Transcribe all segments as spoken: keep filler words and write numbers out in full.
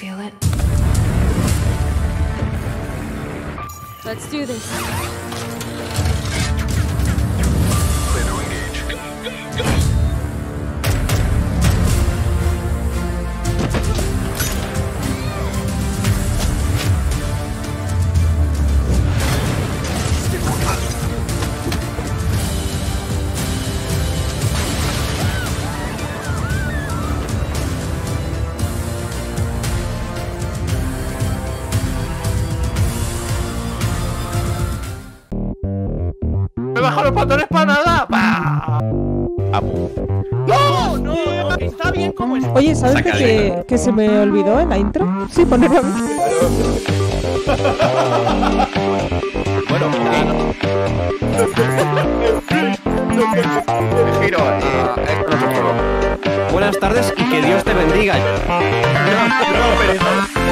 feel it? Let's do this. Clear to engage. Go, go, go. ¡Me bajan los pantalones para nada! ¡Bah! ¡No! ¡No! ¡No! Que está bien como está. Oye, ¿sabes de que, que se me olvidó en la intro? Sí, ponerlo a mí. Bueno, giro a Héctor. Buenas tardes y que Dios te bendiga. No, no, pero...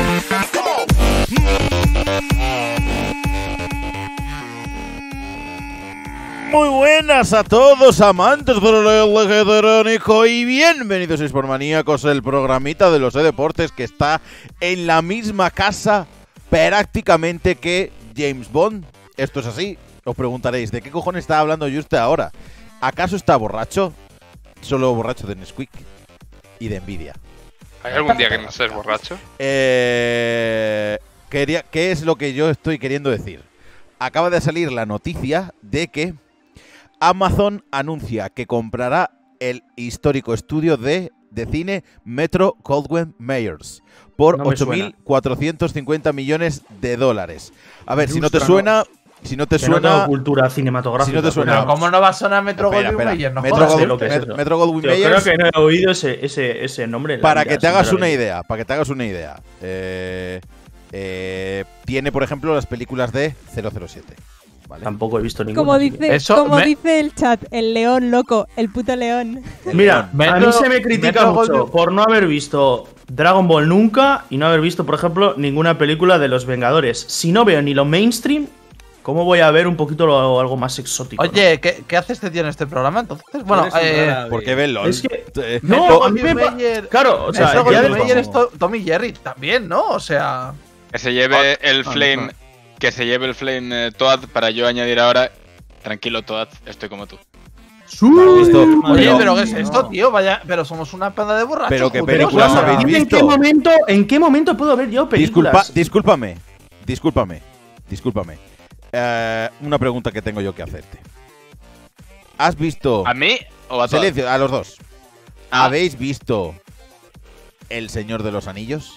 Muy buenas a todos, amantes del electrónico, y bienvenidos a Sportmaníacos, el programita de los eDeportes que está en la misma casa prácticamente que James Bond. Esto es así. Os preguntaréis, ¿de qué cojones está hablando yo usted ahora? ¿Acaso está borracho? Solo borracho de Nesquik y de envidia. ¿Hay algún día que no seas borracho? Eh, quería, ¿Qué es lo que yo estoy queriendo decir? Acaba de salir la noticia de que Amazon anuncia que comprará el histórico estudio de, de cine Metro Goldwyn Mayers por No me ocho mil cuatrocientos cincuenta millones de dólares. A ver, si no te suena, si no te Que no suena, tengo cultura cinematográfica. si no te suena- Pero ¿cómo no va a sonar Metro Espera, Goldwyn espera. Mayer? No Metro jodas. Gold- Gold- lo que es Met- eso. Metro Goldwyn Tío, Mayers. creo que no he oído ese, ese, ese nombre. en la Para vida, que te hagas una sinceramente. idea, para que te hagas una idea. Eh, eh, tiene, por ejemplo, las películas de cero cero siete. ¿Vale? Tampoco he visto ninguna. Como así que- dice, Eso como me- dice el chat, el león loco, el puto león. Mira, Metro- a mí se me critica Metro mucho Goldwyn- por no haber visto Dragon Ball nunca y no haber visto, por ejemplo, ninguna película de los Vengadores. Si no veo ni lo mainstream, ¿cómo voy a ver un poquito lo, algo más exótico? Oye, ¿qué, ¿qué hace este tío en este programa entonces? Bueno, eh... ¿Por qué ves ¿no? LOL? Es que. Eh, No, Metro a mí me. Goldwyn pa- Mayer- Claro, o sea, Metro ya Goldwyn de- Mayer es to- Tommy Jerry también, ¿no? O sea... Que se lleve el Ah, flame, no. que se lleve el flame eh, Toad para yo añadir ahora. Tranquilo, Toad, estoy como tú. ¿Has visto? Oye, Pero- pero ¿qué es esto, tío? Vaya, pero somos una panda de borrachos. Pero qué joder, películas o sea, habéis Dime visto? ¿En qué momento, en qué momento puedo ver yo películas? Disculpa, discúlpame, discúlpame, discúlpame. Eh, una pregunta que tengo yo que hacerte. ¿Has visto? ¿A mí o a Toad? Silencio, a los dos. Ah. ¿Habéis visto El Señor de los Anillos?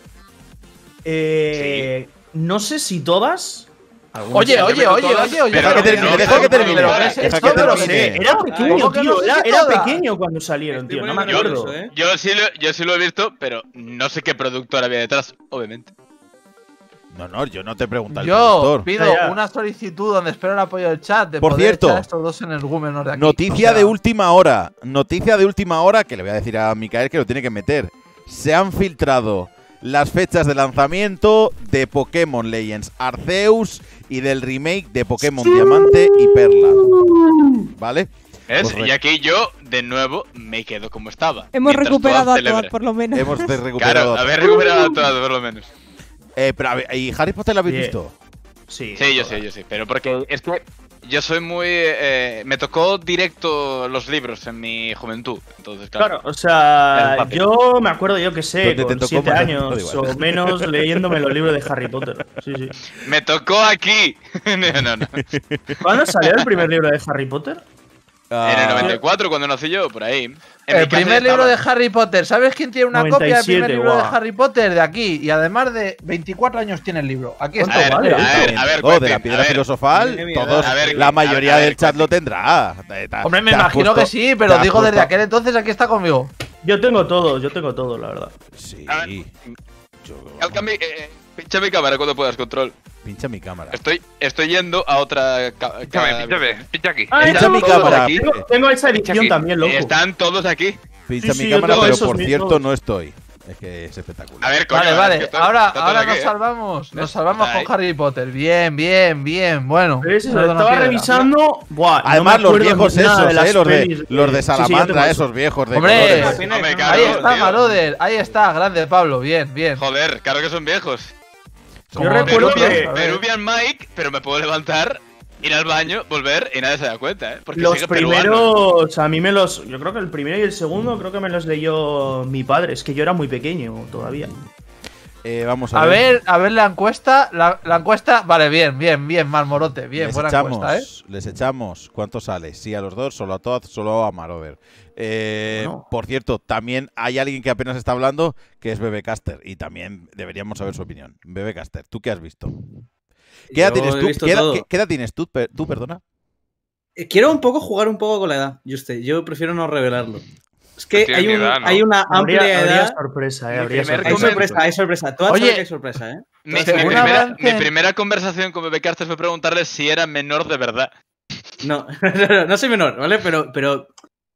Eh, No sé si todas. Algunas Oye, sí. oye, oye, oye, oye. Deja que termine, deja que termine, Pero ¿qué es deja esto? que Pero termine. ¿qué es Era esto? pequeño, ¿Cómo que no tío. sé Era, si era todas? pequeño cuando salieron, tío. No me Yo, acuerdo. yo sí lo, yo sí lo he visto, pero no sé qué productor había detrás, obviamente. No, no, yo no te pregunto al Yo productor. pido Ya, ya. una solicitud donde espero el apoyo del chat de Por poder cierto, echar a estos dos energúmenos de aquí. Noticia O sea, de última hora. Noticia de última hora que le voy a decir a Mikael que lo tiene que meter. Se han filtrado las fechas de lanzamiento de Pokémon Legends Arceus y del remake de Pokémon Diamante y Perla. ¿Vale? ¿Ves? Correcto. Y aquí yo, de nuevo, me quedo como estaba. Hemos mientras recuperado Toad a celebra. todas, por lo menos. Hemos de recuperado. Claro, haber recuperado a Toad, por lo menos. Eh, pero, a ver, ¿y Harry Potter lo habéis Bien. visto? Sí, Sí, yo todas. sé, yo sé. Pero porque es que yo soy muy. Eh, me tocó directo los libros en mi juventud. Entonces, claro. Claro, o sea, El papel. yo me acuerdo, yo que sé, ¿Dónde te con tocó siete más? Da años igual. o menos leyéndome los libros de Harry Potter. Sí, sí. Me tocó aquí. no, no, no. ¿Cuándo salió el primer libro de Harry Potter? Ah, En el noventa y cuatro, cuando nací yo, por ahí. En mi El casa primer ya libro de estaba. Harry Potter. ¿Sabes quién tiene una noventa y copia del primer siete, libro de guau. Harry Potter? De aquí. Y además de veinticuatro años tiene el libro. Aquí A está. ver, vale, a ver, a ver, Oh, de Quentin, la a piedra ver. filosofal, Tiene mi todos, edad. A ver, la mayoría a ver, del chat Quentin. lo tendrá. Te- te- Hombre, me te has imagino puesto- que sí, te pero has digo desde puesto- aquel entonces aquí está conmigo. Yo tengo todo, yo tengo todo, la verdad. Sí. A ver. Yo- Cálcame, eh, eh, pincha mi cámara cuando puedas, control. Pincha mi cámara. Estoy, estoy yendo a otra. ca- Píchame, ca- píchame, pincha aquí. Ah, Pincha tengo mi todo cámara. aquí. Tengo, tengo esa edición aquí. también, loco. Están todos aquí. Pincha Sí, mi sí, yo cámara, tengo pero esos por mismos. cierto no estoy. Es que es espectacular. A ver, coño. Vale, es vale. que esto- Ahora, está todo ahora aquí, nos ¿eh? salvamos. Nos ¿Ves? salvamos Ahí. con Harry Potter. Bien, bien, bien. Bueno. Pero es eso, perdona, estaba piedra. revisando. Buah, no Además, me los acuerdo viejos nada esos, de las ¿eh? Los pelis de, los de Sí, sí, yo Salamandra, tengo eso. esos viejos de Hombre, colores. Hombre, Ahí claro, está, tío. Maroder. Ahí está, grande Pablo. Bien, bien. Joder, claro que son viejos. Yo Como recuerdo nosotros, que a ver. Peruvian Mike, pero me puedo levantar, ir al baño, volver y nadie se da cuenta, ¿eh? Porque los sigue peruano. primeros, a mí me los. Yo creo que el primero y el segundo, creo que me los leyó mi padre. Es que yo era muy pequeño todavía. Eh, vamos a, A ver, a ver la encuesta. La, la encuesta. Vale, bien, bien, bien, Malmorote. Bien, les buena echamos, encuesta, ¿eh? les echamos. ¿Cuánto sale? Sí, a los dos, solo a Todd, solo a Maroder. Eh, No. Por cierto, también hay alguien que apenas está hablando, que es Bebecaster, y también deberíamos saber su opinión. Bebecaster, ¿tú qué has visto? ¿Qué edad Yo tienes he tú? visto ¿Qué edad, todo. qué- qué edad tienes tú, per- tú, perdona? Eh, Quiero un poco jugar un poco con la edad, Juste. Yo prefiero no revelarlo. Es que No tiene hay, ni un- edad, ¿no? hay una Habría, amplia habría edad. sorpresa, eh. Mi Habría primer Hay sorpresa. sorpresa, hay sorpresa. Tú vas a Oye. saber que hay sorpresa, ¿eh? Mi, mi Según primera, avance- mi primera conversación con Bebé Carter fue preguntarle si era menor de verdad. No, no, no soy menor, ¿vale? Pero, pero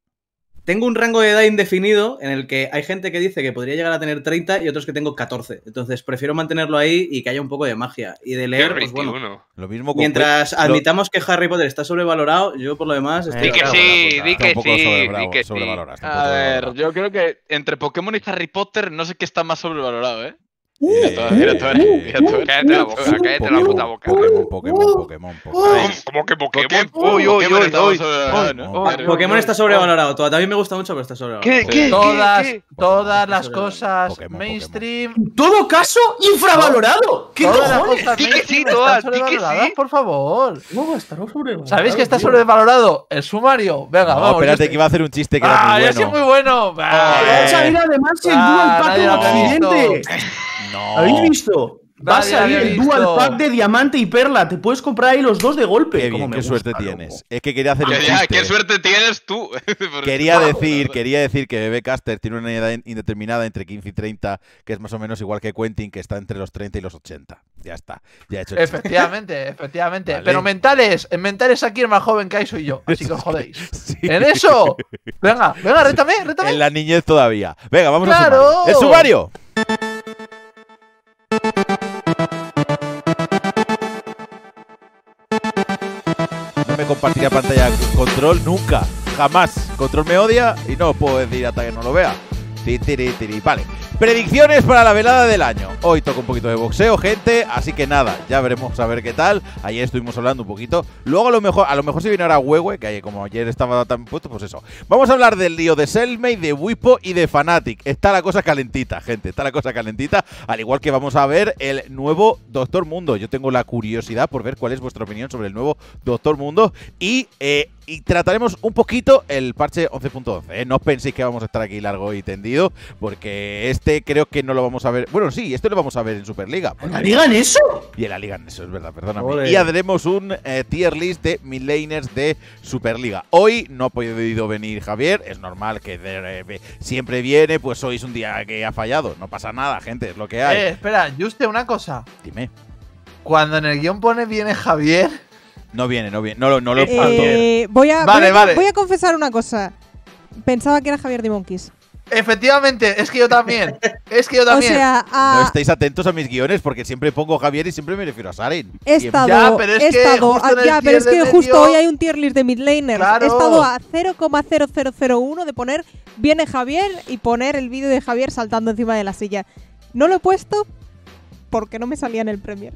tengo un rango de edad indefinido en el que hay gente que dice que podría llegar a tener treinta y otros que tengo catorce. Entonces prefiero mantenerlo ahí y que haya un poco de magia. Y de leer, pues bueno. veintiuno. Lo mismo con Mientras Lo- admitamos que Harry Potter está sobrevalorado, yo por lo demás estoy Di Di que de acuerdo. sí, Puta. di Está que un poco sí, sobrevalorado, di que sí. sobrevalorado, está un A poco ver, sobrevalorado. yo creo que entre Pokémon y Harry Potter no sé qué está más sobrevalorado, ¿eh? Eh, Mira tú, mira tú, mira tú. Cállate la boca, cállate la puta boca. Pokémon, Pokémon, Pokémon, Pokémon. ¿Cómo que Pokémon? Pokémon Uy, uy, uy, está uy. sobrevalorado, ¿no? Uy, Pero- Pokémon está sobrevalorado. Todo- También me gusta mucho, pero está sobrevalorado. ¿Qué, qué, Todas, qué? todas las Pokémon, cosas Pokémon, mainstream. En todo caso, infravalorado. ¿Qué Todas las cojones? cosas Di que mainstream sí, están Toad, di que sobrevaloradas, sí. por favor. ¿Cómo va a estar sobrevalorado? ¿Sabéis que está tío? sobrevalorado el sumario? Venga, No, vamos. espérate Juste. que iba a hacer un chiste que era Ah, muy ya soy bueno. muy bueno. Ah, Vamos a ir además el Ah, Dual Pack nadie de lo había visto. Occidente. No. ¿Habéis visto? Va a Nadie salir había el visto. Dual Pack de Diamante y Perla. Te puedes comprar ahí los dos de golpe. Qué Cómo bien, me qué gusta, suerte loco. tienes. Es que quería hacer un Ya, ya, chiste. qué suerte tienes tú. Porque- Quería decir, quería decir que Bebecaster tiene una edad indeterminada entre quince y treinta, que es más o menos igual que Quentin, que está entre los treinta y los ochenta. Ya está, ya he hecho el chiste. Efectivamente, efectivamente. Vale. Pero mentales, en mentales aquí el más joven que hay soy yo. Así que os jodéis. Sí. ¡En eso! Venga, venga, rétame, rétame. En la niñez todavía. Venga, vamos ¡Claro! al sumario. ¡El sumario! No me compartiría pantalla con Control nunca, jamás. Control me odia y no os puedo decir hasta que no lo vea. Ti, tiri, tiri. Vale. Predicciones para la velada del año. Hoy toca un poquito de boxeo, gente, así que nada, ya veremos a ver qué tal. Ayer estuvimos hablando un poquito. Luego a lo mejor, a lo mejor se viene ahora Huehue, que como ayer estaba tan puesto, pues eso. Vamos a hablar del lío de Cellmate, de Wipo y de Fnatic. Está la cosa calentita, gente, está la cosa calentita. Al igual que vamos a ver el nuevo Doctor Mundo. Yo tengo la curiosidad por ver cuál es vuestra opinión sobre el nuevo Doctor Mundo. Y eh, Y trataremos un poquito el parche once punto once, ¿eh? No penséis que vamos a estar aquí largo y tendido, porque este creo que no lo vamos a ver. Bueno, sí, este lo vamos a ver en Superliga. ¿En la liga en eso? Y en la liga en eso, es verdad, perdóname. Ole. Y haremos un eh, tier list de midlaners de Superliga. Hoy no ha podido venir Javier, es normal que de, eh, siempre viene, pues hoy es un día que ha fallado. No pasa nada, gente, es lo que hay. Eh, espera, Juste, una cosa. Dime. Cuando en el guión pone viene Javier. No viene, no viene, no lo, no lo Eh, voy, a, Vale, voy, a, vale. voy a confesar una cosa. Pensaba que era Javier de Monkeys. Efectivamente, es que yo también. Es que yo O también. sea, No a- estéis atentos a mis guiones porque siempre pongo Javier y siempre me refiero a Saren. he Siempre. estado, Ya, pero es he que estado, justo en el ya, pero tier es de que medio- justo hoy hay un tier list de midlaners. Claro. He estado a cero coma cero cero cero uno de poner viene Javier y poner el vídeo de Javier saltando encima de la silla. No lo he puesto porque no me salía en el Premier.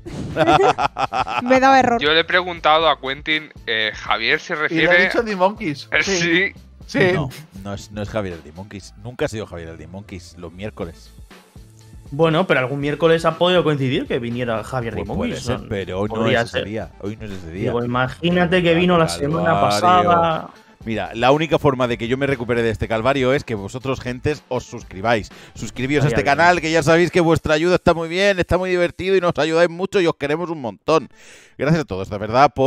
Me daba error. Yo le he preguntado a Quentin, eh, Javier se Y le he refiere. dicho The Monkeys. Eh, sí. Sí. No, no es, no es Javier el de Monkeys. Nunca ha sido Javier el de Monkeys. Los miércoles. Bueno, pero algún miércoles ha podido coincidir que viniera Javier Pues de puede Monkeys. ser, pero hoy no Podría es ese ser. día. Hoy no es ese día. Digo, imagínate que vino la semana Calvario. pasada. Mira, la única forma de que yo me recupere de este calvario es que vosotros, gentes, os suscribáis. Suscribíos a Ay, este ay, canal, que ya sabéis que vuestra ayuda está muy bien, está muy divertido y nos ayudáis mucho y os queremos un montón. Gracias a todos, de verdad, por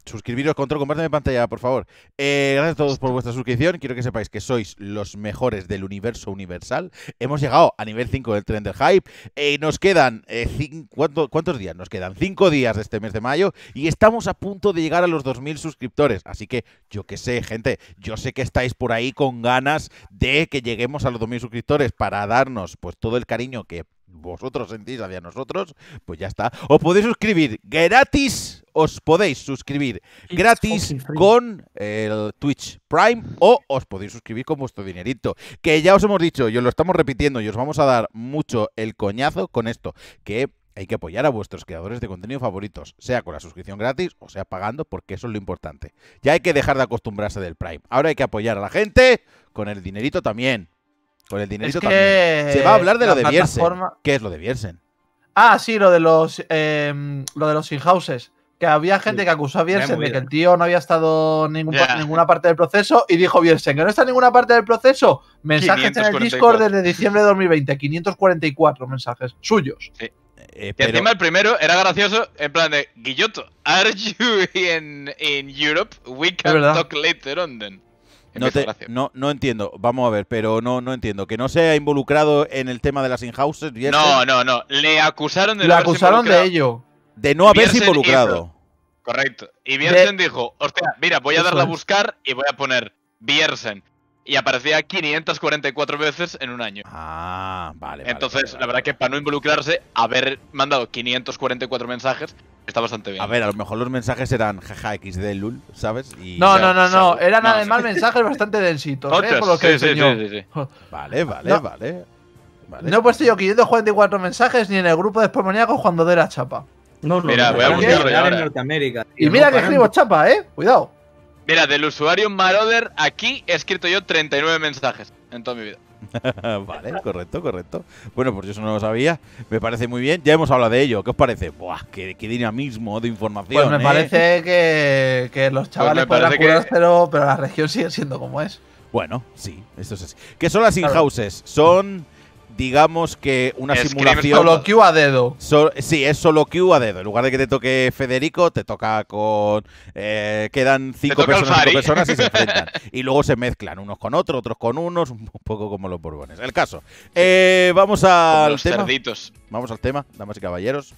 Suscribiros, control, compárteme pantalla, por favor. Eh, gracias a todos por vuestra suscripción. Quiero que sepáis que sois los mejores del universo universal. Hemos llegado a nivel cinco del tren del hype. Eh, nos quedan... Eh, cinco, ¿cuánto, ¿Cuántos días? Nos quedan cinco días de este mes de mayo. Y estamos a punto de llegar a los dos mil suscriptores. Así que, yo qué sé, gente. Yo sé que estáis por ahí con ganas de que lleguemos a los dos mil suscriptores para darnos pues todo el cariño que vosotros sentís hacia nosotros. Pues ya está. Os podéis suscribir gratis... Os podéis suscribir gratis con el Twitch Prime o os podéis suscribir con vuestro dinerito. Que ya os hemos dicho y os lo estamos repitiendo y os vamos a dar mucho el coñazo con esto. Que hay que apoyar a vuestros creadores de contenido favoritos, sea con la suscripción gratis o sea pagando, porque eso es lo importante. Ya hay que dejar de acostumbrarse del Prime. Ahora hay que apoyar a la gente con el dinerito también. Con el dinerito Es que también. Se va a hablar de la lo de Biersen. plataforma- ¿Qué es lo de Biersen? Ah, sí, lo de los eh, lo de los in-houses. Que había gente que acusó a Biersen de que el tío no había estado en ningún, Ya. ninguna parte del proceso y dijo Biersen que no está en ninguna parte del proceso. Mensajes en el quinientos cuarenta y Discord cuatro. desde diciembre de dos mil veinte, quinientos cuarenta y cuatro mensajes suyos. Eh, Y pero- encima el primero era gracioso, en plan de Guilloto, are you in, in Europe? We can verdad. talk later on then. Y No, me hizo te- gracia. no, no entiendo, vamos a ver, pero no, no entiendo. Que no se ha involucrado en el tema de las in-houses, Biersen, No, no, no. Le acusaron de Le no haberse acusaron de involucrado. ello. de no haberse Biersen involucrado. Correcto. Y Biersen dijo, hostia, mira, voy a Eso darle a es. buscar y voy a poner Biersen. Y aparecía quinientas cuarenta y cuatro veces en un año. Ah, vale. vale, Entonces, vale, la verdad vale. que para no involucrarse, haber mandado quinientos cuarenta y cuatro mensajes está bastante bien. A ver, a lo mejor los mensajes eran jaja X D lul, ¿sabes? Y No, Ya, no, no, no. ya, Eran no, además sí. mensajes bastante densitos, ¿eh? Tochos, Por lo que sí, sí, enseñó. sí, sí, sí. Vale, vale, No. vale. vale. No he puesto yo quinientos cuarenta y cuatro mensajes ni en el grupo de Sportmaníacos cuando de la chapa. No, no, Mira, no, voy a no, buscarlo Llegar ya en ahora. Norteamérica. Y tío, mira no que paran. escribo chapa, ¿eh? Cuidado. Mira, del usuario Maroder, aquí he escrito yo treinta y nueve mensajes en toda mi vida. Vale, correcto, correcto. Bueno, pues yo eso no lo sabía. Me parece muy bien. Ya hemos hablado de ello. ¿Qué os parece? Buah, qué, qué dinamismo de información. Pues me ¿eh? parece que, que los chavales me podrán parece que- curárselo, pero la región sigue siendo como es. Bueno, sí, esto es así. ¿Qué son las Claro. in-houses? Son, digamos que una Screams simulación. Solo Q a dedo. So- sí, es solo Q a dedo. En lugar de que te toque Federico, te toca con. eh, quedan cinco toca el personas, cinco Fari. personas y se enfrentan. Y luego se mezclan unos con otros, otros con unos, un poco como los borbones. El caso. Eh, vamos Como al los tema. cerditos. Vamos al tema, damas y caballeros.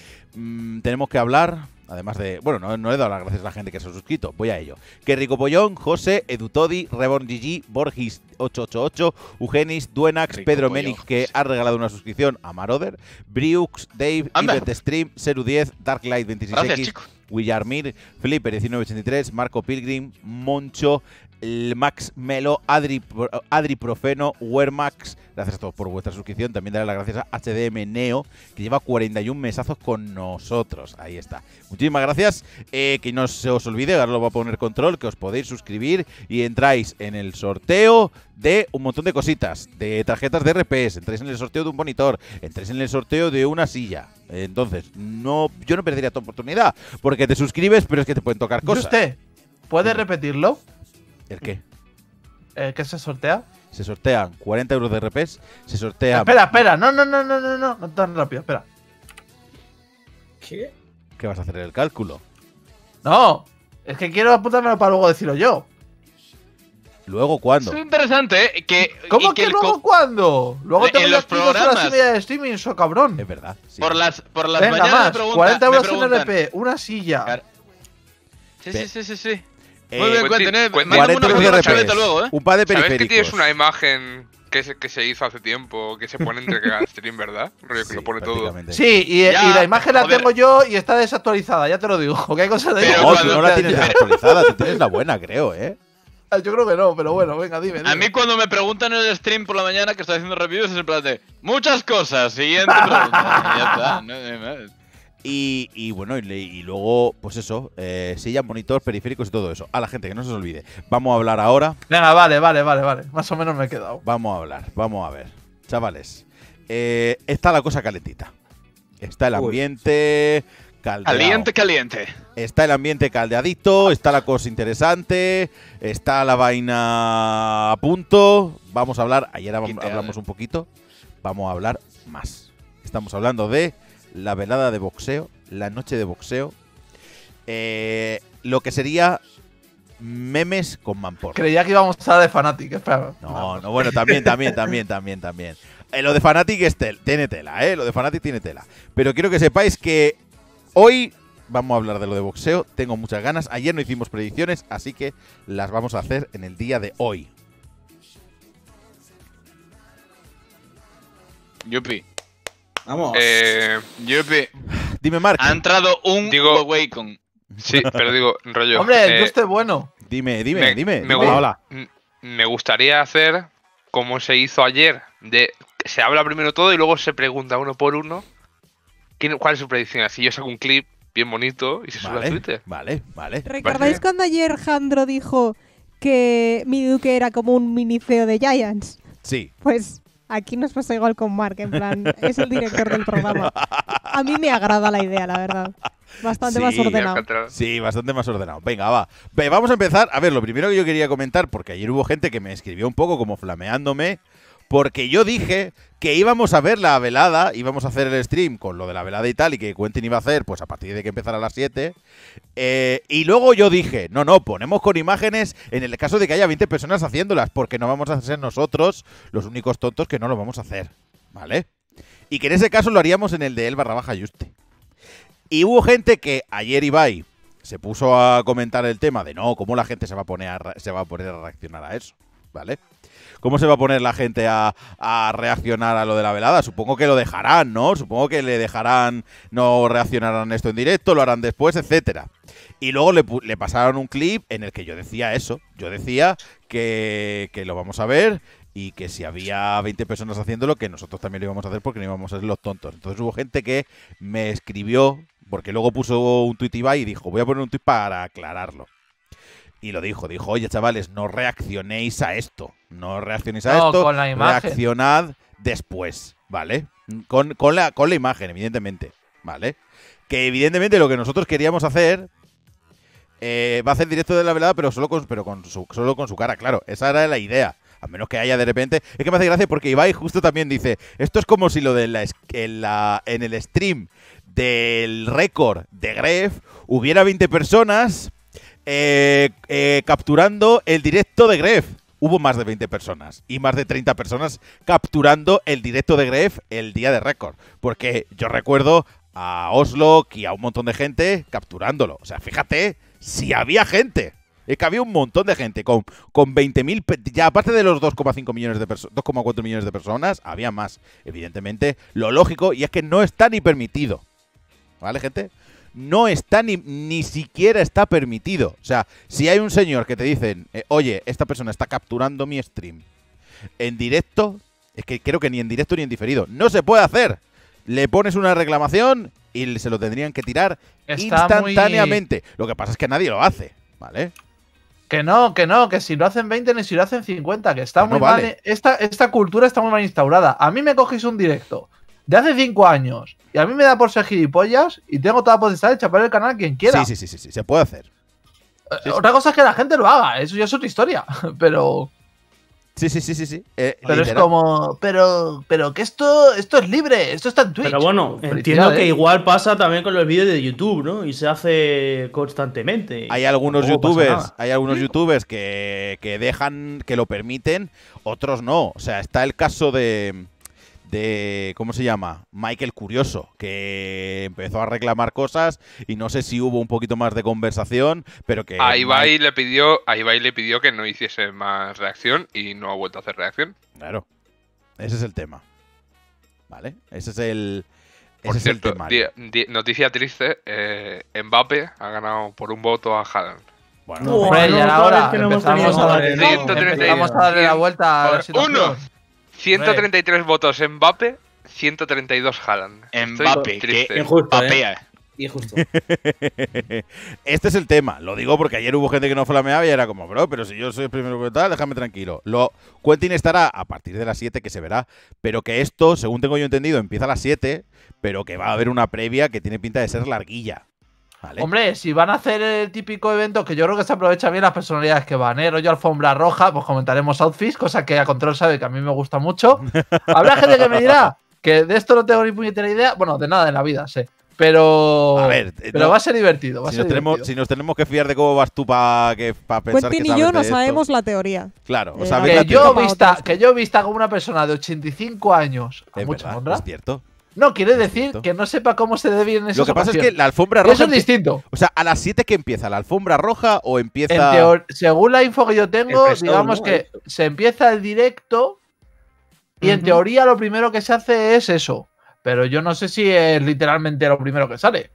Mm, tenemos que hablar, además de. Bueno, no, no he dado las gracias a la gente que se ha suscrito. Voy a ello. Que Rico Pollón, José, Edutodi, Reborn G G, Borgis ocho ocho ocho, Eugenis, Duenax, Rico Pedro Pollón, Menich, que José. ha regalado una suscripción a Maroder, Briux, Dave, Anda. Ibet Stream, Seru diez, Darklight veintiséis Gracias, X, chico. Willarmir, Flipper diecinueve ochenta y tres, Marco Pilgrim, Moncho, el Max Melo, Adri, Pro- Adri Profeno, Wermax. Gracias a todos por vuestra suscripción. También daré las gracias a H D M Neo, que lleva cuarenta y un mesazos con nosotros. Ahí está. Muchísimas gracias. Eh, que no se os olvide, ahora lo voy a poner control, que os podéis suscribir y entráis en el sorteo de un montón de cositas, de tarjetas de R P S, entráis en el sorteo de un monitor, entráis en el sorteo de una silla. Entonces, no, yo no perdería tu oportunidad, porque te suscribes, pero es que te pueden tocar ¿Y cosas. usted puede repetirlo? ¿El qué? Eh, ¿Qué se sortea? Se sortean cuarenta euros de R P S, se sortean... Espera, espera. No, no, no, no, no, no. No tan rápido, espera. ¿Qué? ¿Qué vas a hacer el cálculo? No. Es que quiero apuntármelo para luego decirlo yo. ¿Luego cuándo? Es interesante, ¿eh? Que, ¿Cómo y que el luego co- cuándo? Luego En tengo los las dos horas y programas. media de streaming, eso cabrón. Es verdad. sí. por las, por las Venga, mañanas más. me preguntan, cuarenta me euros en preguntan. R P, una silla. Claro. Sí, sí, sí, sí, sí. Eh, Muy bien, Cuenti- cuenten, eh. cuenten- Mándame cuarenta una euros de una R P chuleta S, luego, eh. un par de ¿Sabes que periféricos. tienes una imagen que se, que se hizo hace tiempo que se pone entre cada stream, verdad? Rollo que Sí, lo pone todo. prácticamente. Sí, y, Ya, y la imagen la joder. tengo yo y está desactualizada, ya te lo digo. Que hay cosas de Pero No, cuando- tú no la tienes Ya. actualizada, tú tienes la buena, creo, ¿eh? Yo creo que no, pero bueno, venga, dime. dime. A mí cuando me preguntan en el stream por la mañana que estoy haciendo reviews es en plan de muchas cosas, siguiente pregunta. Y ya está, no hay más. Y, y bueno, y, le- y luego, pues eso, eh, silla, monitor, periféricos y todo eso. A la gente, que no se os olvide. Vamos a hablar ahora. Venga, vale, vale, vale, vale. Más o menos me he quedado. Vamos a hablar, vamos a ver. Chavales, eh, está la cosa calentita. Está el Uy. ambiente caldeado. Caliente, caliente. Está el ambiente caldeadito, está la cosa interesante, está la vaina a punto. Vamos a hablar, ayer hab- Quinteada. hablamos un poquito, vamos a hablar más. Estamos hablando de la velada de boxeo, la noche de boxeo. Eh, lo que sería memes con Manporno. Creía que íbamos a hablar de Fnatic, espera. No, no, bueno, también, también, también, también, también. Eh, lo de Fnatic es tel- tiene tela, ¿eh? Lo de Fnatic tiene tela. Pero quiero que sepáis que hoy vamos a hablar de lo de boxeo. Tengo muchas ganas. Ayer no hicimos predicciones, así que las vamos a hacer en el día de hoy. Yupi. Vamos. Eh, Yupi. Dime, Mark. Ha entrado un Digo- Awaken. Sí, pero digo, rollo. Hombre, eh, yo estoy bueno. Dime, dime, me, dime. me dime. gu- Hola. m- Me gustaría hacer como se hizo ayer. De se habla primero todo y luego se pregunta uno por uno quién- cuál es su predicción. Así yo saco un clip bien bonito y se sube a Vale, Twitter. vale, vale. ¿Recordáis bien. cuando ayer Jandro dijo que mi Duque era como un mini C E O de Giants? Sí. Pues aquí nos pasa igual con Mark, en plan, es el director del programa. A mí me agrada la idea, la verdad. Bastante Sí, más Y ordenado. Alcatraz- Sí, bastante más ordenado. Venga, va. Ve, vamos a empezar. A ver, lo primero que yo quería comentar, porque ayer hubo gente que me escribió un poco como flameándome, porque yo dije que íbamos a ver la velada, íbamos a hacer el stream con lo de la velada y tal, y que Quentin iba a hacer, pues a partir de que empezara a las siete. Eh, y luego yo dije, no, no, ponemos con imágenes en el caso de que haya veinte personas haciéndolas, porque no vamos a ser nosotros los únicos tontos que no lo vamos a hacer, ¿vale? Y que en ese caso lo haríamos en el de el barra baja Juste. Y hubo gente que ayer Ibai se puso a comentar el tema de no, cómo la gente se va a poner a, re- se va a poner a reaccionar a eso, ¿vale? ¿Cómo se va a poner la gente a, a reaccionar a lo de la velada? Supongo que lo dejarán, ¿no? Supongo que le dejarán, no reaccionarán esto en directo, lo harán después, etcétera. Y luego le, pu- le pasaron un clip en el que yo decía eso. Yo decía que, que lo vamos a ver y que si había veinte personas haciéndolo, que nosotros también lo íbamos a hacer porque no íbamos a ser los tontos. Entonces hubo gente que me escribió, porque luego puso un tuit Ibai y dijo, voy a poner un tuit para aclararlo. Y lo dijo, dijo, oye chavales, no reaccionéis a esto. No reaccionéis a No, esto, con la imagen. reaccionad después, ¿vale? Con, con, la, con la imagen, evidentemente, ¿vale? Que evidentemente lo que nosotros queríamos hacer eh, va a hacer directo de la velada, pero solo con, pero con su, solo con su cara, claro. Esa era la idea. A menos que haya de repente... Es que me hace gracia porque Ibai justo también dice, esto es como si lo de la, es- en, la, en el stream del récord de Gref hubiera veinte personas eh, eh, capturando el directo de Gref. Hubo más de veinte personas y más de treinta personas capturando el directo de Gref el día de récord. Porque yo recuerdo a Oslo y a un montón de gente capturándolo. O sea, fíjate si había gente. Es que había un montón de gente con, con veinte mil, ya aparte de los dos coma cinco millones de personas, dos coma cuatro millones de personas, había más. Evidentemente, lo lógico, y es que no está ni permitido. ¿Vale, gente? No está ni, ni siquiera está permitido. O sea, si hay un señor que te dicen, eh, oye, esta persona está capturando mi stream en directo, es que creo que ni en directo ni en diferido. No se puede hacer. Le pones una reclamación y se lo tendrían que tirar Está instantáneamente. Lo que pasa es que nadie lo hace, ¿vale? Que no, que no, que si lo hacen veinte ni si lo hacen cincuenta, que está No muy vale. mal. Esta, esta cultura está muy mal instaurada. A mí me cogéis un directo de hace cinco años y a mí me da por ser gilipollas y tengo toda la potestad de chapar el canal a quien quiera. Sí, sí, sí, sí, sí, se puede hacer. Eh, sí, sí. Otra cosa es que la gente lo haga, eso ya es otra historia. Pero, Sí, sí, sí, sí, sí. Eh, pero es literal. como, pero, pero que esto, esto es libre, esto está en Twitch. Pero bueno, Felicidades. entiendo que igual pasa también con los vídeos de YouTube, ¿no? Y se hace constantemente. Hay algunos Tampoco pasa youtubers, nada. hay algunos youtubers que, que dejan, que lo permiten, otros no. O sea, está el caso de, de, ¿cómo se llama? Michael Curioso, que empezó a reclamar cosas y no sé si hubo un poquito más de conversación, pero que... A Ibai Mike- le pidió, a Ibai le pidió que no hiciese más reacción y no ha vuelto a hacer reacción. Claro, ese es el tema. ¿Vale? Ese es el, ese Por es cierto, el tema. di- di- noticia triste, eh, Mbappé ha ganado por un voto a Haaland. Bueno, Buah, Hombre, no, ya era otra vez hora. que no hemos Empezamos, tenido a nada darle, de nada. empezamos a darle la Joder, vuelta a la situación. Uno. ciento treinta y tres votos Mbappé, ciento treinta y dos Haaland. Estoy Mbappé, triste. que Injusto, ¿eh? papea. Y justo. Este es el tema. Lo digo porque ayer hubo gente que no flameaba y era como, bro, pero si yo soy el primero que tal, déjame tranquilo. Lo, Quentin estará a partir de las siete, que se verá, pero que esto, según tengo yo entendido, empieza a las siete, pero que va a haber una previa que tiene pinta de ser larguilla. ¿Vale? Hombre, si van a hacer el típico evento, que yo creo que se aprovecha bien las personalidades que van, ¿eh? Rollo alfombra roja, pues comentaremos outfits, cosa que a Control sabe que a mí me gusta mucho. Habrá gente que me dirá que de esto no tengo ni puñetera idea. Bueno, de nada en la vida, sé. Pero. A ver, eh, pero no. va a ser divertido. Va a Si ser nos, tenemos, divertido. si nos tenemos que fiar de cómo vas tú para pensar que Quentin y sabes yo de no esto. sabemos la teoría. Claro, o Eh, sea, la ves la Que teoría. yo, Para vista, otros. que yo vista como una persona de ochenta y cinco años, a Es mucha verdad, honra, es cierto. no quiere es decir cierto. que no sepa cómo se debe ir en esas Lo que pasa es que ocasiones. la alfombra roja. Eso es empie- distinto. O sea, a las siete que empieza, ¿la alfombra roja o En empieza? teor- según la info que yo tengo, El prestado, digamos ¿no? que Eso. se empieza el directo y en Ujú. teoría lo primero que se hace es eso. Pero yo no sé si es literalmente lo primero que sale.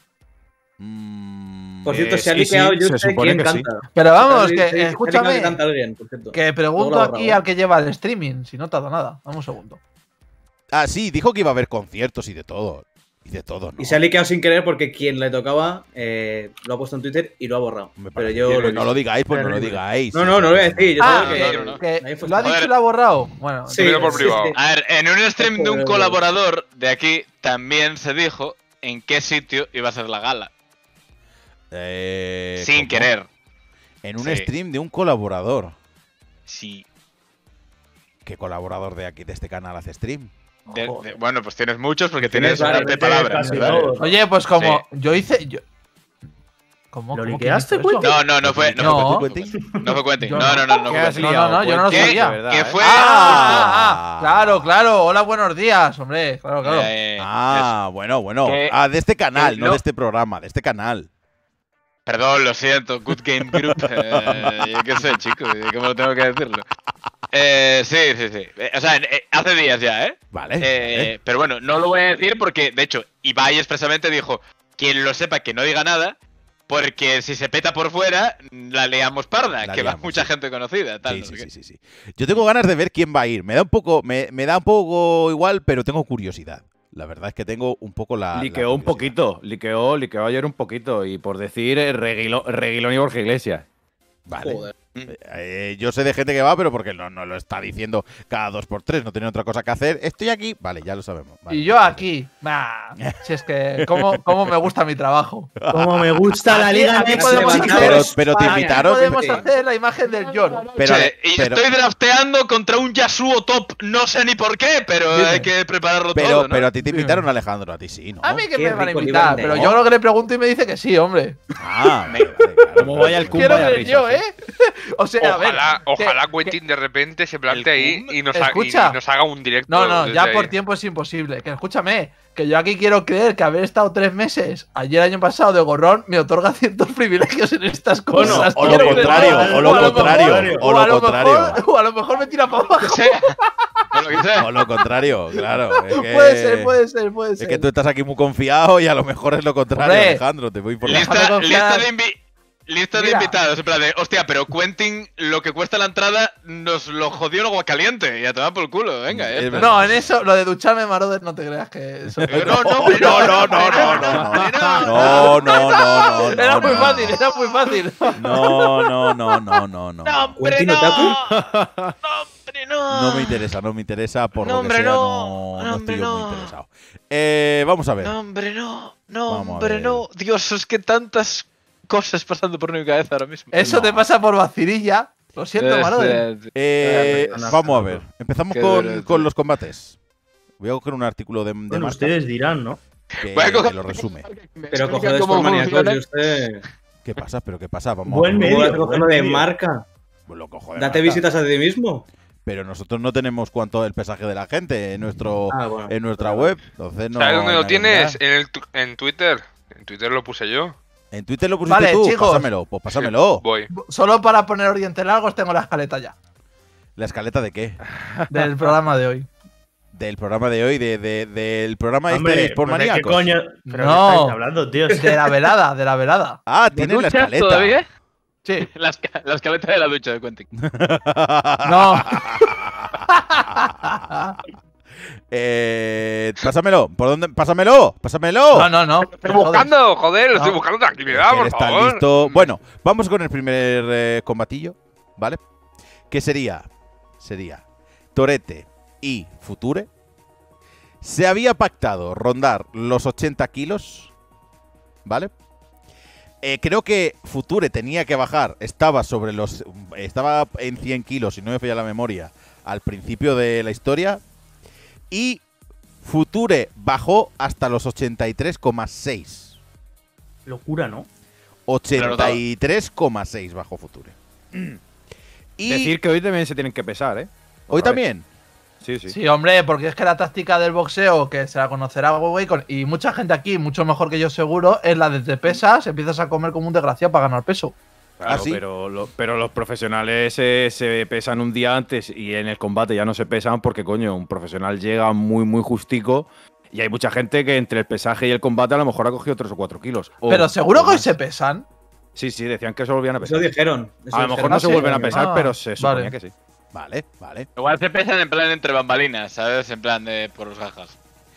Mm, Por cierto, Eh, se ha sí, liqueado sí, yo se sé supone quién que sí. canta. Pero vamos, Se ha- que se ha- se ha liqueado escúchame, que canta alguien, por cierto. que pregunto Todo lo aquí borrado. al que lleva el streaming, si no te ha dado nada. Dame un segundo. Ah, sí, dijo que iba a haber conciertos y de todo. Y de todo, ¿no? Y se ha liqueado sin querer porque quien le tocaba eh, lo ha puesto en Twitter y lo ha borrado. Me Pero parece yo que lo he no visto. lo digáis, pues no lo Terrible. digáis. No, no, no lo voy a decir. Yo Ah, sé que, que, no, no. que Ahí fue lo ha joder. dicho y lo ha borrado. Bueno, Sí, Dímelo por sí, privado. sí. A ver, en un stream de un Joder. colaborador de aquí también se dijo en qué sitio iba a ser la gala. Eh, Sin ¿cómo? querer. En un Sí. stream de un colaborador. Sí. ¿Qué colaborador de aquí, de este canal, hace stream? De- Joder. de- bueno, pues tienes muchos porque Tienes tienes varios, de tienes palabras. casi ¿verdad? todos. Oye, pues como Sí. yo hice. Yo... ¿Cómo? ¿Lo ¿Cómo liqueaste, que hizo eso? Quentin? No, no, no fue. No, No. fue Quentin. No fue Quentin. Yo No, no, no, no ¿Qué fue has Quentin. No, liado, no, no, yo no lo Quentin? sabía. De verdad, Que ¿eh? fue. Ah, ah, ah, claro, claro. Hola, buenos días, hombre. Claro, claro. Eh, Ah, bueno, bueno. Que- Ah, de este canal, que no no- de este programa, de este canal. Perdón, lo siento, Good Game Group. Eh, yo qué sé, chicos, ¿cómo lo tengo que decirlo? Eh, sí, sí, sí. Eh, o sea, eh, hace días ya, ¿eh? Vale. Eh, vale. Pero bueno, no lo voy a decir porque, de hecho, Ibai expresamente dijo: quien lo sepa que no diga nada, porque si se peta por fuera, la leamos parda, La que va liamos, mucha sí. gente conocida. Tal, Sí, no sé sí, qué. sí, sí, sí. Yo tengo ganas de ver quién va a ir. Me da un poco, me, me da un poco igual, pero tengo curiosidad. La verdad es que tengo un poco la. la Liqueó un curiosidad. poquito, liqueó, liqueó ayer un poquito. Y por decir eh, Reguilo- Reguilón y Borja Iglesias. Vale. Joder. Eh, yo sé de gente que va, pero porque no, no lo está diciendo cada dos por tres, no tiene otra cosa que hacer. Estoy aquí, vale, ya lo sabemos. Vale. Y yo aquí. Bah, si es que, ¿cómo, cómo me gusta mi trabajo? Como me gusta la Aquí- liga aquí Next podemos Level. hacer- Pero, pero te Aquí invitaron. podemos Sí. hacer la imagen del John. Pero, Che, y pero, estoy drafteando contra un Yasuo top, no sé ni por qué, pero Dime. hay que prepararlo pero, todo, ¿no? pero a ti te invitaron, Alejandro, a ti sí, ¿no? A mí que Qué me van a rico invitar, Liberty, pero ¿no? yo lo que le pregunto y me dice que sí, hombre. Ah, vale, vale, claro. Como vaya el Kun, Quiero vaya ver risas, yo, ¿eh? ¿eh? O sea, a ver. Ojalá, que- ojalá que- Quentin de repente se plante ahí Kun, y nos, ha- y- escucha. y nos haga un directo. No, no, desde ya ahí. por tiempo es imposible. Que escúchame, que yo aquí quiero creer que haber estado tres meses ayer año pasado de gorrón me otorga ciertos privilegios en estas Bueno, cosas. o lo Quiero contrario, creerlo. o lo a contrario, mejor- o lo a mejor- contrario. o a lo mejor me tira para abajo. Que sea. O lo que sea. O lo contrario, claro. Es que, Puede ser, puede ser, puede Es ser. que tú estás aquí muy confiado y a lo mejor es lo contrario, Hombre. Alejandro. Te voy a informar. Lista, Déjame lista confiar. de invi- lista de Mira. invitados, en plan de, hostia, pero Quentin, lo que cuesta la entrada, nos lo jodió en agua caliente. Ya te va por el culo, venga, Es eh. verdad. No, en eso, lo de ducharme Maroder, no te creas que eso. No, no, No, hombre, no, no, no, no, no. hombre, No, no, no, no. no, Era muy no. fácil, era muy fácil. No, no, no, no, no, no. No, hombre, Quentin no. Otaku. No, hombre, no. No me interesa, no me interesa. Por No, lo hombre, que sea, no. no, No, no hombre, estoy yo muy no. interesado. Eh, vamos a ver. No, hombre, no. No, Vamos a hombre, ver. no. Dios, es que tantas cosas pasando por mi cabeza ahora mismo. Eso No. te pasa por vacililla. Lo siento, Maroder. Eh, Persona, vamos a persona. ver. Empezamos Qué con, duro, con tío. los combates. Voy a coger un artículo de, de Bueno, Marca ustedes dirán, ¿no? que, Voy a coger- que lo resume. Pero Explica coger cómo por maníacos funciona. y usted. ¿Qué pasa? ¿Pero qué pasa? Vamos Buen a medio. ¿Cómo vas a cogerlo de medio. marca? Pues lo cojo de Date Marca. visitas a ti mismo. Pero nosotros no tenemos cuánto es el pesaje de la gente en nuestro Ah, bueno. en nuestra web. Entonces no ¿Sabes dónde hay lo nada que tienes? mirar. En, el tu- en Twitter. En Twitter lo puse yo. En Twitter lo pusiste Vale, tú. chicos. Pásamelo. Pues pásamelo. Voy. Solo para poner Oriente Largos tengo la escaleta ya. ¿La escaleta de qué? Del programa de hoy. Del programa de hoy, de, de- del programa Hombre, este por pues, ¿de qué maníacos. coño? ¿Pero No. qué estáis hablando, tío? De la velada, de la velada. Ah, ¿De tienes la duchas escaleta. todavía? Sí. La, esca- la escaleta de la ducha de Quentin. No. eh, pásamelo. ¿Por dónde? Pásamelo. Pásamelo. No, no, no. Estoy buscando, joder, lo estoy No. buscando Es tranquilidad, que por él está favor. listo. Bueno, vamos con el primer eh, combatillo, ¿vale? Que sería, sería Torete y Future. Se había pactado rondar los ochenta kilos, ¿vale? Eh, creo que Future tenía que bajar, estaba sobre los, estaba en cien kilos, si no me falla la memoria, al principio de la historia. Y Future bajó hasta los ochenta y tres coma seis. Locura, ¿no? ochenta y tres coma seis bajó Future. Y Decir que hoy también se tienen que pesar, ¿eh? hoy Otra vez. también. Sí, sí. Sí, hombre, porque es que la táctica del boxeo, que se la conocerá Huawei, con- y mucha gente aquí, mucho mejor que yo seguro, es la de te pesas, empiezas a comer como un desgraciado para ganar peso. Claro, ¿Ah, sí? pero, lo- pero los profesionales se, se pesan un día antes y en el combate ya no se pesan porque, coño, un profesional llega muy, muy justico y hay mucha gente que entre el pesaje y el combate a lo mejor ha cogido tres o cuatro kilos. O- Pero seguro o que hoy más. se pesan. Sí, sí, decían que se volvían a Eso pesar. dijeron. eso A lo mejor dijeron. no Ah, se sí. vuelven a pesar, Ah, pero se suponía vale. que sí. Vale, vale. Igual se pesan en plan entre bambalinas, ¿sabes? En plan de por los gajas.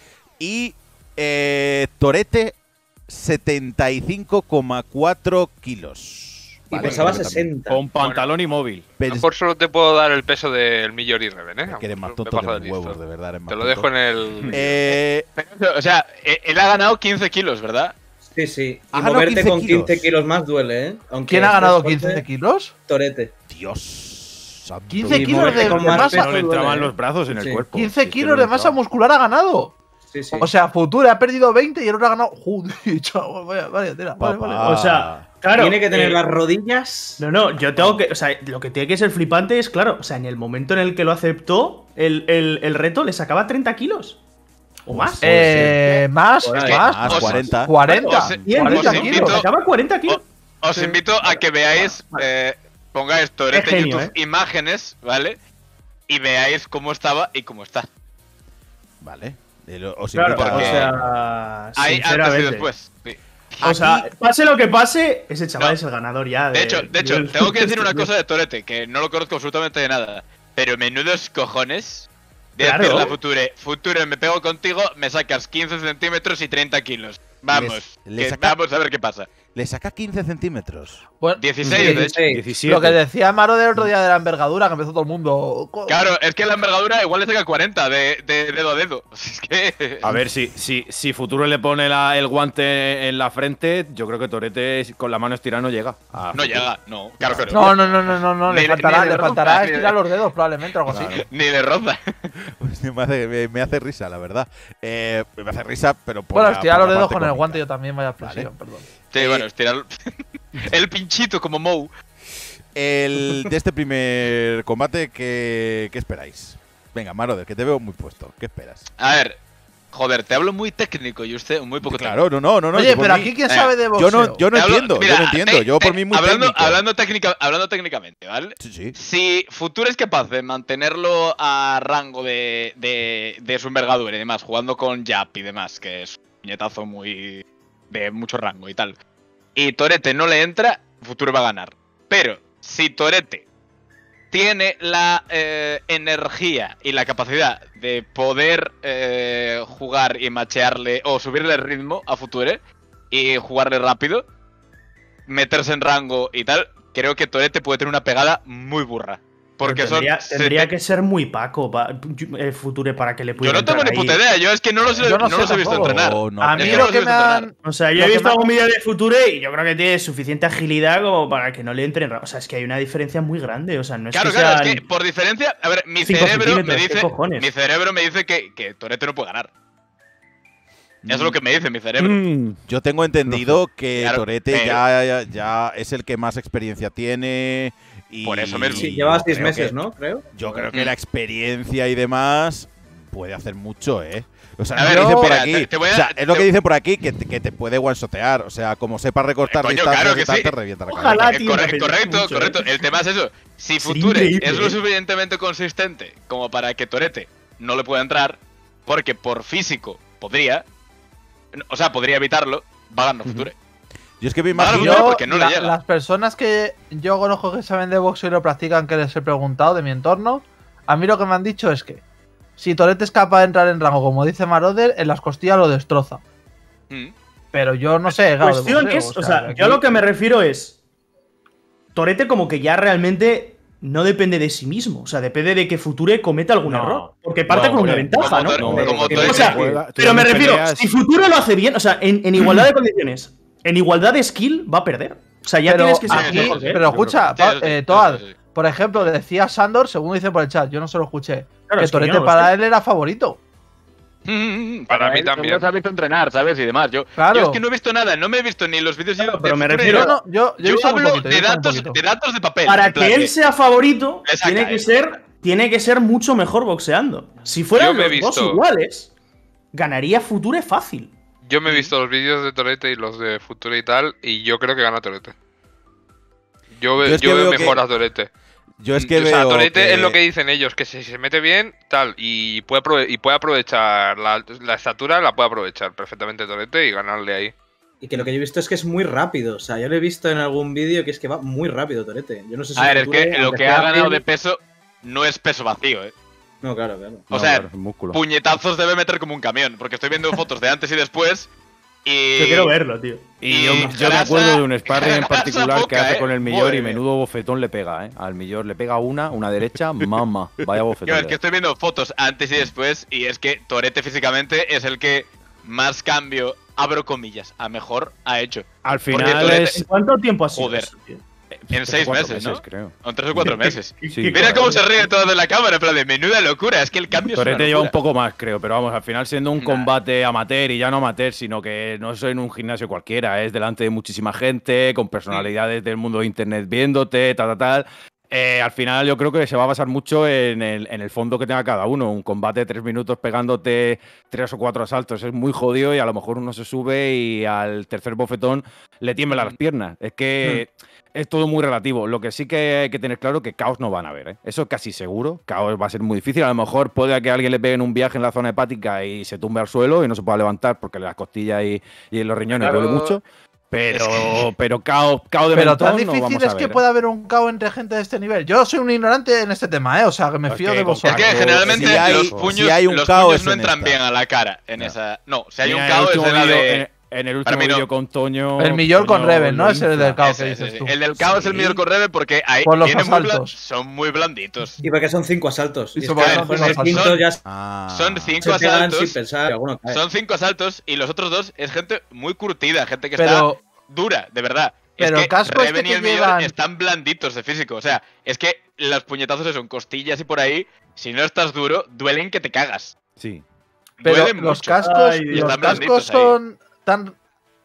Y eh, Torete, setenta y cinco coma cuatro kilos. Y Vale, pesaba creo que también. sesenta. Con pantalón y móvil. A lo mejor solo te puedo dar el peso del Millor y Reven, ¿eh? Que eres más Me tonto paso que de los listo. huevos, de verdad. eres más Te lo tonto. dejo en el. Eh, Pero, o sea, eh, él ha ganado quince kilos, ¿verdad? Sí, sí. Ha Y ganado moverte quince con kilos. quince kilos más duele, ¿eh? Aunque ¿Quién ha estés ganado fuerte, quince kilos? Torete. Dios santo. quince Y kilos moverte de, con de más masa. peso No le entraban duele, ¿eh? los brazos en el Sí. cuerpo. quince Sí, es que kilos no le de masa entraban. muscular ha ganado. Sí, sí. O sea, Future ha perdido veinte y el otro ha ganado. Joder, chaval, vaya, vaya, tela. Vale, Papá. vale. O sea, claro. Tiene que tener eh, las rodillas. No, no, yo tengo que. O sea, lo que tiene que ser flipante es, claro, o sea, en el momento en el que lo aceptó, el, el, el reto le sacaba treinta kilos. O más. Eh, más, Por ahí. más, Más, Os- cuarenta. cuarenta. os- Bien, cuarenta os le kilos. invito- sacaba cuarenta kilos. Os invito a que veáis, eh, pongáis Torete Qué en genio, YouTube ¿eh? imágenes, ¿vale? Y veáis cómo estaba y cómo está. Vale. Eh, lo- Os Claro, invito a o que. sea. Hay antes y sinceramente. después. Sí. O sea, Aquí- pase lo que pase, ese chaval No. es el ganador ya. De hecho, de hecho, del- tengo que decir una cosa de Torete, que no lo conozco absolutamente de nada. Pero menudos cojones de Claro. decirle a Future, Future, me pego contigo, me sacas quince centímetros y treinta kilos. Vamos, Les- les que saca- vamos a ver qué pasa. Le saca quince centímetros. Bueno, dieciséis, de hecho. diecisiete. lo que decía Maro del otro día de la envergadura, que empezó todo el mundo. co- Claro, es que la envergadura igual le saca cuarenta de, de dedo a dedo. Es que. A ver, si, si, si Futuro le pone la- el guante en la frente, yo creo que Torete con la mano estirada no llega. a No Futuro. llega, no, claro que no. No, no, no, no, no, no. Ni- Le faltará, ni de le ropa, faltará ni de- estirar los dedos, probablemente, o algo así. Ni de roza. Hostia, me, hace, me, me hace risa, la verdad. Eh, me hace risa, pero por Bueno, la- estirar por los la dedos parte con el cómica. guante yo también, vaya expresión, perdón. Sí, Eh, bueno, estirar. El pinchito como Mou. El, de este primer combate, ¿qué, qué esperáis? Venga, Maroder, que te veo muy puesto. ¿Qué esperas? A ver, joder, te hablo muy técnico y usted muy poco Claro, no, no, no. no Oye, yo por pero mí- aquí, ¿quién eh, sabe de Yo boxeo? no, yo no Te hablo- entiendo, mira, yo no entiendo. eh, Yo por eh, mí muy hablando, técnico. hablando, técnica, hablando técnicamente, ¿vale? Sí, sí. Si Future es capaz de mantenerlo a rango de, de, de su envergadura y demás, jugando con Jap y demás, que es un puñetazo muy de mucho rango y tal, y Torete no le entra, Future va a ganar. Pero si Torete tiene la eh, energía y la capacidad de poder eh, jugar y machearle o subirle el ritmo a Future y jugarle rápido, meterse en rango y tal, creo que Torete puede tener una pegada muy burra. Porque Pero tendría, son. tendría sete- que ser muy Paco pa- el Future para que le Yo pudiera no tengo ni entrar puta ahí. idea, yo es que no los, he- Yo no no sé los he visto tampoco. entrenar. Oh, no, A Es mí que no. no lo los he que visto me entrenar. han. O sea, yo Lo he que visto me- algún vídeo de Future y yo creo que tiene suficiente agilidad como para que no le entre en ra- O sea, es que hay una diferencia muy grande. O sea, no es Claro, que claro, sean- es que por diferencia, a ver, mi cinco cerebro me centímetros, ¿qué dice, cojones? mi cerebro me dice que, que Torete no puede ganar. Eso es lo que me dice mi cerebro. Mm, Yo tengo entendido que Claro, Torete pero- ya, ya, ya es el que más experiencia tiene. Y Por eso mismo. Sí, yo lleva seis creo meses, que- ¿no? Creo. Yo creo Mm. que la experiencia y demás puede hacer mucho, ¿eh? O sea, A es ver, lo que dicen por mira, aquí. te- te voy a- o sea, es lo te- que dicen por aquí que te, que te puede one-shotear. O sea, como sepa recortar Eh, coño, distancias claro que y tal, sí. te revienta la Ojalá. cabeza. Eh, tío, corre- me apetece correcto, mucho, correcto. ¿eh? El tema es eso. Si Sería Future increíble, es lo ¿eh? suficientemente consistente como para que Torete no le pueda entrar, porque por físico podría, o sea, podría evitarlo, va a ganar Future. Yo es que me Vale, imagino. Yo, Yo, porque no le la- llega. las personas que yo conozco que saben de boxeo y lo practican, que les he preguntado de mi entorno, a mí lo que me han dicho es que si Torete es capaz de entrar en rango, como dice Maroder, en las costillas lo destroza. Mm. Pero yo no sé, La claro, de cuestión boxeo, es, o sea, aquí- yo a lo que me refiero es. Torete como que ya realmente no depende de sí mismo. O sea, depende de que Future cometa algún No. error. Porque parte No, con una hombre, ventaja, como ¿no? Tor- no, como porque Torete- O sea, juega- tú pero me en refiero, peleas- si Future lo hace bien, o sea, en, en igualdad de condiciones, en igualdad de skill, va a perder. O sea, ya Pero tienes que ser aquí- mejor que él. pero escucha, Sí, pa- sí, sí, eh, sí, Toad, sí, sí. por ejemplo, decía Sandor, según dice por el chat, yo no se lo escuché, Claro, que es que yo Torete no lo para sé. él era favorito. Mm, Para mí él, también. No se ha visto entrenar, ¿sabes? Y demás. Yo, Claro. yo es que no he visto nada, no me he visto ni los vídeos Claro, de pero me Futura refiero- ni nada. Yo, no, yo, yo he Yo visto muy hablo poquito, yo he de, visto muy datos, poquito. de datos de papel. Para en plan que él de- sea favorito, Le saca, tiene que eh. ser, tiene que ser mucho mejor boxeando. Si fueran Yo me los he dos visto- iguales, ganaría Future fácil. Yo me he visto los vídeos de Torete y los de Futura y tal, y yo creo que gana Torete. Yo, ve- Yo es yo que veo veo mejor que- a Torete. Yo es que o sea, veo Torete que- es lo que dicen ellos, que si se mete bien, tal, y puede, aprove- y puede aprovechar la, la estatura, la puede aprovechar perfectamente Torete y ganarle ahí. Y que lo que yo he visto es que es muy rápido. O sea, yo lo he visto en algún vídeo que es que va muy rápido, Torete. Yo no sé si A ver, es Future, que lo aunque que sea ha ganado bien- de peso no es peso vacío, ¿eh? No, claro, claro. O No, sea, claro, es músculo. puñetazos debe meter como un camión, porque estoy viendo fotos de antes y después y... Yo quiero verlo, tío. Y yo, y yo me grasa- acuerdo de un sparring en grasa particular que poca, hace eh. con el Millor Joder. y menudo bofetón le pega, ¿eh? Al Millor le pega una, una derecha, mamá, vaya Yo bofetón. es le que da. estoy viendo fotos antes y después y es que Torete físicamente es el que más cambio, abro comillas, a mejor ha hecho. Al porque final Torete- es... ¿En cuánto tiempo ha sido Joder. eso, tío? En tres o seis cuatro meses, ¿no? creo. O en tres o cuatro meses. Sí, Mira claro. cómo se ríe todo de la cámara, en plan de menuda locura, es que el cambio es una Torete lleva un locura. poco más, creo, pero vamos, al final siendo un Nah. combate amateur y ya no amateur, sino que no es en un gimnasio cualquiera, es delante de muchísima gente, con personalidades del mundo de internet viéndote, tal, tal, tal. Eh, al final yo creo que se va a basar mucho en el, en el fondo que tenga cada uno. Un combate de tres minutos pegándote tres o cuatro asaltos es muy jodido y a lo mejor uno se sube y al tercer bofetón le tiemblan las piernas. Es que es todo muy relativo. Lo que sí que hay que tener claro es que caos no van a ver, ¿eh? Eso casi seguro. Caos va a ser muy difícil. A lo mejor puede que a alguien le pegue en un viaje en la zona hepática y se tumbe al suelo y no se pueda levantar porque las costillas y, y los riñones Claro. duele mucho. Pero, pero caos, caos de Pero tan mentón no difícil vamos a es que ver, ¿eh? pueda haber un caos entre gente de este nivel. Yo soy un ignorante en este tema, ¿eh? O sea, que me Es fío que de con Es vosotros. que generalmente Si hay- los si puños, hay un los caos puños no en entran esta. bien a la cara en No. esa. No, si hay Mira, un en el caos es último en la vídeo- de. en, en el Para último mí no. vídeo con Toño. El Millor con Toño Reven, ¿no? lo Es el infla. del caos Ese, que ese, dices ese. tú. El del caos es el Sí. mejor con Reve porque hay, Por los vienen muy blan- asaltos. son muy blanditos. Y porque son cinco asaltos. Y Y es sobre que a todo lo mejor son en el quinto son- ya Ah. Son cinco se pegan asaltos. sin pensar. y alguno cae. Son cinco asaltos y los otros dos es gente muy curtida, gente que Pero, está dura, de verdad. pero es el que casco este Reven y que el Millor llevan- están blanditos de físico. O sea, es que los puñetazos son costillas y por ahí, si no estás duro, duelen que te cagas. Sí. pero Duelen los mucho. cascos, Ay, Dios. los Están cascos blanditos ahí. son tan.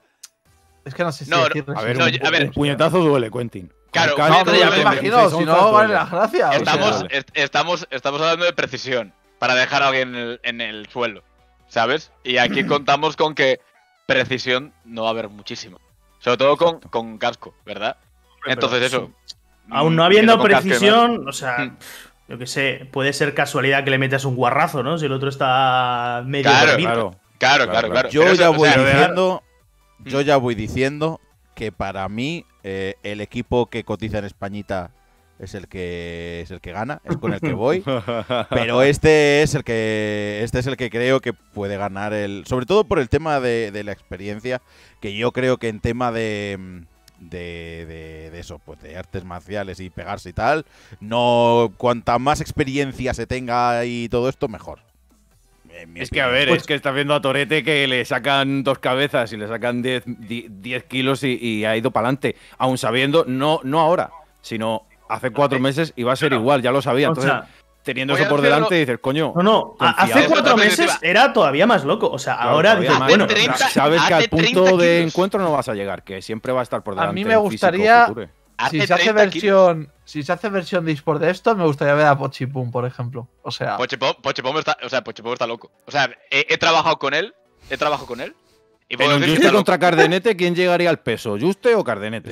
Es que no sé si No, no, decirlo. A ver, No, un, yo- a ver. un puñetazo duele, Quentin. Claro, Con no, casco hombre, ya y me con imagino, seis si no, onzas vale duele. la gracia. o sea. Estamos, duele. est- estamos, estamos hablando de precisión para dejar a alguien en el, en el suelo, ¿sabes? Y aquí contamos con que precisión no va a haber muchísimo. Sobre todo con, con casco, ¿verdad? Entonces eso. Aún no mm, habiendo viendo con casco y demás. precisión, o sea, Mm. pff, yo qué sé, puede ser casualidad que le metas un guarrazo, ¿no? Si el otro está medio Claro, dormido. Claro. Claro, Claro, claro, claro. Yo Pero ya eso, o voy sea, diciendo, Mm. yo ya voy diciendo que para mí eh, el equipo que cotiza en Españita es el que es el que gana, es con el que voy. Pero este es el que este es el que creo que puede ganar el, sobre todo por el tema de, de la experiencia, que yo creo que en tema de de, de, de eso, pues de artes marciales y pegarse y tal, no, cuanta más experiencia se tenga y todo esto, mejor. En mi Es que, a opinión. ver, es que estás viendo a Torete que le sacan dos cabezas y le sacan diez kilos y, y ha ido para adelante. Aún sabiendo, no, no ahora, sino hace cuatro meses iba a ser igual, ya lo sabía. O Entonces, sea, teniendo voy eso a por hacerlo- delante, dices, coño. no, no, a- hace confiado. cuatro Otra meses perspectiva. era todavía más loco. O sea, Claro, ahora todavía dices, más. bueno, treinta, o sea, sabes que hace al punto treinta de kilos. encuentro no vas a llegar, que siempre va a estar por delante. mí me el gustaría- físico Future. Hace Si se hace treinta kilos. versión, si se hace versión de eSport de esto, me gustaría ver a Pochipum, por ejemplo. O sea, Pochepom, Pochepom está, o sea, Pochepom está loco. O sea, he, he trabajado con él, he trabajado con él. Y En puedo un decir que Juste está loco. contra Cardenete, ¿quién llegaría al peso? ¿Juste o Cardenete?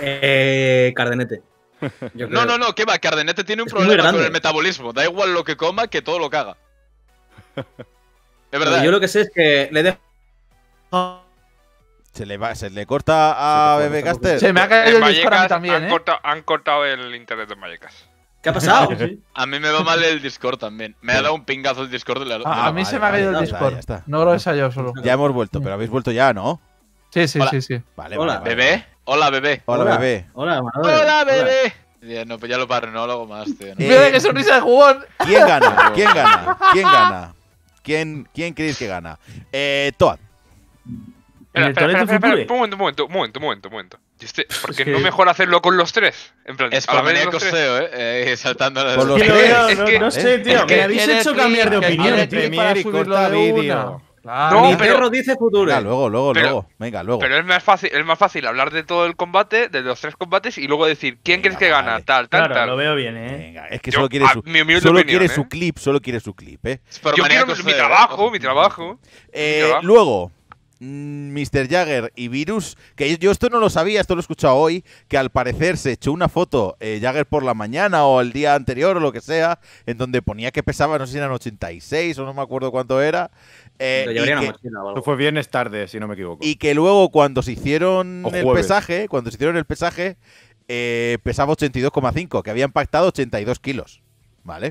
Eh, Cardenete. Yo No, creo. no, no, que va, Cardenete tiene un Es muy problema con grande. el metabolismo. Da igual lo que coma, que todo lo caga. Es Lo verdad. que Yo lo que sé es que le dejo. Se le va, se le corta a Se te fue, Bebe se te fue. Caster. se me ha En caído el Discord a mí Vallecas también, han, ¿eh? cortado, han cortado el internet en Vallecas. ¿Qué ha pasado? A mí me va mal el Discord también. Me ha dado un pingazo el Discord de la. de A, la- a mí vale, se me ha caído vale, el ya está, Discord. ya está. No creo que sea yo solo. Ya hemos vuelto, pero habéis vuelto ya, ¿no? Sí, sí, Hola. sí, sí. Vale, Hola. vale, vale. ¿Bebé? Hola, bebé. Hola, Hola. bebé. Hola, Manuel. Hola, bebé. Ya, no, pues ya lo paro, no lo hago más, tío. no. Eh, Mira qué sonrisa de jugón. ¿Quién gana? ¿Quién gana? ¿Quién gana? ¿Quién, quién creéis que gana? Eh, Toad. En el Espera, espera, Toretto espera, espera, Future. un momento, un momento, un momento, un momento, un momento. Este, ¿Por qué que- no mejor hacerlo con los tres? En plan, Es a la por vez venir los tres. coseo, eh. eh saltando las Con los Es que lo tres. veo, Es no, que- no sé, tío. es que- Me habéis Quiere hecho clip, cambiar de que opinión, quiere tío. clip para Premiere y subirlo corta de vídeo. una. Claro. Mi No, pero- perro dice Future. Venga, luego, luego, Pero- luego. Venga, luego. Pero es más fácil, es más fácil hablar de todo el combate, de los tres combates, y luego decir quién Venga, crees que gana, vale. tal, tal, Claro, tal. lo veo bien, ¿eh? Venga, es que Yo- solo quiere a su, mi humilde solo opinión, quiere ¿eh? su clip, solo quiere su clip, ¿eh? Es por Yo manía quiero mi coseo, trabajo, eh. mi trabajo. Eh, trabajo. luego, mm, mister Jagger y Virus, que yo esto no lo sabía, esto lo he escuchado hoy, que al parecer se echó una foto eh, Jagger por la mañana o el día anterior o lo que sea, en donde ponía que pesaba, no sé si eran ochenta y seis o no me acuerdo cuánto era. eh, Lo y, llevaría en la que, mochila o Eso algo. fue viernes tarde, si no me equivoco. y que luego cuando se hicieron O el jueves. pesaje, cuando se hicieron el pesaje, eh, pesaba ochenta y dos coma cinco, que había impactado ochenta y dos kilos, ¿vale?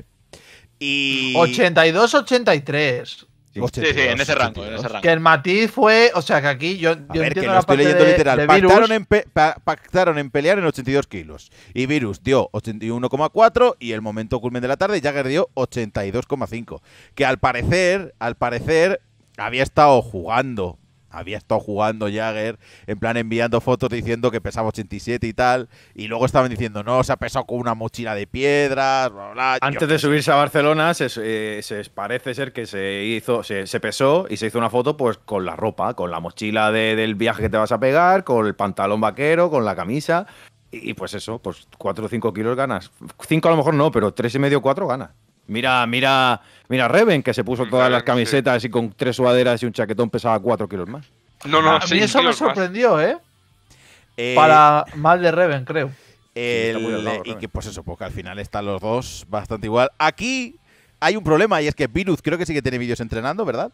Y... ochenta y dos ochenta y tres. Sí, Sí, sí, en ese rango, en ese rango. Que el matiz fue. O sea, que aquí yo, A yo ver, que entiendo lo la estoy parte leyendo de, literal. de Pactaron Virus. en, pe- pa- pactaron en pelear en ochenta y dos kilos. Y Virus dio ochenta y uno coma cuatro y el momento culmen de la tarde Jagger dio ochenta y dos coma cinco. Que al parecer, al parecer, había estado jugando. Había estado jugando Jagger, en plan enviando fotos diciendo que pesaba ochenta y siete y tal. Y luego estaban diciendo, no, se ha pesado con una mochila de piedras, bla, bla, bla. Antes Yo de qué sé. subirse a Barcelona, se, eh, se- parece ser que se hizo, se, se pesó y se hizo una foto pues con la ropa, con la mochila de- del viaje que te vas a pegar, con el pantalón vaquero, con la camisa. Y, y pues eso, pues cuatro o cinco kilos ganas. cinco a lo mejor no, pero tres y medio, cuatro ganas. Mira, mira, mira Reven, que se puso todas Reven, las sí. camisetas y con tres sudaderas y un chaquetón pesaba cuatro kilos más. No, no, A mí seis eso me kilos más. sorprendió, ¿eh? Eh, Para mal de Reven, creo. El- está muy al lado, y Reven. que pues eso, porque al final están los dos bastante igual. Aquí hay un problema y es que Virus creo que sí que tiene vídeos entrenando, ¿verdad?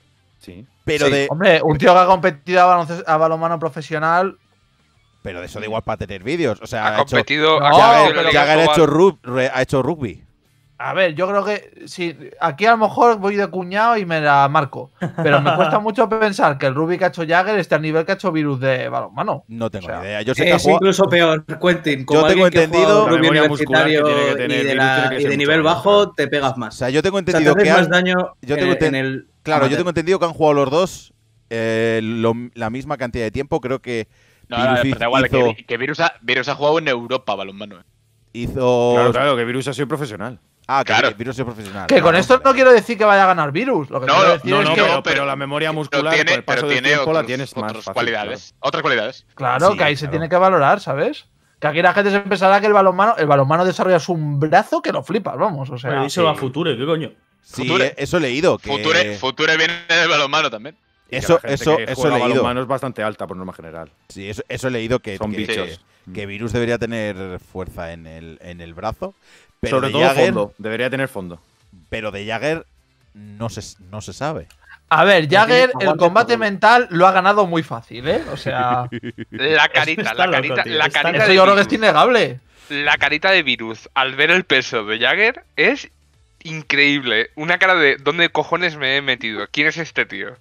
Sí. Pero Sí. de Hombre, un tío que ha competido a, balonces- a balonmano profesional. pero de eso da igual para tener vídeos. O sea, Ha ha hecho, competido. No, ha Jagger, competido en la pero- Liga Jagger ha, Global. hecho rug- re- ha hecho rugby. A ver, yo creo que si aquí a lo mejor voy de cuñado y me la marco. Pero me cuesta mucho pensar que el rugby que ha hecho Jagger esté al nivel que ha hecho Virus de balonmano. No tengo O sea, ni idea. Yo sé que ha Es jugado- incluso peor, Quentin. Como Yo tengo alguien que ha entendido- jugado La rugby memoria muscular que universitario tiene que tener y de, Virus la- tiene que y ser de mucho nivel mayor, bajo claro. te pegas O más. sea, yo tengo O sea, te entendido haces que más han- daño yo en, tengo el- enten- en el. Claro, yo amateur. tengo entendido que han jugado los dos eh, lo- la misma cantidad de tiempo. Creo que No, Virus no, pero da igual, hizo, que, Vi- que Virus, ha, Virus ha jugado en Europa balonmano. eh. hizo- Claro, claro, que Virus ha sido profesional. Ah, que Claro. Virus es profesional. Que con Claro. esto no quiero decir que vaya a ganar Virus. Lo que No, quiero no, decir No, es no, que, pero, pero- pero la memoria Pero muscular tiene, con el paso pero del tiene tiempo la otros- tienes más otras fácil. cualidades. Otras cualidades. claro, Sí, que ahí se claro. tiene que valorar, ¿sabes? Que aquí la gente se pensará que el balonmano, el balonmano desarrollas un brazo que lo flipas, vamos. O sea, Bueno, eso va a Future, ¿qué coño? Sí, Future. eh, eso he leído. Que Future, Future viene del balonmano también. Y que Eso, la gente eso, que eso he juega leído. balonmano es bastante alta por norma general. Sí, eso, eso he leído que, Son que, bichos. que- que Virus debería tener fuerza en el, en el brazo. Pero Sobre de todo Jagger, fondo. Debería tener fondo. pero de Jagger no se, no se sabe. a ver, Jagger, tiene el aguante combate todo. mental lo ha ganado muy fácil, ¿eh? O sea, La carita, Está la loco, carita, tío, la está carita loco. eso de yo creo que es Virus. innegable. La carita de Virus al ver el peso de Jagger es increíble. Una cara de ¿dónde cojones me he metido? ¿Quién es este tío?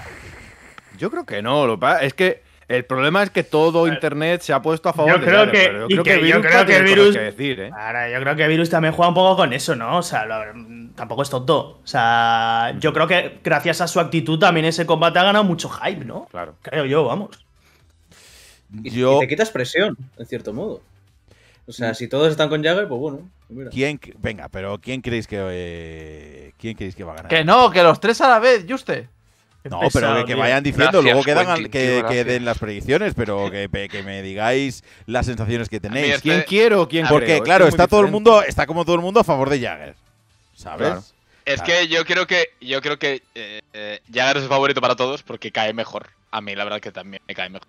Yo creo que no. Lo que pasa es que el problema es que todo internet se ha puesto a favor Yo de creo Jagger, que- pero y yo creo que- que yo Virus creo va a que tener Virus- cosas que decir, ¿eh? Ahora, yo creo que Virus también juega un poco con eso, ¿no? O sea, lo- tampoco es tonto. O sea, yo creo que gracias a su actitud también ese combate ha ganado mucho hype, ¿no? Claro. Creo yo, vamos. Y, Yo, y te quitas presión, en cierto modo. O sea, si todos están con Jagger, pues bueno. Mira. ¿quién, venga, pero ¿quién creéis que eh, quién creéis que va a ganar? Que no, que los tres a la vez, Juste. Qué No, pesado, pero que, que tío. vayan diciendo, Gracias, luego que, dan- Quentin, que, tío, que gracias. den las predicciones, pero que, que me digáis las sensaciones que tenéis. este- ¿Quién quiero o quién Porque, creo? Es que claro, es muy está todo el diferente. mundo, está como todo el mundo a favor de Jagger. ¿Sabes? Claro. Es Claro. que yo creo que yo creo que eh, eh, Jagger es el favorito para todos porque cae mejor. A mí la verdad que también me cae mejor.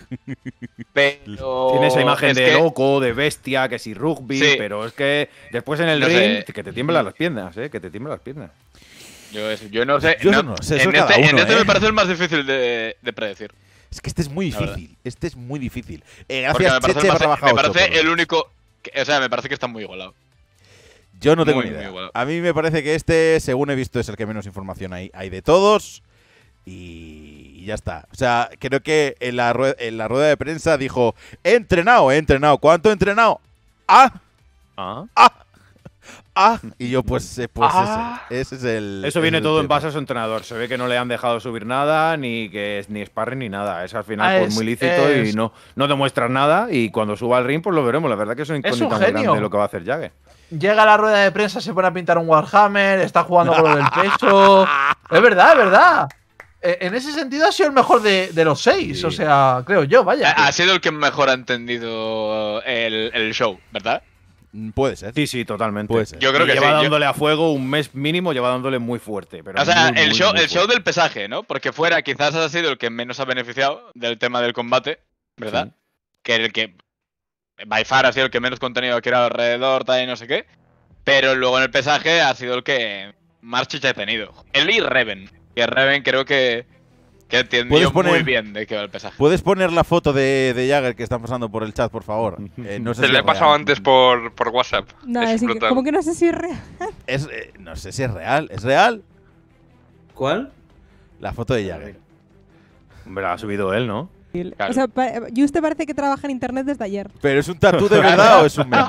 Pero Tiene esa imagen es de que- loco, de bestia, que si rugby, Sí. pero es que después en el No ring sé. que te tiemblan las piernas, ¿eh? Que te tiemblan las piernas. Yo, es- yo no sé. Yo no- no sé, eso en cada este, en uno, este ¿eh? me parece el más difícil de, de predecir. Es que este es muy La verdad. difícil. Este es muy difícil. Eh, Porque gracias, me parece, Cheche, el, más- barra baja me ocho, parece por- el único. que- o sea, me parece que está muy igualado. Yo no tengo muy, ni muy idea. igualado. A mí me parece que este, según he visto, es el que menos información hay, hay de todos. Y, y ya está. O sea, creo que en la, rue- en la rueda de prensa dijo: He entrenado, he entrenado. ¿Cuánto he entrenado? ¡Ah! Ah. ¡Ah! ah, y yo pues, eh, pues Ah. ese, ese es el... Eso ese viene es el todo en tema. base a su entrenador. Se ve que no le han dejado subir nada, ni que es ni sparring ni nada. Es al final Ah, pues, es- muy lícito y es- no, no demuestras nada. Y cuando suba al ring, pues lo veremos. La verdad que es una Es un incógnita muy genio. grande lo que va a hacer Jagger. Llega a la rueda de prensa, se pone a pintar un Warhammer, está jugando con lo del peso. Es verdad, es verdad. Eh, En ese sentido ha sido el mejor de, de los seis, Sí. o sea, creo yo, vaya. Ha ha sido el que mejor ha entendido el, el show, ¿verdad? Mm, Puede ser. Sí, sí, totalmente. Puede ser. Yo creo Y que lleva sí. yo- dándole a fuego un mes mínimo, lleva dándole muy fuerte. Pero O sea, muy, el, muy, show, muy el show fuerte. del pesaje, ¿no? Porque fuera quizás ha sido el que menos ha beneficiado del tema del combate, ¿verdad? Sí. Que el que by far ha sido el que menos contenido ha creado alrededor, tal y no sé qué. Pero luego en el pesaje ha sido el que más chicha ha tenido. Él y Reven. Que Reven creo que, que entendió ¿Puedes poner- muy bien de qué va el pesaje. ¿Puedes poner la foto de, de Jagger que están pasando por el chat, por favor? Eh, no sé Se si le es he pasado real. antes por, por WhatsApp. No, es es que, brutal. como que no sé si es real. Es, eh, no sé si es real. ¿Es real? ¿Cuál? La foto de Jagger. Hombre, la ha subido él, ¿no? Claro. O sea, pa- Juste parece que trabaja en internet desde ayer. ¿Pero es un tatú de verdad o es un meme?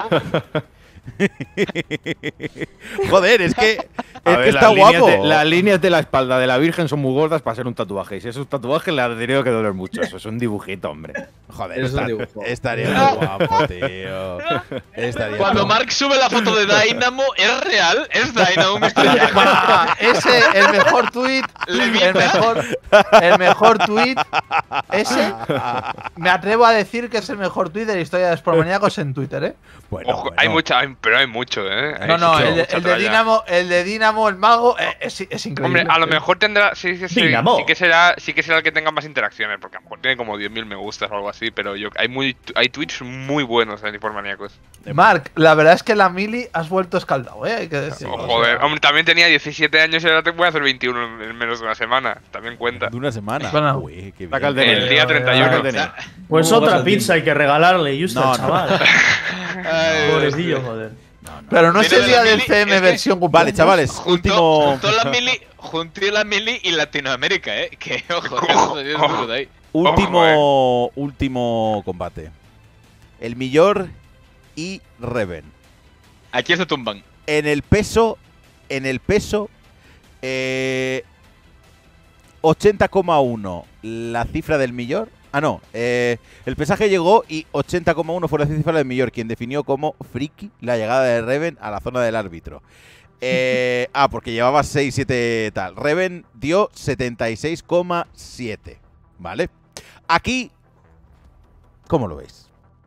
Joder, es que, es A que ver, está las líneas guapo. de- las líneas de la espalda de la Virgen son muy gordas para ser un tatuaje. Y si es un tatuaje, le ha tenido que doler mucho. Eso es un dibujito, hombre. Joder, Es un está- dibujo. estaría muy guapo, tío. Estaría Cuando guapo. Mark sube la foto de Dynamo, ¿es real? ¿Es Dynamo mister Jagger? Ah, ese, el mejor tweet, Levita. el mejor, el mejor tweet, ese, me atrevo a decir que es el mejor tweet de la historia de Sportmaníacos en Twitter, ¿eh? Bueno, Ojo, bueno. hay mucha, hay- pero hay mucho, ¿eh? Hay No, no, mucho- el, de- mucha el de tralla. Dinamo, el de Dinamo, el mago, eh, es, es increíble. Hombre, a lo mejor tendrá. Sí, sí, sí, Dinamo. sí que será, sí que será el que tenga más interacciones, porque a lo mejor tiene como diez mil me gustas o algo así, pero yo, hay, muy, hay tweets muy buenos en Informaníacos. Mark, la verdad es que la mili has vuelto escaldado, ¿eh? Hay que decirlo. Oh, o joder, sea, hombre, también tenía diecisiete años y ahora te voy a hacer veintiuno en en menos de una semana. También cuenta. De una semana. Bueno. Uy, qué Saca el bien. D N I. El día treinta y uno. Saca el D N I. Pues ¿Cómo vas otra al pizza hay que regalarle, Juste, No, al no. chaval. Ay, Pobrecillo, joder. Pero no es Viene el de día la del mili, C M es que- versión Vale, cumpleaños. chavales, Junto, último. junto la mili, junto la mili y Latinoamérica, eh. Que ojo, que Ojo, eso es ojo. duro de ahí. Último, último combate. El Millor y Reven. Aquí se tumban. En el peso, en el peso, eh, ochenta coma uno la cifra del Millor. Ah, no, eh, el pesaje llegó y ochenta coma uno fue la cifra del Millor, quien definió como friki la llegada de Reven a la zona del árbitro. Eh, ah, porque llevaba seis, siete tal. Reven dio setenta y seis coma siete, ¿vale? Aquí, ¿cómo lo veis?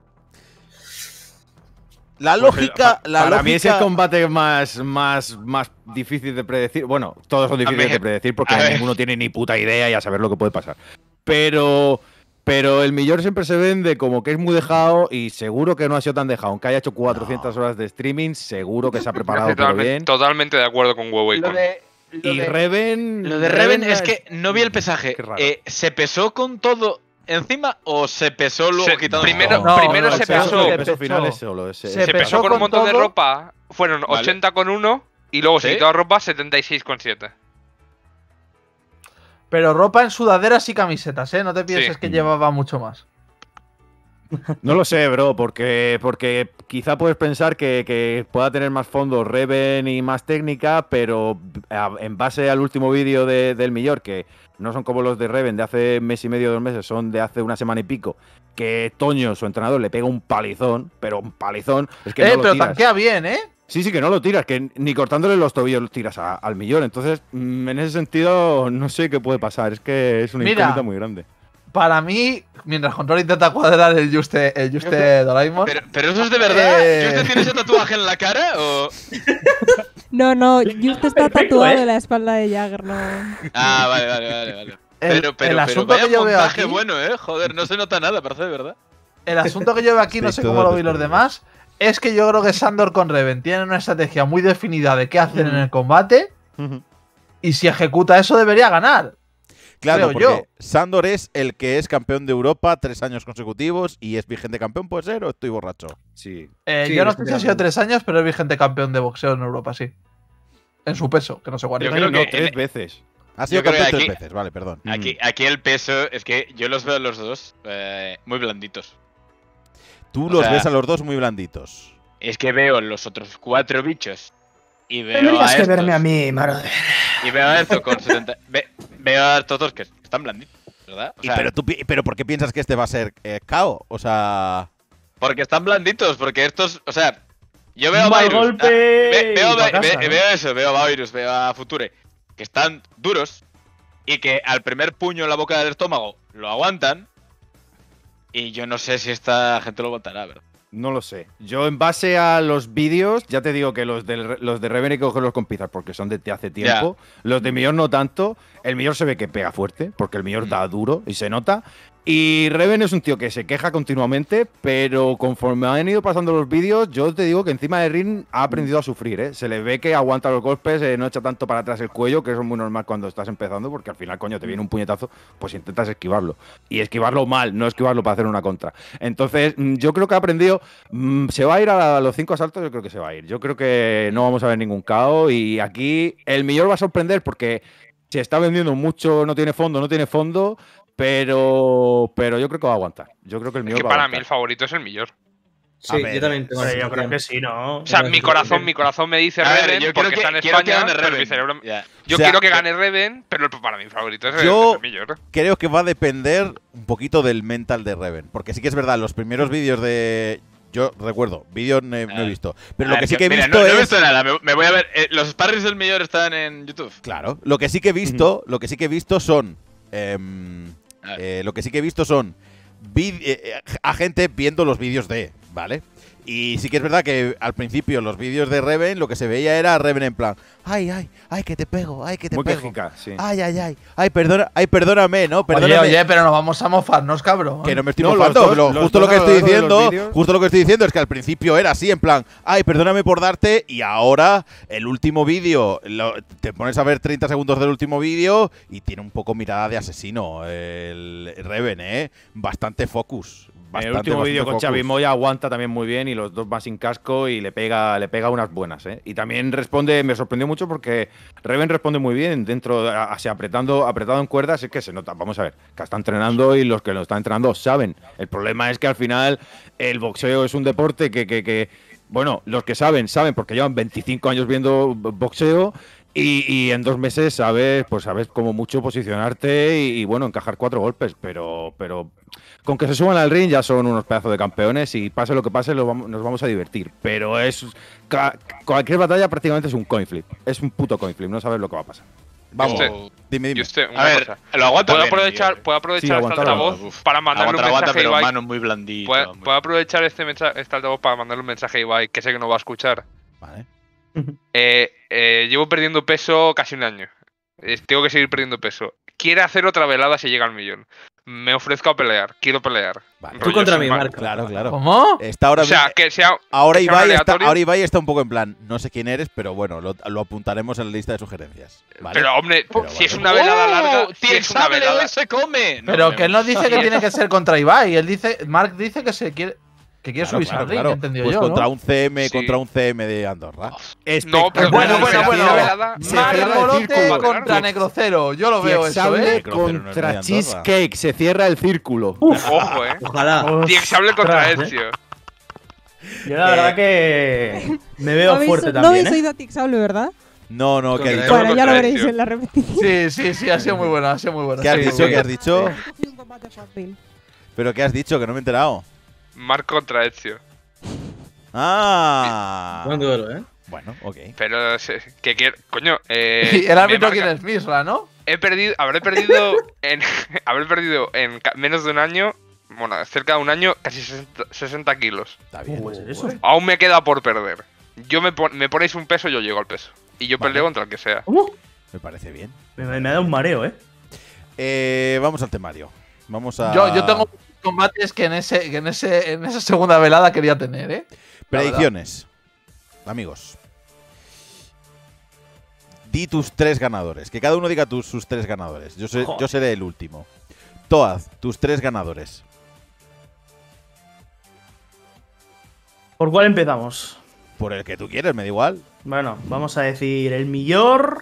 La Pues, lógica, eh, la para lógica... mí es el combate más, más, más difícil de predecir. Bueno, todos son difíciles mí- de predecir porque a ver. ninguno tiene ni puta idea y a saber lo que puede pasar. Pero, pero el Millor siempre se vende como que es muy dejado y seguro que no ha sido tan dejado. Aunque haya hecho cuatrocientas horas de streaming, seguro que se ha preparado pero totalmente, bien. totalmente de acuerdo con Huawei. Lo de, lo Y de- Reven. Lo de Reven es que no vi el Mm, pesaje. qué raro. Eh, ¿Se pesó con todo encima o se pesó luego Se- quitando primero- todo? primero el se peso- pesó- El peso se final pesó. es solo ese. Se Se pesó pesó con un con montón de todo. ropa. Fueron Vale. ochenta con uno y luego se ¿Sí? quitó la ropa setenta y seis con siete. Pero ropa en sudaderas y camisetas, ¿eh? No te pienses Sí. que llevaba mucho más. No lo sé, bro, porque, porque quizá puedes pensar que, que pueda tener más fondo Reven y más técnica, pero a- en base al último vídeo de- del Millor, que no son como los de Reven de hace mes y medio, dos meses, son de hace una semana y pico, que Toño, su entrenador, le pega un palizón, pero un palizón, es que eh, no lo pero tiras. tanquea bien, ¿eh? Sí, sí, que no lo tiras, que ni cortándole los tobillos lo tiras a- al Millor. Entonces, mm, en ese sentido, no sé qué puede pasar, es que es una Mira. incógnita muy grande. Para mí, mientras Control intenta cuadrar el Juste, el Juste Doraemon. Pero, pero eso es de verdad. Eh. ¿Y usted tiene ese tatuaje en la cara o...? No, no, Juste está Perfecto, tatuado ¿eh? en la espalda de Jagger, no. Ah, vale, vale, vale, vale. El- Pero, el pero, pero asunto vaya que yo veo montaje aquí- bueno, eh. Joder, no se nota nada, parece de verdad. El asunto que yo veo aquí, no sé Estoy cómo todo lo vi los despedido. demás, es que yo creo que Sandor con Reven tienen una estrategia muy definida de qué hacer en el combate. Y si ejecuta eso, debería ganar. Claro, creo porque yo. Sandor es el que es campeón de Europa tres años consecutivos y es vigente campeón, ¿puede ser? ¿O estoy borracho? Sí. Eh, Sí, yo no sé si ha efectivamente. sido tres años, pero es vigente campeón de boxeo en Europa, sí. En su peso, que no sé cuál Yo es. creo no, que tres en- veces. Ha sido Yo creo campeón que tres aquí- veces, vale, perdón. Aquí, aquí el peso es que yo los veo a los dos eh, muy blanditos. Tú o los sea- ves a los dos muy blanditos. Es que veo los otros cuatro bichos y veo Tendrías a que estos, verme a mí, Marode. y veo a estos con setenta... ve- veo a estos dos que están blanditos, ¿verdad? O Y sea, pero, tú, pi- pero ¿por qué piensas que este va a ser eh, K O? O sea... porque están blanditos, porque estos... O sea, yo veo a Un mal Virus... golpe ah, ve- veo, y pa' ve- casa, ve- ¿no? veo eso, veo a Virus, veo a Future, que están duros y que al primer puño en la boca del estómago lo aguantan. Y yo no sé si esta gente lo aguantará, ¿verdad? No lo sé. Yo, en base a los vídeos, ya te digo que los, del, los de Reven hay que cogerlos con pinzas porque son de hace tiempo. Los de Millor no tanto. El Millor se ve que pega fuerte porque el Millor Mm. da duro y se nota. Y Reven es un tío que se queja continuamente, pero conforme han ido pasando los vídeos, yo te digo que encima de ring ha aprendido a sufrir, ¿eh? Se le ve que aguanta los golpes, eh, no echa tanto para atrás el cuello, que eso es muy normal cuando estás empezando, porque al final, coño, te viene un puñetazo, pues intentas esquivarlo. Y esquivarlo mal, no esquivarlo para hacer una contra. Entonces, mm, yo creo que ha aprendido. mm, Se va a ir a los cinco asaltos, yo creo que se va a ir. Yo creo que no vamos a ver ningún K O. Y aquí el Millor va a sorprender porque se está vendiendo mucho, no tiene fondo, no tiene fondo. Pero, pero yo creo que va a aguantar. Yo creo que el Es Millor que va a para aguantar. mí el favorito es el Millor. Sí, ver, yo también tengo Hombre, esa yo creo sensación. que sí, ¿no? O sea, mi corazón, mi corazón me dice A ver, Reven yo porque quiero está que, en quiero que España, gane pero mi Reven. cerebro... Ya. Yo O sea, quiero que eh, gane Reven, pero para mí el favorito es el, yo- es el Millor. Creo que va a depender un poquito del mental de Reven. Porque sí que es verdad, los primeros vídeos de... Yo recuerdo, vídeos no, he- no he visto. Pero A lo ver, que sí que he mira, visto no, no he es... visto nada, me, me voy a ver. eh, los sparrings del Millor están en YouTube. Claro, lo que sí que he visto, lo que sí que he visto son... em, A ver. eh, lo que sí que he visto son vid- eh, a gente viendo los vídeos de, ¿vale? Y sí que es verdad que al principio los vídeos de Reven lo que se veía era Reven en plan, ay, ay, ay, que te pego, ay, que te Muy pego. quejica, sí. Ay, ay, ay, ay, perdona, ay, perdóname, ¿no? Oye, Perdóname. oye, pero nos vamos a mofarnos, cabrón. Que no me estoy No, los mofando, dos- lo- los justo dos lo que a lo estoy largo de los diciendo, vídeos. justo lo que estoy diciendo es que al principio era así, en plan, ay, perdóname por darte, y ahora el último vídeo, lo- te pones a ver treinta segundos del último vídeo y tiene un poco mirada de asesino el Reven, ¿eh? Bastante focus. Bastante, el último bastante vídeo con focus. Xavi Moya aguanta también muy bien y los dos van sin casco y le pega, le pega unas buenas, ¿eh? Y también responde, me sorprendió mucho porque Reven responde muy bien dentro, así apretando, apretado en cuerdas, es que se nota, vamos a ver, que está entrenando y los que lo están entrenando saben. El problema es que al final el boxeo es un deporte que, que, que bueno, los que saben, saben porque llevan veinticinco años viendo boxeo. Y, y en dos meses sabes, pues sabes como mucho posicionarte y, y, bueno, encajar cuatro golpes, pero, pero con que se suban al ring ya son unos pedazos de campeones y pase lo que pase lo vamos- nos vamos a divertir. Pero es ca- cualquier batalla prácticamente es un coin flip, es un puto coin flip, no sabes lo que va a pasar. Vamos, Yo dime, Y dime. usted, una A ver, cosa. lo aguanta ¿Puedo bien, aprovechar, Millor. puedo aprovechar Sí, este aguantar, altavoz Uf, para mandarle un aguanta, aguanta, mensaje a pero Ibai? manos muy blanditas. ¿Puedo, muy- puedo aprovechar este, mensa- este altavoz para mandarle un mensaje a Ibai, que sé que no va a escuchar? Vale. Eh, eh, llevo perdiendo peso casi un año. Eh, tengo que seguir perdiendo peso. Quiere hacer otra velada si llega al millón. Me ofrezco a pelear. Quiero pelear. Vale. Tú contra sin mí, mar- Marco. Claro, claro. ¿Cómo? Está ahora O sea, mismo- que sea. Ahora que sea un Ibai, está, aleatorio. ahora Ibai está un poco en plan, no sé quién eres, pero bueno, lo, lo apuntaremos en la lista de sugerencias. ¿vale? Pero hombre, Pero si es vale. una velada ¡Oh! larga, si ¡Tío, es una sable, velada. hoy se come! No, Pero me- que él nos dice que tiene que ser contra Ibai. Él dice, Mark dice que se quiere, que quiere Claro, subirse claro, al ring, claro. he entendido Pues yo, contra ¿no? un C M, Sí. contra un C M de Andorra. No, pero Bueno, bueno, si bueno. es una velada- Se Mark cierra el Molote círculo. contra Necrocero. Yo lo veo eso, Diexable ¿eh? Necrocero no es de contra Andorra. Cheesecake, se cierra el círculo. Ojo, eh. Ojalá. Diexable contra Ostras, Ezio. Yo la verdad que me veo ¿No habéis- fuerte No también, habéis ¿eh? oído a Tixable, ¿verdad? No, no, ¿qué ha Contra dicho? Bueno, ya lo contra veréis Ezio. en la repetición. Sí, sí, sí, ha sido muy bueno, ha sido muy bueno. ¿Qué has sí, dicho? sí. ¿Qué has dicho? Un combate fácil. ¿Pero qué has dicho? Que no me he enterado. Mark contra Ezio. Ah. Buen duelo, ¿eh? Bueno, ok. Pero se- que quiero. Coño, eh. Y el me árbitro marca- quién es, Misra, ¿no? He perdido. Habré perdido en. habré perdido en ca- menos de un año. Bueno, cerca de un año, casi sesenta, sesenta kilos. Está bien. ¿Puede ser eso? Aún me queda por perder. Yo me, pon- me ponéis un peso, yo llego al peso. Y yo Vale. peleo contra el que sea. ¿Cómo? Me parece bien. Me, me da un mareo, ¿eh? Eh, vamos al temario. Vamos a. Yo, yo tengo combates que en ese, que en ese, en esa segunda velada quería tener, ¿eh? La Predicciones. Amigos. Di tus tres ganadores. Que cada uno diga tus, sus tres ganadores. Yo, sé- Joder. yo seré el último. Toaz, tus tres ganadores. ¿Por cuál empezamos? Por el que tú quieres, me da igual. Bueno, vamos a decir el Millor.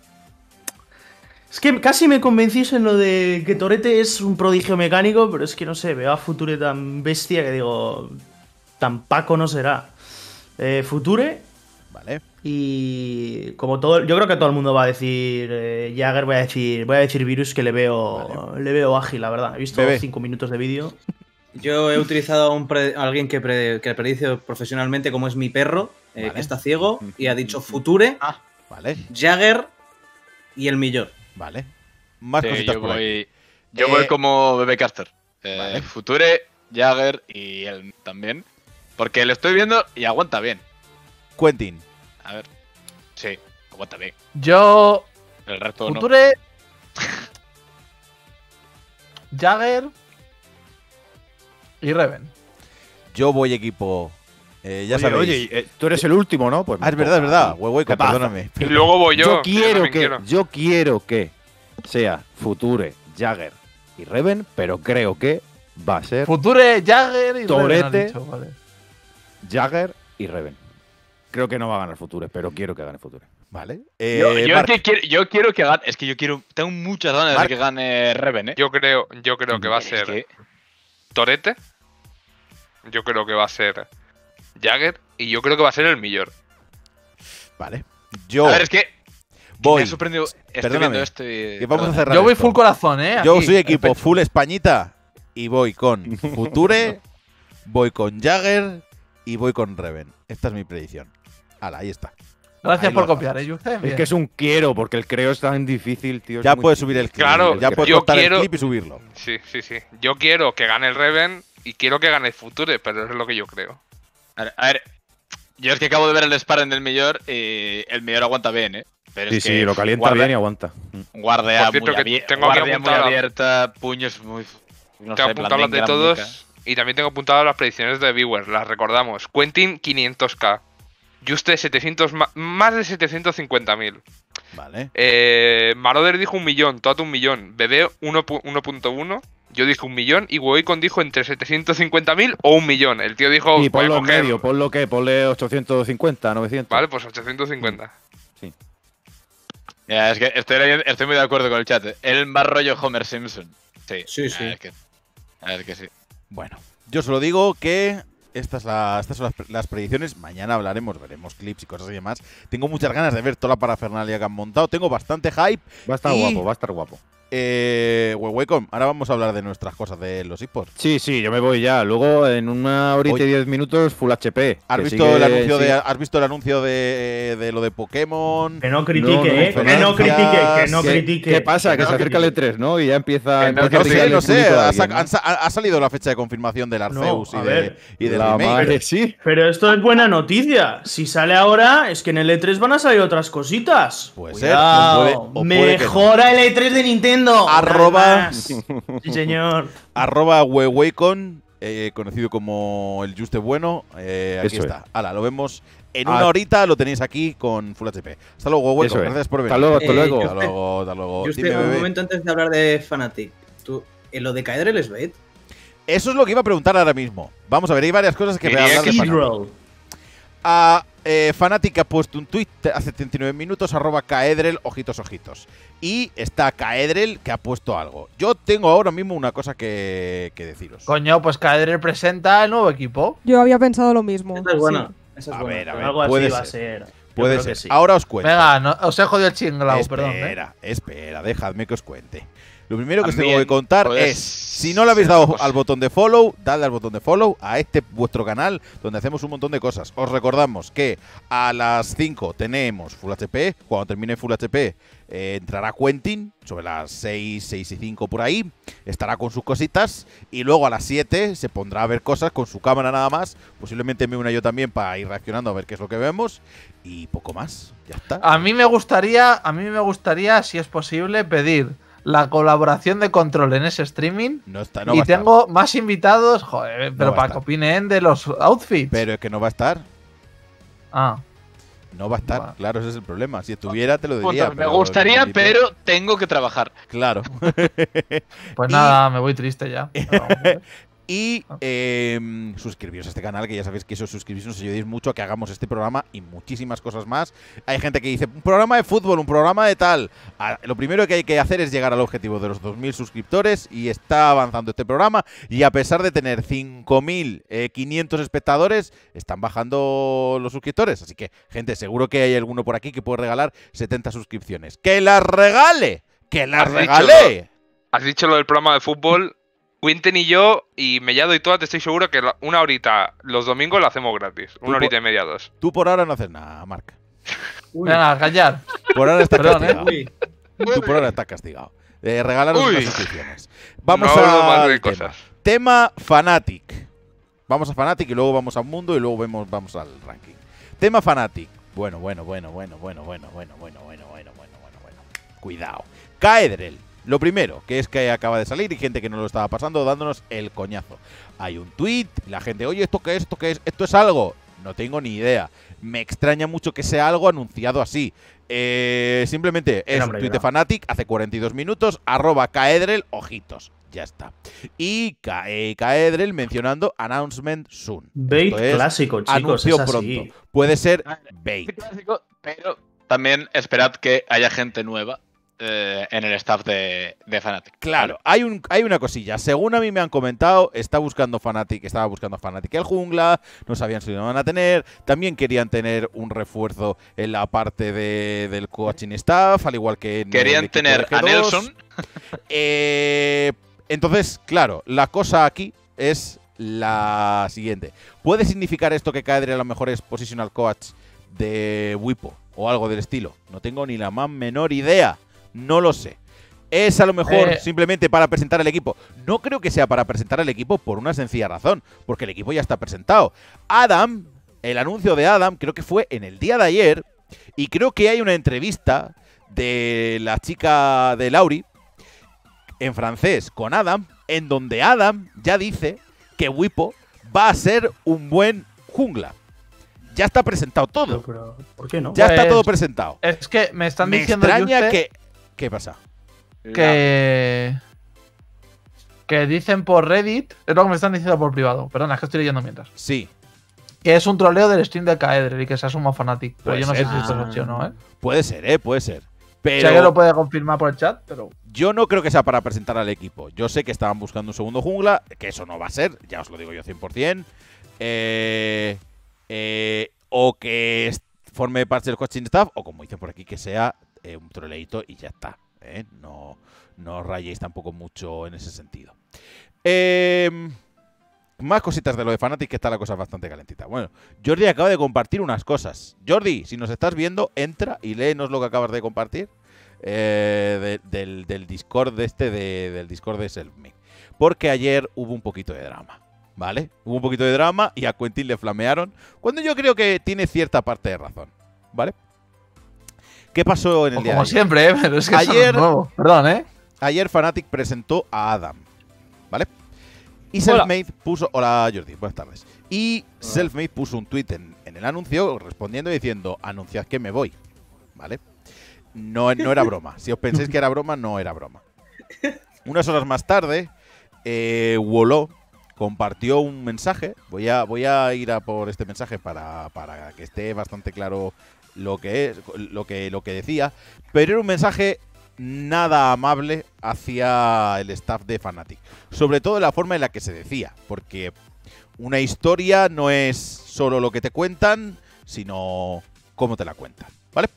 Es que casi me convencís en lo de que Torete es un prodigio mecánico, pero es que no sé, veo a Future tan bestia que digo, tan Paco no será. eh, Future. Vale. Y como todo, yo creo que todo el mundo va a decir eh, Jagger, voy a decir, voy a decir Virus, que le veo, Vale. le veo ágil, la verdad. He visto Bebé. cinco minutos de vídeo. Yo he utilizado a, un pre- a alguien que, pre- que predice profesionalmente, como es mi perro, eh, Vale. que está ciego, y ha dicho Future, Ah, Vale. Jagger y el millón. Vale. Más sí, cositas yo por ahí. voy, yo Eh, voy como Bebé Caster. Eh, vale. Future, Jagger y él también. Porque lo estoy viendo y aguanta bien. Quentin. A ver. Sí, aguanta bien. Yo. El resto no. Future. Jagger. Y Reven. Yo voy equipo. Eh, ya Oye, sabéis. oye, eh, tú eres el último, ¿no? Pues Ah, es verdad, es verdad. Huehueco, ¿Qué pasa? perdóname. Y luego voy yo. Yo quiero también que, quiero. yo quiero que sea Future, Jagger y Reven, pero creo que va a ser Future, Jagger y Reven. Torete. has dicho, vale. Jagger y Reven. Creo que no va a ganar Future, pero quiero que gane Future. Vale. Yo, Eh, yo es Marc, que quiero, yo quiero que gane. Es que yo quiero. Tengo muchas ganas Marc. de que gane Reven, ¿eh? Yo creo, yo creo que va a Es ser que- Torete. Yo creo que va a ser Jagger. Y yo creo que va a ser el Millor. Vale. Yo A ver, es que. voy. Me ha sorprendido. Estoy Perdóname, viendo esto y. que vamos a perdona. cerrar Yo voy esto. full corazón, eh. Yo aquí, soy equipo perfecto. full Españita y voy con Future, voy con Jagger y voy con Reven. Esta es mi predicción. Hala, ahí está. Gracias Ahí por lo copiar, dejamos. eh, Yuce. Es Bien. que es un quiero, porque el creo es tan difícil, tío. es Ya muy puedes difícil. subir el clip. Claro, ya puedes yo cortar quiero- el clip y subirlo. Sí, sí, sí. Yo quiero que gane el Reven y quiero que gane el Future, pero es lo que yo creo. A ver, a ver, yo es que acabo de ver el sparring del Millor y el Millor aguanta bien, ¿eh? Pero Sí, es que sí, lo calienta guarda- bien y aguanta. Guardia Por cierto, muy, que abie- tengo aquí guardia muy apuntada- abierta, puños muy. No tengo sé, apuntado las de blandenga, todos muñeca. y también tengo apuntado las predicciones de viewers, las recordamos. Quentin quinientos k, Juste setecientos, ma- más de setecientos cincuenta mil. Vale. Eh, Maroder dijo un millón, Tot un millón, Bebé uno punto uno, yo dije un millón y Woicon dijo entre setecientos cincuenta mil o un millón. El tío dijo, Y voy a ponlo en coger- medio, ponlo que, ponle ochocientos cincuenta, novecientos. Vale, pues ochocientos cincuenta. Ya, es que estoy, leyendo- estoy muy de acuerdo con el chat. ¿eh? El más rollo Homer Simpson. Sí, Sí, sí. ah, Es que, ah, es que sí. Bueno, yo solo digo que esta es la- estas son las, pre- las predicciones. Mañana hablaremos, veremos clips y cosas y demás. Tengo muchas ganas de ver toda la parafernalia que han montado. Tengo bastante hype. Va a estar Y- guapo, va a estar guapo. Eh, Huehuecom, ahora vamos a hablar de nuestras cosas de los esports. Sí, sí, yo me voy ya. Luego, en una horita Oye. y diez minutos, Full H P. ¿Has que visto, sigue- el anuncio de, sigue- ¿Has visto el anuncio de, de lo de Pokémon? Que no critique, No, no, eh, que no critique, que no ¿Qué, critique. ¿Qué pasa? Que no se acerca el E tres, ¿no? Y ya empieza, Que no- empieza a No sé, brillar no el sé. culito de Ha, alguien, sa- ¿no? han sa- ha salido la fecha de confirmación del Arceus a y, ver. de, y del La remake. madre, sí. Pero esto es buena noticia. Si sale ahora, es que en el E tres van a salir otras cositas. Puede ser, Cuidado. o puede- o puede que no. Mejora el E tres de Nintendo. Arroba- Nada más. Sí, señor. Arroba Huehuecon, eh, conocido como el Juste Bueno. Eh, aquí Eso está. Hala, lo vemos en Ah. una horita. Lo tenéis aquí con Full H P. Hasta luego, Huehuecon. Eso es. Gracias por venir. Hasta luego, hasta Eh, luego. Hasta luego, hasta luego. Yo estoy- Dime, un bebé. momento antes de hablar de Fnatic. ¿Tú, ¿en lo de Caedrel es bait? Eso es lo que iba a preguntar ahora mismo. Vamos a ver, hay varias cosas que Diría hablar de que sí. Fnatic. Roll. A eh, Fnatic ha puesto un tweet hace setenta y nueve minutos, arroba Caedrel, ojitos, ojitos. Y está Caedrel que ha puesto algo. Yo tengo ahora mismo una cosa que, que deciros. Coño, pues Caedrel presenta el nuevo equipo. Yo había pensado lo mismo. Esa es buena. sí. Esa es A buena. ver, a pero ver, Algo así puede va a ser. ser. Yo Puede creo ser. que sí. Ahora os cuento. Venga, no, os he jodido el chinglao, perdón, eh. Espera, espera, dejadme que os cuente. Lo primero que os También tengo que contar puedes es, si no le habéis ser dado otra cosa. al botón de follow, dadle al botón de follow a este vuestro canal donde hacemos un montón de cosas. Os recordamos que a las cinco tenemos Full H P, cuando termine Full H P eh, entrará Quentin, sobre las seis, seis y cinco por ahí, estará con sus cositas y luego a las siete se pondrá a ver cosas con su cámara nada más, posiblemente me una yo también para ir reaccionando a ver qué es lo que vemos y poco más, ya está. A mí me gustaría, a mí me gustaría, si es posible, pedir la colaboración de Control en ese streaming. No está, no y va a estar. tengo más invitados, joder, pero va a para que estar. opinen de los outfits. Pero es que no va a estar. Ah, No va a estar, Vale. claro, ese es el problema. Si estuviera, te lo Punto. diría. Me pero gustaría, en principio- pero tengo que trabajar. Claro. pues Y- nada, me voy triste ya. Pero vamos a ver. Y eh, suscribiros a este canal, que ya sabéis que eso suscribís nos ayudéis mucho a que hagamos este programa y muchísimas cosas más. Hay gente que dice, un programa de fútbol, un programa de tal. Ah, lo primero que hay que hacer es llegar al objetivo de los dos mil suscriptores y está avanzando este programa. Y a pesar de tener cinco mil quinientos espectadores, están bajando los suscriptores. Así que, gente, seguro que hay alguno por aquí que puede regalar setenta suscripciones. ¡Que las regale! ¡Que las Has regale! dicho lo- Has dicho lo del programa de fútbol. Quinten y yo, y Mellado y todas, te estoy seguro que la- una horita los domingos la hacemos gratis. Tú Una horita po- y media, dos. Tú por ahora no haces nada, Marc. Uy, Venga, a callar. Por ahora estás Perdón, ¿eh? castigado. uy. Tú por ahora estás castigado. Eh, regalaros Uy. unas suscripciones. Vamos No hablo más a de tema. cosas. Tema Fanatic. Vamos a Fanatic y luego vamos a Mundo y luego vemos, vamos al ranking. Tema Fanatic. Bueno, bueno, bueno, bueno, bueno, bueno, bueno, bueno, bueno, bueno, bueno, bueno, bueno. Cuidado. Caedrel. Lo primero, que es que acaba de salir y gente que no lo estaba pasando dándonos el coñazo. Hay un tweet, la gente, oye, ¿esto qué es? ¿Esto qué es? ¿Esto es algo? No tengo ni idea. Me extraña mucho que sea algo anunciado así. Eh, simplemente es un hombre, tweet no. de Fanatic hace cuarenta y dos minutos, arroba Caedrel, ojitos. Ya está. Y Ca- eh, Caedrel mencionando announcement soon. Bait Esto es clásico, chicos. anuncio Es así. pronto. Puede ser bait. Clásico, pero también esperad que haya gente nueva eh, en el staff de, de Fnatic. Claro, hay, un, hay una cosilla. Según a mí me han comentado, está buscando Fnatic, estaba buscando Fnatic el jungla, no sabían si lo van a tener. También querían tener un refuerzo en la parte de, del coaching staff, al igual que en el Querían equipo tener de a G dos. Nelson. Eh, entonces, claro, la cosa aquí es la siguiente. ¿Puede significar esto que Caedrel a lo mejor es positional coach de Wipo o algo del estilo? No tengo ni la más menor idea. No lo sé. Es a lo mejor Eh. simplemente para presentar el equipo. No creo que sea para presentar el equipo por una sencilla razón, porque el equipo ya está presentado. Adam, el anuncio de Adam, creo que fue en el día de ayer, y creo que hay una entrevista de la chica de Lauri en francés con Adam, en donde Adam ya dice que Wipo va a ser un buen jungla. Ya está presentado todo. Pero, pero, ¿por qué no? Ya está Pues, todo presentado. Es que me están Me diciendo extraña Juste, que... ¿Qué pasa? que que dicen por Reddit, es lo que me están diciendo por privado, perdona, es que estoy leyendo mientras, Sí, que es un troleo del stream de Caedrel y que se asuma Fnatic, pero Puede yo no ser. sé si esto es Ah. así o no, ¿eh? puede ser, ¿eh? Puede ser. Pero Si alguien lo puede confirmar por el chat, pero yo no creo que sea para presentar al equipo. Yo sé que estaban buscando un segundo jungla, que eso no va a ser, ya os lo digo yo cien por cien. Eh, eh, o que est- forme parte del coaching staff, o como dicen por aquí, que sea eh, un troleito y ya está. ¿eh? No, no os rayéis tampoco mucho en ese sentido. Eh, más cositas de lo de Fnatic, que está la cosa bastante calentita. Bueno, Jordi acaba de compartir unas cosas. Jordi, si nos estás viendo, entra y léenos lo que acabas de compartir. Eh, de- del, del Discord de este, de- del Discord de Selfmade. Porque ayer hubo un poquito de drama, ¿vale? Hubo un poquito de drama y a Quentin le flamearon, cuando yo creo que tiene cierta parte de razón, ¿vale? ¿Qué pasó en el o día de como ayer? siempre, ¿eh? Pero es que eso no es Ayer- nuevo. Perdón, ¿eh? Ayer Fnatic presentó a Adam, ¿vale? Y Hola. Selfmade puso... Hola Jordi, buenas tardes. Y Selfmade puso un tweet en, en el anuncio respondiendo y diciendo, anunciad que me voy, ¿vale? No, no era broma. Si os pensáis que era broma, no era broma. Unas horas más tarde, eh, Wolo compartió un mensaje. Voy a, voy a ir a por este mensaje para, para que esté bastante claro lo que es, lo que, lo que decía. Pero era un mensaje nada amable hacia el staff de Fnatic. Sobre todo la forma en la que se decía. Porque una historia no es solo lo que te cuentan, sino cómo te la cuentan, ¿vale?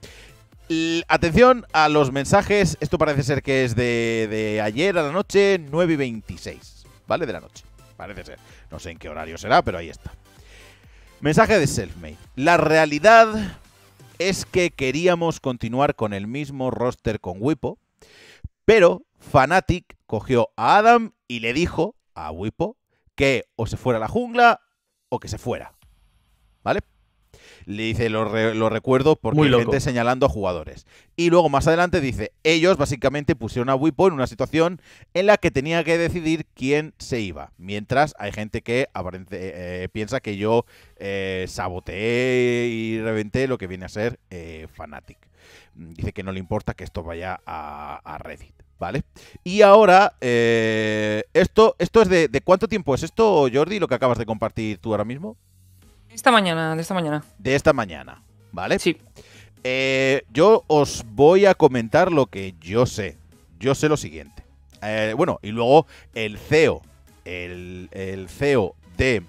L- atención a los mensajes. Esto parece ser que es de, de ayer a la noche, nueve y veintiséis, ¿vale? De la noche, parece ser. No sé en qué horario será, pero ahí está. Mensaje de Selfmade. La realidad es que queríamos continuar con el mismo roster con Wipo, pero Fnatic cogió a Adam y le dijo a Wipo que o se fuera a la jungla o que se fuera, ¿vale? Le dice, lo, re- lo recuerdo porque Muy hay loco. gente señalando a jugadores. Y luego más adelante dice, ellos básicamente pusieron a Wipo en una situación en la que tenía que decidir quién se iba. Mientras hay gente que aparente- eh, piensa que yo eh, saboteé y reventé lo que viene a ser eh, Fnatic. Dice que no le importa que esto vaya a, a Reddit. ¿vale? Y ahora, eh, esto, esto es de, de cuánto tiempo es esto, Jordi, lo que acabas de compartir tú ahora mismo. Esta mañana, de esta mañana. De esta mañana, ¿vale? Sí. Eh, yo os voy a comentar lo que yo sé. Yo sé lo siguiente. Eh, bueno, y luego el C E O, el, el C E O de,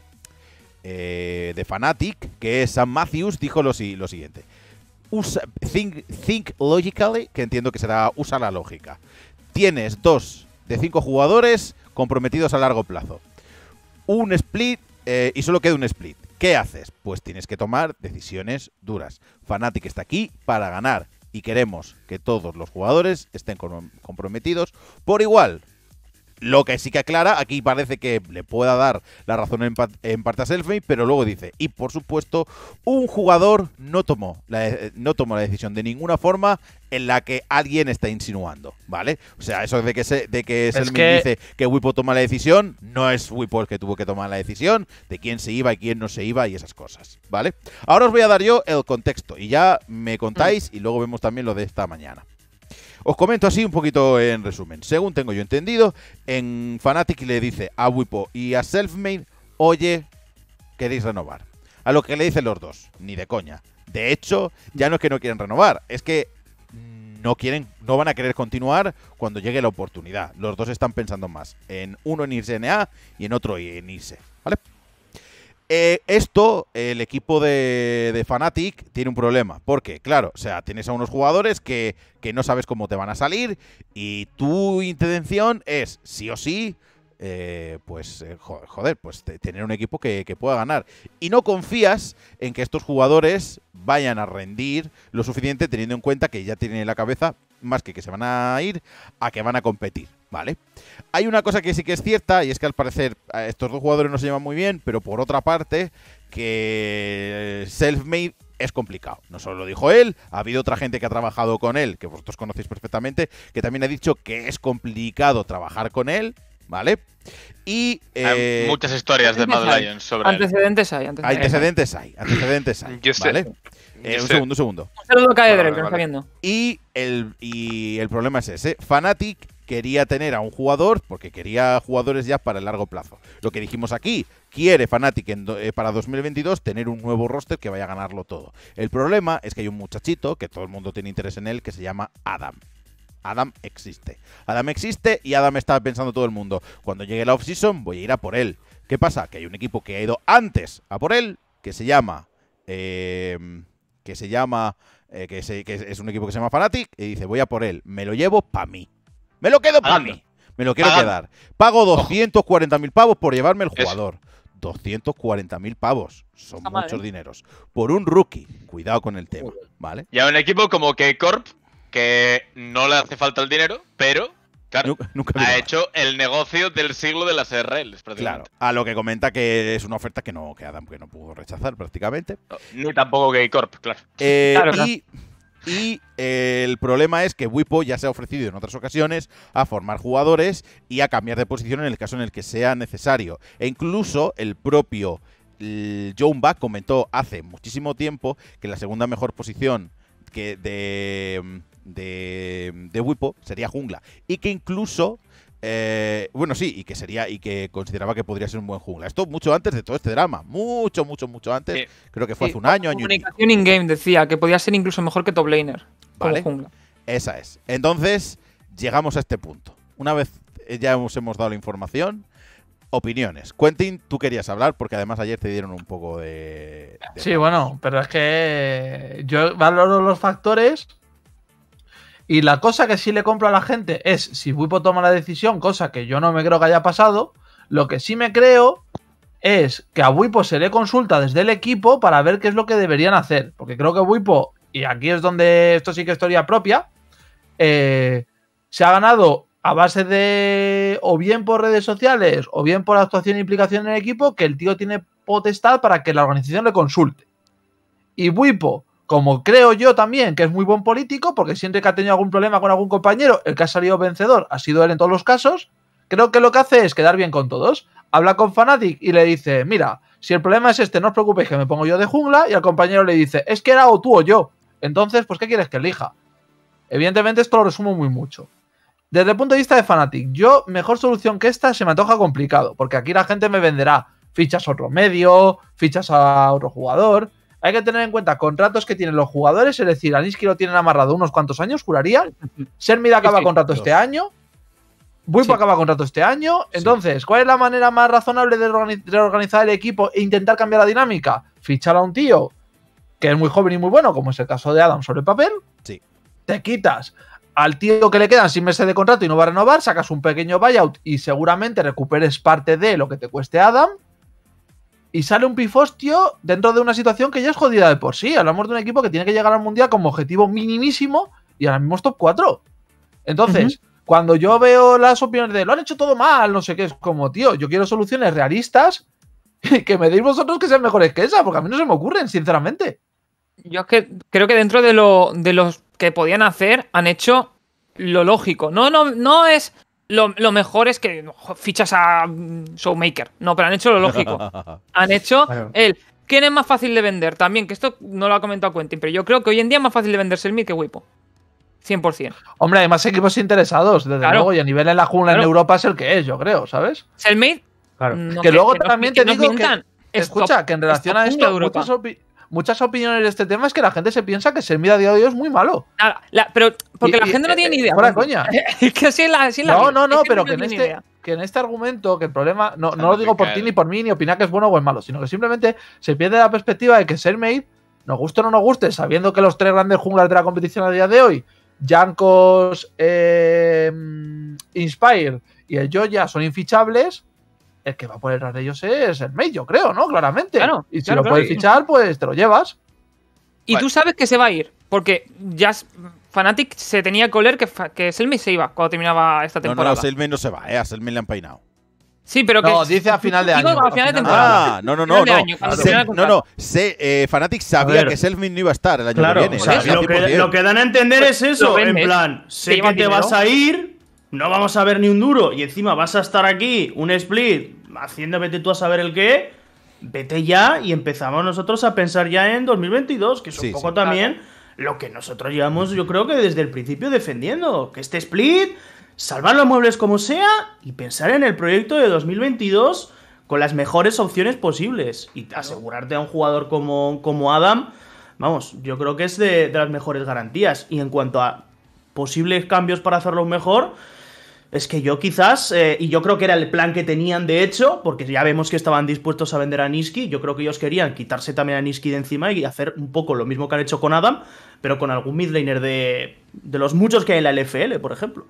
eh, de Fnatic, que es Sam Matthews, dijo lo, si, lo siguiente. Usa, think, think logically, que entiendo que será usa la lógica. Tienes dos de cinco jugadores comprometidos a largo plazo. Un split eh, y solo queda un split. ¿Qué haces? Pues tienes que tomar decisiones duras. Fnatic está aquí para ganar y queremos que todos los jugadores estén comprometidos por igual. Lo que sí que aclara, aquí parece que le pueda dar la razón en, en parte a Selfmade, pero luego dice, y por supuesto, un jugador no tomó, la, no tomó la decisión de ninguna forma en la que alguien está insinuando, ¿vale? O sea, eso de que, se, de que Selfmade que... dice que Wipo toma la decisión, no es Wipo el que tuvo que tomar la decisión de quién se iba y quién no se iba y esas cosas, ¿vale? Ahora os voy a dar yo el contexto y ya me contáis mm. y luego vemos también lo de esta mañana. Os comento así un poquito en resumen. Según tengo yo entendido, en Fnatic le dice a Wipo y a Selfmade, oye, ¿queréis renovar? A lo que le dicen los dos, ni de coña. De hecho, ya no es que no quieren renovar, es que no quieren, no van a querer continuar cuando llegue la oportunidad. Los dos están pensando más en uno en irse N A y en otro en irse, ¿vale? Eh, esto, el equipo de, de Fnatic tiene un problema, porque, claro, o sea, tienes a unos jugadores que, que no sabes cómo te van a salir y tu intención es, sí o sí, eh, pues, eh, joder, pues tener un equipo que, que pueda ganar. Y no confías en que estos jugadores vayan a rendir lo suficiente teniendo en cuenta que ya tienen en la cabeza, más que que se van a ir, a que van a competir, ¿vale? Hay una cosa que sí que es cierta, y es que al parecer estos dos jugadores no se llevan muy bien, pero por otra parte, que Selfmade es complicado. No solo lo dijo él, ha habido otra gente que ha trabajado con él, que vosotros conocéis perfectamente, que también ha dicho que es complicado trabajar con él, ¿vale? Y eh, hay muchas historias de Mad Lions sobre antecedentes él. hay, antecedentes, antecedentes hay, antecedentes hay, Yo sé. ¿vale? Eh, un segundo, un segundo. Un saludo a Caedrel, Vale, que nos está vale. viendo. Y el, y el problema es ese. Fnatic quería tener a un jugador porque quería jugadores ya para el largo plazo. Lo que dijimos aquí, quiere Fnatic en do, eh, para dos mil veintidós tener un nuevo roster que vaya a ganarlo todo. El problema es que hay un muchachito que todo el mundo tiene interés en él que se llama Adam. Adam existe. Adam existe y Adam está pensando todo el mundo. Cuando llegue la offseason voy a ir a por él. ¿Qué pasa? Que hay un equipo que ha ido antes a por él que se llama... Eh, que se llama... Eh, que, se, que es un equipo que se llama Fnatic y dice, voy a por él, me lo llevo para mí. Me lo quedo para mí. Me lo quiero Pagando. quedar. Pago doscientos cuarenta mil pavos por llevarme el jugador. doscientos cuarenta mil pavos. Son Está muchos mal, ¿eh? dineros. Por un rookie. Cuidado con el tema, ¿vale? Y a un equipo como K-Corp, que no le hace falta el dinero, pero, claro, Nunca, nunca ha digo nada. hecho el negocio del siglo de las R Ls, Claro, prácticamente. a lo que comenta que es una oferta que no que Adam que no pudo rechazar prácticamente. Claro. Ni tampoco K-Corp, claro. Eh, Claro, claro. y y eh, el problema es que Wipo ya se ha ofrecido en otras ocasiones a formar jugadores y a cambiar de posición en el caso en el que sea necesario. E incluso el propio el John Buck comentó hace muchísimo tiempo que la segunda mejor posición que de, de, de Wipo sería jungla. Y que incluso... Eh, bueno, sí, y que sería y que consideraba que podría ser un buen jungla. Esto mucho antes de todo este drama, mucho, mucho, mucho antes. Sí. Creo que fue Sí, hace un año, año y pico. Comunicación in-game decía que podía ser incluso mejor que top laner. Como Vale. jungla. Esa es. Entonces, llegamos a este punto. Una vez ya os hemos dado la información, opiniones. Quentin, tú querías hablar porque además ayer te dieron un poco de... de Sí, bueno, pero es que yo valoro los factores y la cosa que sí le compro a la gente es si Wipo toma la decisión, cosa que yo no me creo que haya pasado, lo que sí me creo es que a Wipo se le consulta desde el equipo para ver qué es lo que deberían hacer. Porque creo que Wipo, y aquí es donde esto sí que es historia propia, eh, se ha ganado a base de, o bien por redes sociales, o bien por actuación e implicación en el equipo, que el tío tiene potestad para que la organización le consulte. Y Wipo, como creo yo también que es muy buen político, porque siempre que ha tenido algún problema con algún compañero, el que ha salido vencedor ha sido él en todos los casos, creo que lo que hace es quedar bien con todos. Habla con Fnatic y le dice, mira, si el problema es este, no os preocupéis que me pongo yo de jungla, y al compañero le dice, es que era o tú o yo. Entonces, pues, ¿qué quieres que elija? Evidentemente esto lo resumo muy mucho. Desde el punto de vista de Fnatic, yo, mejor solución que esta se me antoja complicado, porque aquí la gente me venderá fichas a otro medio, fichas a otro jugador. Hay que tener en cuenta contratos que tienen los jugadores, es decir, a Nisqy lo tienen amarrado unos cuantos años, juraría. Sermid acaba sí, contrato este año. Buipo Sí. acaba contrato este año. Entonces, ¿cuál es la manera más razonable de organi- de organizar el equipo e intentar cambiar la dinámica? Fichar a un tío que es muy joven y muy bueno, como es el caso de Adam sobre el papel. Sí. Te quitas al tío que le quedan seis meses de contrato y no va a renovar, sacas un pequeño buyout y seguramente recuperes parte de lo que te cueste Adam. Y sale un pifostio dentro de una situación que ya es jodida de por sí. Hablamos de un equipo que tiene que llegar al Mundial como objetivo minimísimo y ahora mismo es top cuatro. Entonces, uh-huh. cuando yo veo las opiniones de lo han hecho todo mal, no sé qué, es como, tío, yo quiero soluciones realistas que me deis vosotros que sean mejores que esa, porque a mí no se me ocurren, sinceramente. Yo es que creo que dentro de lo de los que podían hacer, han hecho lo lógico. No, no, no es lo, lo mejor es que jo, fichas a um, Showmaker. No, pero han hecho lo lógico. Han hecho claro. el ¿quién es más fácil de vender? También, que esto no lo ha comentado Quentin, pero yo creo que hoy en día es más fácil de vender Sermid que Wipo. cien por cien. Hombre, hay más equipos interesados, desde claro. luego, y a nivel en la jungla claro. en Europa es el que es, yo creo, ¿sabes? Sermid. Claro. No, que, que luego que también no, te que digo que, escucha, top, que en relación a esto, muchas, opi muchas opiniones de este tema es que la gente se piensa que Sermid a día de hoy es muy malo. La, la, pero porque y, la gente y, no tiene ni idea. Fuera coña. Es que así es la, así es la No, vida. no, no, es que pero no que, en este, que en este argumento, que el problema, no, no lo digo por ti ni por mí, ni opinar que es bueno o es malo, sino que simplemente se pierde la perspectiva de que Sermid, nos guste o no nos guste, sabiendo que los tres grandes junglas de la competición a día de hoy, Jankos, eh, Inspire y el Joya son infichables, el que va por detrás de ellos es el Mate, yo creo, ¿no? Claramente. Claro, y si claro, lo claro. puedes fichar, pues te lo llevas. Y bueno. Tú sabes que se va a ir, porque ya Fnatic se tenía que oler que, que Selmid se iba cuando terminaba esta temporada. No, no, Selmid no se va, ¿eh? A Selmid le han peinado. Sí, pero que... No, dice a final de año. A final de temporada. Ah, no, no, no. No, año, se, no, no. Se, eh, Fnatic sabía que Selmid no iba a estar el año claro, que viene. O sea, ¿eh? lo, que, lo que dan a entender es eso, en plan, sé que te vas a ir, no vamos a ver ni un duro, y encima vas a estar aquí, un split, haciendo vete tú a saber el qué, vete ya y empezamos nosotros a pensar ya en dos mil veintidós, que es un sí, poco sí. también claro. lo que nosotros llevamos, yo creo que desde el principio defendiendo, que este split... salvar los muebles como sea y pensar en el proyecto de dos mil veintidós con las mejores opciones posibles. Y asegurarte a un jugador como, como Adam, vamos, yo creo que es de, de las mejores garantías. Y en cuanto a posibles cambios para hacerlo mejor, es que yo quizás, eh, y yo creo que era el plan que tenían de hecho, porque ya vemos que estaban dispuestos a vender a Nisqy, yo creo que ellos querían quitarse también a Nisqy de encima y hacer un poco lo mismo que han hecho con Adam, pero con algún midlaner de, de los muchos que hay en la L F L, por ejemplo.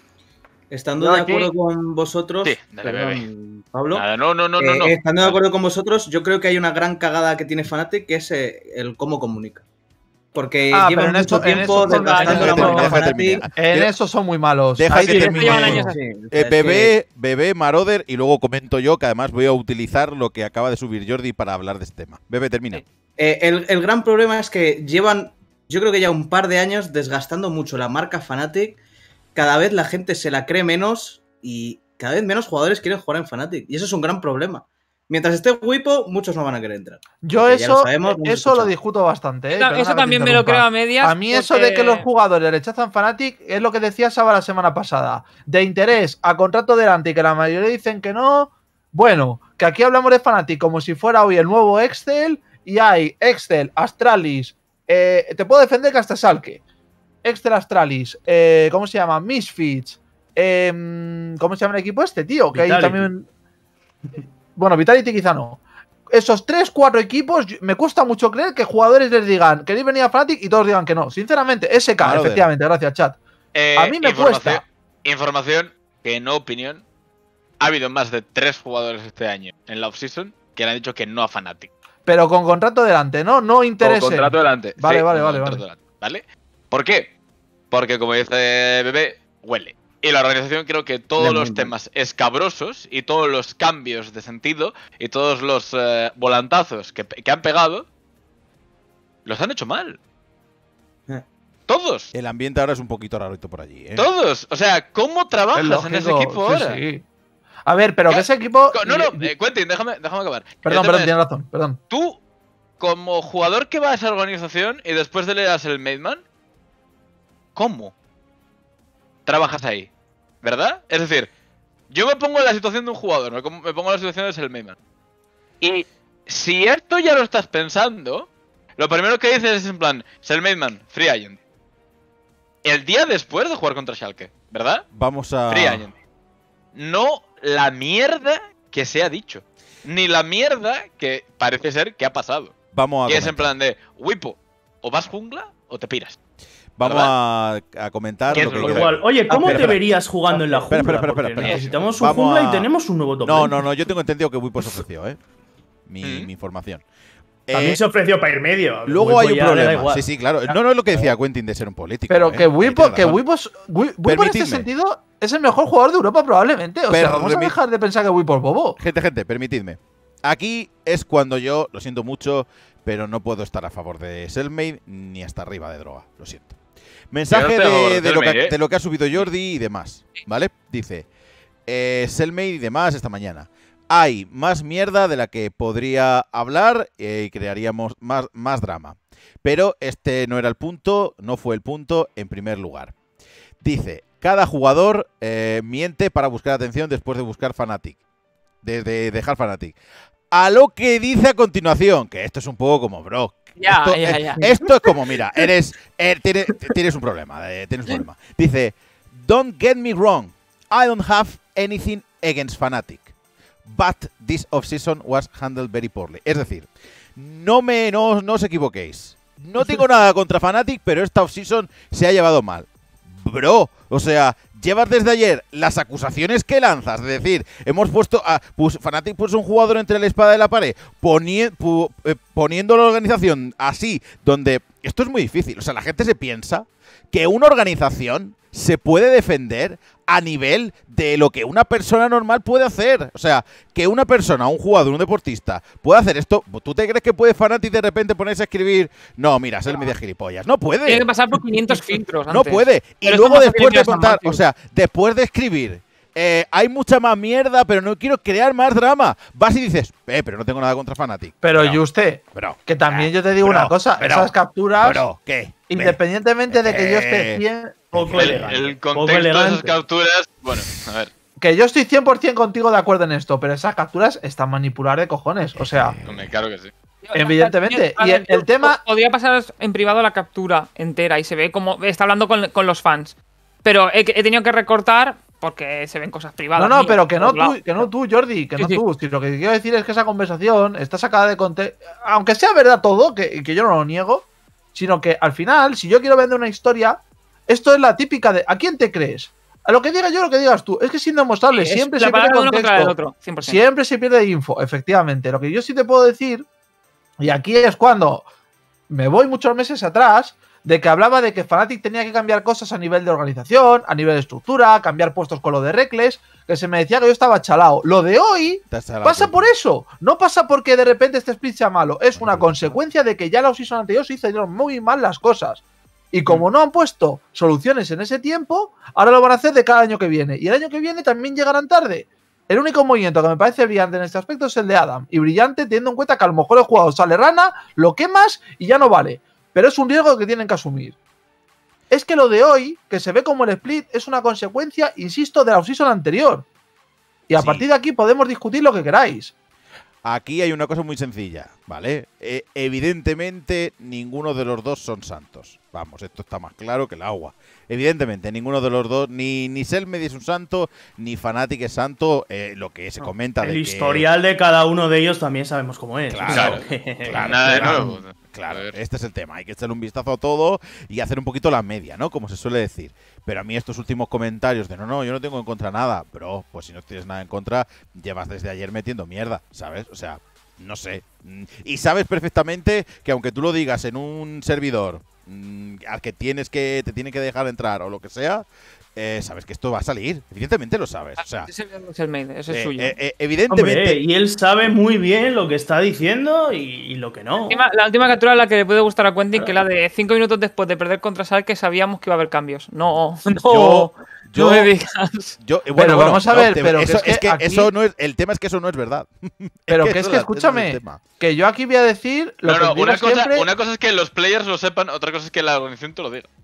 Estando no, de aquí... acuerdo con vosotros, sí, dale, perdón, Pablo, Nada, no, no, no, no, eh, no. estando de acuerdo con vosotros, yo creo que hay una gran cagada que tiene Fnatic, que es eh, el cómo comunica. Porque ah, llevan mucho eso, tiempo desgastando la marca Fnatic. En eso son muy malos. Deja que termine. Sí, eh, bebé, bebé, Marauder, y luego comento yo, que además voy a utilizar lo que acaba de subir Jordi para hablar de este tema. Bebé, termina. Eh, el, el gran problema es que llevan, yo creo que ya un par de años desgastando mucho la marca Fnatic. Cada vez la gente se la cree menos y cada vez menos jugadores quieren jugar en Fnatic. Y eso es un gran problema. Mientras esté Wipo, muchos no van a querer entrar. Yo eso, lo, sabemos, eso lo discuto bastante. ¿eh? Eso también me lo creo a medias. A mí porque... eso de que los jugadores rechazan Fnatic es lo que decía Saba la semana pasada. De interés a contrato delante y que la mayoría dicen que no. Bueno, que aquí hablamos de Fnatic como si fuera hoy el nuevo Excel y hay Excel, Astralis, eh, te puedo defender que hasta Salke. Excel, Astralis, eh, ¿cómo se llama? Misfits, eh, ¿cómo se llama el equipo este, tío? Que Vitality. hay también... Bueno, Vitality quizá no. Esos tres, cuatro equipos, me cuesta mucho creer que jugadores les digan ¿queréis venir a Fnatic? Y todos digan que no. Sinceramente, S K, claro, efectivamente, de... gracias, chat. Eh, a mí me información, cuesta. Información que no opinión. Ha habido más de tres jugadores este año en la offseason que le han dicho que no a Fnatic. Pero con contrato delante, ¿no? No interés. Con contrato delante. Vale, sí, vale, vale. Vale. Delante, ¿Vale? ¿Por qué? Porque, como dice Bebé, huele. Y la organización creo que todos los temas escabrosos y todos los cambios de sentido y todos los eh, volantazos que, que han pegado los han hecho mal. Eh. Todos. El ambiente ahora es un poquito rarito por allí, ¿eh? Todos. O sea, ¿cómo trabajas en ese equipo sí, ahora? Sí. A ver, pero que ese equipo... No, no, eh, Quentin, déjame, déjame acabar. Perdón, perdón, tienes razón, perdón. Tú, como jugador que va a esa organización y después de le das el Maidman, ¿cómo trabajas ahí? ¿verdad? Es decir, yo me pongo en la situación de un jugador, me me pongo en la situación de Selmayman. Y si esto ya lo estás pensando, lo primero que dices es en plan, Selmayman, Free Agent. El día después de jugar contra Schalke, ¿verdad? Vamos a... Free Agent. No la mierda que se ha dicho. Ni la mierda que parece ser que ha pasado. Vamos a y es comentar. en plan de, Wipo, o vas jungla o te piras. Vamos a, a comentar lo que Igual. queda. Oye, ¿cómo Ah, te espera, verías jugando en la jungla? Espera, espera, espera, Porque espera. necesitamos un Vamos jungla a- y tenemos un nuevo top No, lane. no, no, yo tengo entendido que Wipo se ofreció, ¿eh? Mi, Mm. mi información. También Eh, se ofreció para ir medio. Luego Wipo hay un ya le da problema. igual. Sí, sí, claro. No, no es lo que decía Quentin de ser un político. Pero ¿eh? que Wipo, Ahí tiene que razón. Wipo, es- Wi- Wipo en este Permitidme. sentido es el mejor jugador de Europa probablemente. O Pero sea, vamos a remi- dejar de pensar que Wipo es bobo. Gente, gente, permitidme. Aquí es cuando yo, lo siento mucho, pero no puedo estar a favor de Selmade ni hasta arriba de droga. Lo siento. Mensaje Yo no estoy a favor de, de de lo que, Selmade, ¿eh? de lo que ha subido Jordi y demás, ¿vale? Dice, eh, Selmade y demás esta mañana. Hay más mierda de la que podría hablar eh, y crearíamos más, más drama. Pero este no era el punto, no fue el punto en primer lugar. Dice, cada jugador eh, miente para buscar atención después de buscar Fnatic. Desde dejar Fnatic. A lo que dice a continuación, que esto es un poco como, bro. Ya, esto, ya, es, ya. esto es como, mira, eres, eh, tienes, tienes un problema, eh, tienes un problema. Dice, don't get me wrong, I don't have anything against Fnatic, but this off-season was handled very poorly. Es decir, no me, no, no os equivoquéis. No tengo nada contra Fnatic, pero esta off-season se ha llevado mal. Bro, o sea, llevas desde ayer las acusaciones que lanzas, es decir, hemos puesto a pues, Fnatic puso un jugador entre la espada y la pared, ponie, pu, eh, poniendo la organización así, donde esto es muy difícil, o sea, la gente se piensa que una organización se puede defender a nivel de lo que una persona normal puede hacer. O sea, que una persona, un jugador, un deportista, puede hacer esto. ¿Tú te crees que puede Fnatic de repente ponerse a escribir? No, mira, es el media gilipollas. No puede. Tiene que pasar por quinientos filtros No antes. puede. Y Pero luego esto no después tiene de San contar, Matthew. o sea, después de escribir, eh, hay mucha más mierda, pero no quiero crear más drama. Vas y dices, eh, pero no tengo nada contra Fnatic. Pero, Bro, y usted, bro, que también eh, yo te digo bro, una cosa, bro, esas capturas, Bro, ¿qué? independientemente de que yo Eh, esté cien- Poco El, elegante, el poco contexto de esas elegante. capturas, bueno, a ver. que yo estoy cien por cien contigo de acuerdo en esto, pero esas capturas están manipuladas de cojones. O sea, Hombre, claro que sí. evidentemente. A Y ver, el, el yo- tema. Podría pasar en privado la captura entera y se ve como está hablando con, con los fans. Pero he, he tenido que recortar porque se ven cosas privadas. No, no, mías, pero que por no otro lado. tú, que no tú, Jordi, que Sí, no sí. tú. Si lo que quiero decir es que esa conversación está sacada de contexto. Aunque sea verdad todo, que, que yo no lo niego, sino que al final, si yo quiero vender una historia, esto es la típica de ¿a quién te crees? A lo que diga yo, lo que digas tú. Es que es indemostrable. Sí, es siempre la se pierde palabra de uno contra el contexto. otro, cien por ciento. Siempre se pierde info, efectivamente. Lo que yo sí te puedo decir, y aquí es cuando me voy muchos meses atrás, de que hablaba de que Fnatic tenía que cambiar cosas a nivel de organización, a nivel de estructura, cambiar puestos con lo de Reckless, que se me decía que yo estaba chalao. Lo de hoy pasa por eso. No pasa porque de repente este split sea malo. Es una consecuencia de que ya la season anterior se hicieron muy mal las cosas. Y como no han puesto soluciones en ese tiempo, ahora lo van a hacer de cada año que viene. Y el año que viene también llegarán tarde. El único movimiento que me parece brillante en este aspecto es el de Adam. Y brillante teniendo en cuenta que a lo mejor el jugador sale rana, lo quemas y ya no vale. Pero es un riesgo que tienen que asumir. Es que lo de hoy, que se ve como el split, es una consecuencia, insisto, de la offseason anterior. Y a Sí. partir de aquí podemos discutir lo que queráis. Aquí hay una cosa muy sencilla, ¿vale? Eh, evidentemente, ninguno de los dos son santos. Vamos, esto está más claro que el agua. Evidentemente, ninguno de los dos, ni, ni Selmade es un santo, ni Fnatic es santo. Eh, lo que se comenta El de historial de cada uno de ellos también sabemos cómo es. Claro, O sea, que- claro, Nada de claro. nuevo. Claro, este es el tema. Hay que echarle un vistazo a todo y hacer un poquito la media, ¿no? Como se suele decir. Pero a mí estos últimos comentarios de no, no, yo no tengo en contra nada. Bro, pues si no tienes nada en contra, llevas desde ayer metiendo mierda, ¿sabes? O sea, no sé. Mm, Y sabes perfectamente que aunque tú lo digas en un servidor mm, al que tienes que te tiene que dejar entrar o lo que sea, eh, sabes que esto va a salir. Evidentemente lo sabes. O sea, Ese es el main, ese es eh, suyo. eh, eh, evidentemente. Hombre, y él sabe muy bien lo que está diciendo y, y lo que no. La última- la última captura es la que le puede gustar a Quentin, que es la de cinco minutos después de perder contra Sal, que sabíamos que iba a haber cambios. No, no, Yo- yo- no me digas. Yo, eh, bueno, Pero bueno, vamos a no, ver, te- pero eso, que es es que que aquí- eso no es. El tema es que eso no es verdad. Pero que es eso que la- ese escúchame, el tema. que yo aquí voy a decir lo No, que no, digo una cosa, siempre. una cosa es que los players lo sepan, otra cosa es que la organización te lo diga.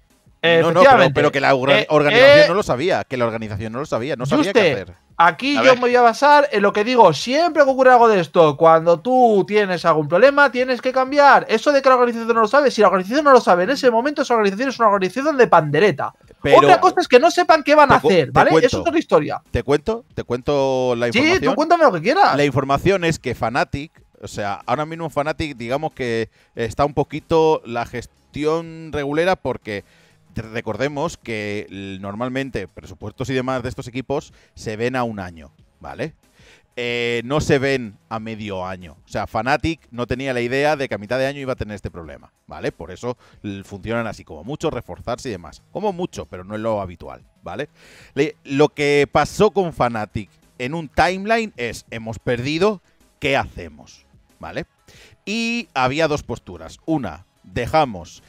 No, no, pero, pero que la orga- Eh, organización eh, no lo sabía. Que la organización no lo sabía. No sabía Juste, qué hacer. Aquí A yo ver. me voy a basar en lo que digo. Siempre que ocurre algo de esto, cuando tú tienes algún problema, tienes que cambiar. Eso de que la organización no lo sabe, si la organización no lo sabe en ese momento, esa organización es una organización de pandereta. Pero- Otra cosa es que no sepan qué van a Te cu- hacer, te ¿vale? cuento. Eso es otra historia. ¿Te cuento? ¿Te cuento la Sí, información? tú cuéntame lo que quieras. La información es que Fnatic, o sea, ahora mismo Fnatic, digamos que está un poquito la gestión regulera porque te- recordemos que l- normalmente presupuestos y demás de estos equipos se ven a un año, ¿vale? Eh, no se ven a medio año. O sea, Fnatic no tenía la idea de que a mitad de año iba a tener este problema, ¿vale? Por eso l- funcionan así, como mucho, reforzarse y demás. Como mucho, pero no es lo habitual, ¿vale? Le- lo que pasó con Fnatic en un timeline es, hemos perdido, ¿qué hacemos? ¿Vale? Y había dos posturas. Una, dejamos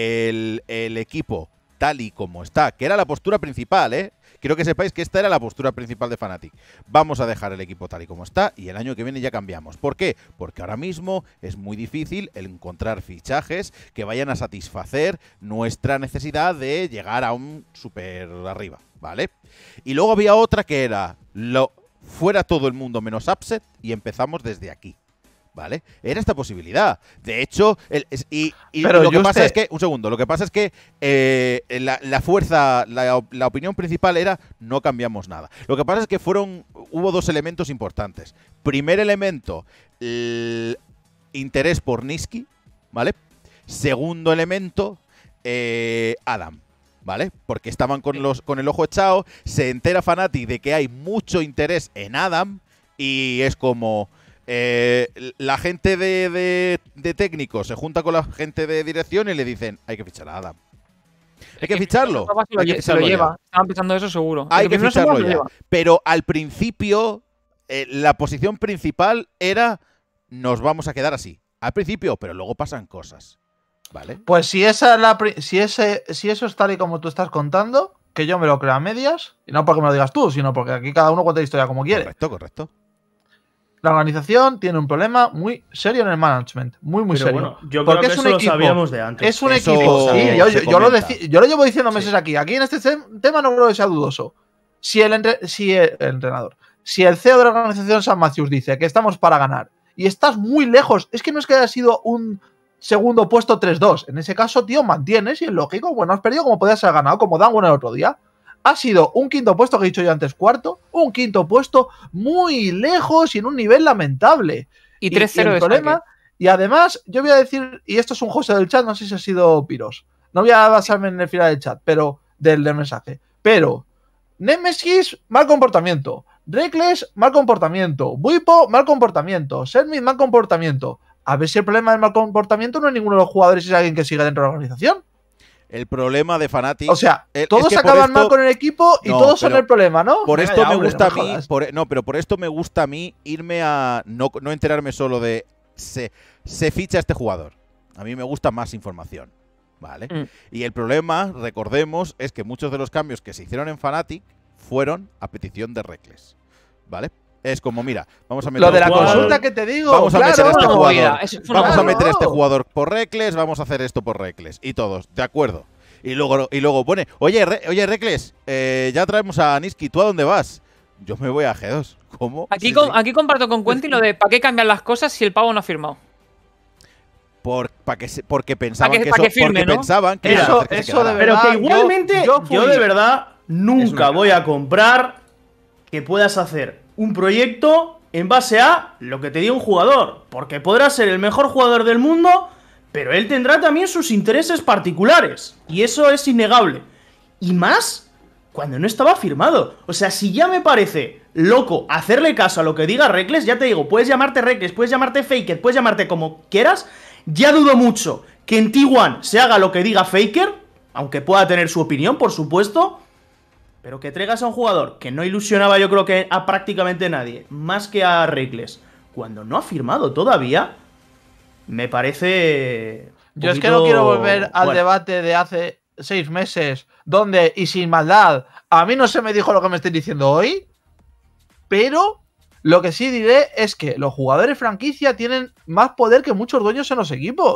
el, el equipo tal y como está, que era la postura principal, ¿eh? Quiero que sepáis que esta era la postura principal de Fnatic. Vamos a dejar el equipo tal y como está y el año que viene ya cambiamos. ¿Por qué? Porque ahora mismo es muy difícil el encontrar fichajes que vayan a satisfacer nuestra necesidad de llegar a un super arriba, ¿vale? Y luego había otra que era lo fuera todo el mundo menos Upset y empezamos desde aquí. ¿Vale? Era esta posibilidad. De hecho, el, es- y, y Pero lo que Juste- pasa es que, un segundo, lo que pasa es que eh, la, la fuerza, la, op- la opinión principal era no cambiamos nada. Lo que pasa es que fueron, hubo dos elementos importantes. Primer elemento, el interés por Niski, ¿vale? Segundo elemento, eh, Adam. ¿Vale? Porque estaban con, los, con el ojo echado, se entera Fnatic de que hay mucho interés en Adam y es como eh, la gente de, de, de técnicos se junta con la gente de dirección y le dicen hay que fichar a Adam. Hay que ficharlo. Se lo, Hay que lle- se lo ficharlo ya. lleva. Estaban pensando eso seguro. Hay El que primero ficharlo seguro se lo ya. lleva. Pero al principio eh, la posición principal era nos vamos a quedar así. Al principio, pero luego pasan cosas. ¿Vale? Pues si esa es la pri- si ese si eso es tal y como tú estás contando, que yo me lo creo a medias, y no porque me lo digas tú, sino porque aquí cada uno cuenta la historia como quiere. Correcto, correcto. La organización tiene un problema muy serio en el management, muy muy Pero serio. bueno, yo creo Porque que es eso un lo equipo, sabíamos de antes. Es un Eso equipo. Sí, se yo, yo- yo lo comenta. deci- yo lo llevo diciendo meses Sí. aquí. Aquí en este tem- tema no creo que sea dudoso. Si el, entre- si el, el entrenador, si el C E O de la organización Sam Matthews dice que estamos para ganar y estás muy lejos, es que no es que haya sido un segundo puesto tres dos. En ese caso, tío, mantienes y es lógico. Bueno, has perdido como podías haber ganado, como Dangon el otro día. Ha sido un quinto puesto que he dicho yo antes, cuarto. Un quinto puesto muy lejos y en un nivel lamentable. Y tres cero el de problema. saque. Y además, yo voy a decir, y esto es un José del chat, no sé si ha sido Piros. No voy a basarme en el final del chat, pero del, del mensaje. Pero, Nemesis, mal comportamiento. Reckless, mal comportamiento. Buipo, mal comportamiento. Sermit, mal comportamiento. A ver si el problema del mal comportamiento no es ninguno de los jugadores, es alguien que sigue dentro de la organización. El problema de Fnatic. O sea, el- es todos que por acaban esto- mal con el equipo y No, todos son pero el problema, ¿no? Por Venga esto ya, me hombre, gusta no a me mí. jodas. por- no, pero por esto me gusta a mí irme a. No, no enterarme solo de. Se, se ficha este jugador. A mí me gusta más información. ¿Vale? Mm. Y el problema, recordemos, es que muchos de los cambios que se hicieron en Fnatic fueron a petición de Reckless. ¿Vale? Es como, mira, vamos a meter Lo de la Cual- consulta que te digo. Vamos a claro, meter a este una jugador. movida, eso es una Vamos a movida. meter a este Claro. jugador por Reckless, vamos a hacer esto por Reckless. Y todos, de acuerdo. Y luego, y luego pone, oye, Re- oye Reckless, eh, ya traemos a Niski, ¿tú a dónde vas? Yo me voy a G dos. ¿Cómo? Aquí, Sí, com- sí. aquí comparto con Cuenti lo de ¿para qué cambian las cosas si el pavo no ha firmado? Por, pa que se- porque pensaban que- que, pa eso, que firme, porque ¿no? pensaban que Eso- iban a hacer que se eso de quedara. Pero verdad, que igualmente yo- yo, yo fui- de verdad Es nunca una- voy a comprar que puedas hacer un proyecto en base a lo que te diga un jugador. Porque podrá ser el mejor jugador del mundo, pero él tendrá también sus intereses particulares. Y eso es innegable. Y más cuando no estaba firmado. O sea, si ya me parece loco hacerle caso a lo que diga Reckless, ya te digo, puedes llamarte Reckless, puedes llamarte Faker, puedes llamarte como quieras. Ya dudo mucho que en T uno se haga lo que diga Faker, aunque pueda tener su opinión, por supuesto. Pero que traigas a un jugador que no ilusionaba, yo creo que a prácticamente nadie, más que a Reckless, cuando no ha firmado todavía, me parece. un Yo es que poquito- no quiero volver al bueno. debate de hace seis meses, donde, y sin maldad, a mí no se me dijo lo que me estoy diciendo hoy, pero lo que sí diré es que los jugadores franquicia tienen más poder que muchos dueños en los equipos.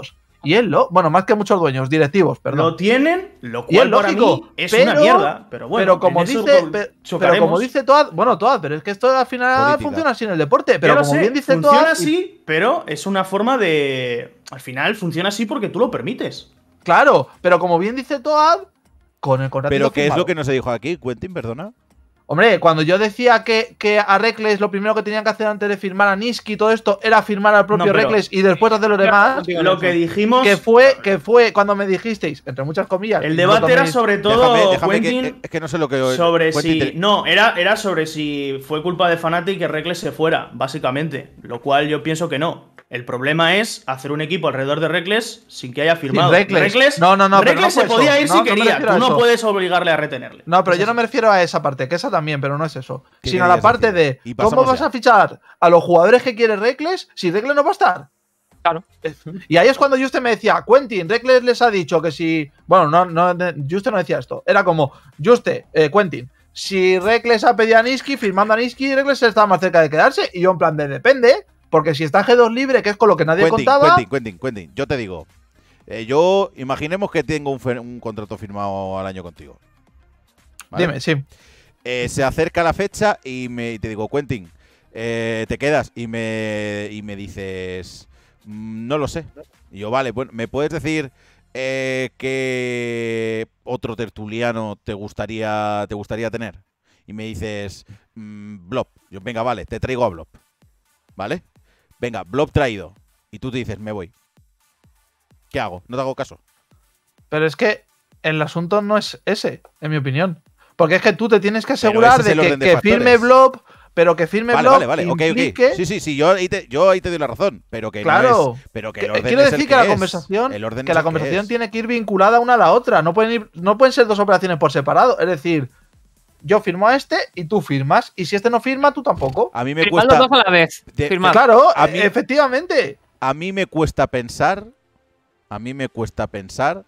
Y es lo, bueno, más que muchos dueños, directivos, perdón. Lo tienen, lo Y es cual para lógico, mí es pero- una mierda. Pero bueno, pero como en eso dice, co- pe- pero chocaremos. como dice Toad, bueno, Toad, pero es que esto al final Política. funciona así en el deporte. Pero Ya lo como sé, bien dice funciona Toad, y- así, pero es una forma de. Al final funciona así porque tú lo permites. claro, pero como bien dice Toad, con el contrato Pero ¿qué es firmado. lo que no se dijo aquí, Quentin? Perdona. Hombre, cuando yo decía que, que a Reckless lo primero que tenían que hacer antes de firmar a Niski y todo esto era firmar al propio No, pero- Reckless y después hacer lo demás, Lo que dijimos. que fue, que fue cuando me dijisteis, entre muchas comillas. El y debate no era toméis- sobre todo, Déjame, déjame que, Quentin, es que no sé lo que. sobre Quentin, si. te- No, era, era sobre si fue culpa de Fnatic que Reckless se fuera, básicamente. Lo cual yo pienso que no. El problema es hacer un equipo alrededor de Reckless sin que haya firmado. Reckless. No, no, no, pero Reckless no se fue podía eso. ir No, si no me quería. refiero a Tú no eso. puedes obligarle a retenerle. No, pero Es yo no así. me refiero a esa parte, que esa también, pero no es eso. ¿Qué Sino a la querías parte decir? de Y cómo pasamos vas ya. a fichar a los jugadores que quiere Reckless si Reckless no va a estar. Claro. Y ahí es cuando Juste me decía, Quentin, Reckless les ha dicho que si. Bueno, no, no, Juste no decía esto. Era como, Juste, eh, Quentin, si Reckless ha pedido a Niski, firmando a Niski, Reckless está más cerca de quedarse. Y yo, en plan de depende, porque si está G dos libre, que es con lo que nadie Quentin, contaba. Quentin, Quentin, Quentin, yo te digo. eh, yo, imaginemos que tengo un, fe- un contrato firmado al año contigo. ¿Vale? Dime, sí. Eh, se acerca la fecha y, me, y te digo, Quentin, eh, te quedas y me, y me dices, "Mm, no lo sé". Y yo, vale, bueno, ¿me puedes decir eh, qué otro tertuliano te gustaría, te gustaría tener? Y me dices, "Mm, Blob". Yo, venga, vale, te traigo a Blob. ¿Vale? Venga, Blob traído. Y tú te dices, me voy. ¿Qué hago? No te hago caso. Pero es que el asunto no es ese, en mi opinión. Porque es que tú te tienes que Pero asegurar ese es de el que, orden de que factores. firme Blob, pero que firme Vale, Blob vale, vale, ok, implique- ok. Sí, sí, sí, yo ahí te, yo ahí te doy la razón. Pero que Claro. no es. Pero que el Que- orden quiero es el decir que, la es. conversación, El orden que es la el conversación es. tiene que ir vinculada una a la otra. No pueden ir, no pueden ser dos operaciones por separado. Es decir, yo firmo a este y tú firmas. Y si este no firma, tú tampoco. A mí me Firmad cuesta. los dos a la vez. de- Firmad. Claro, A mí- e- efectivamente. A mí me cuesta pensar. A mí me cuesta pensar.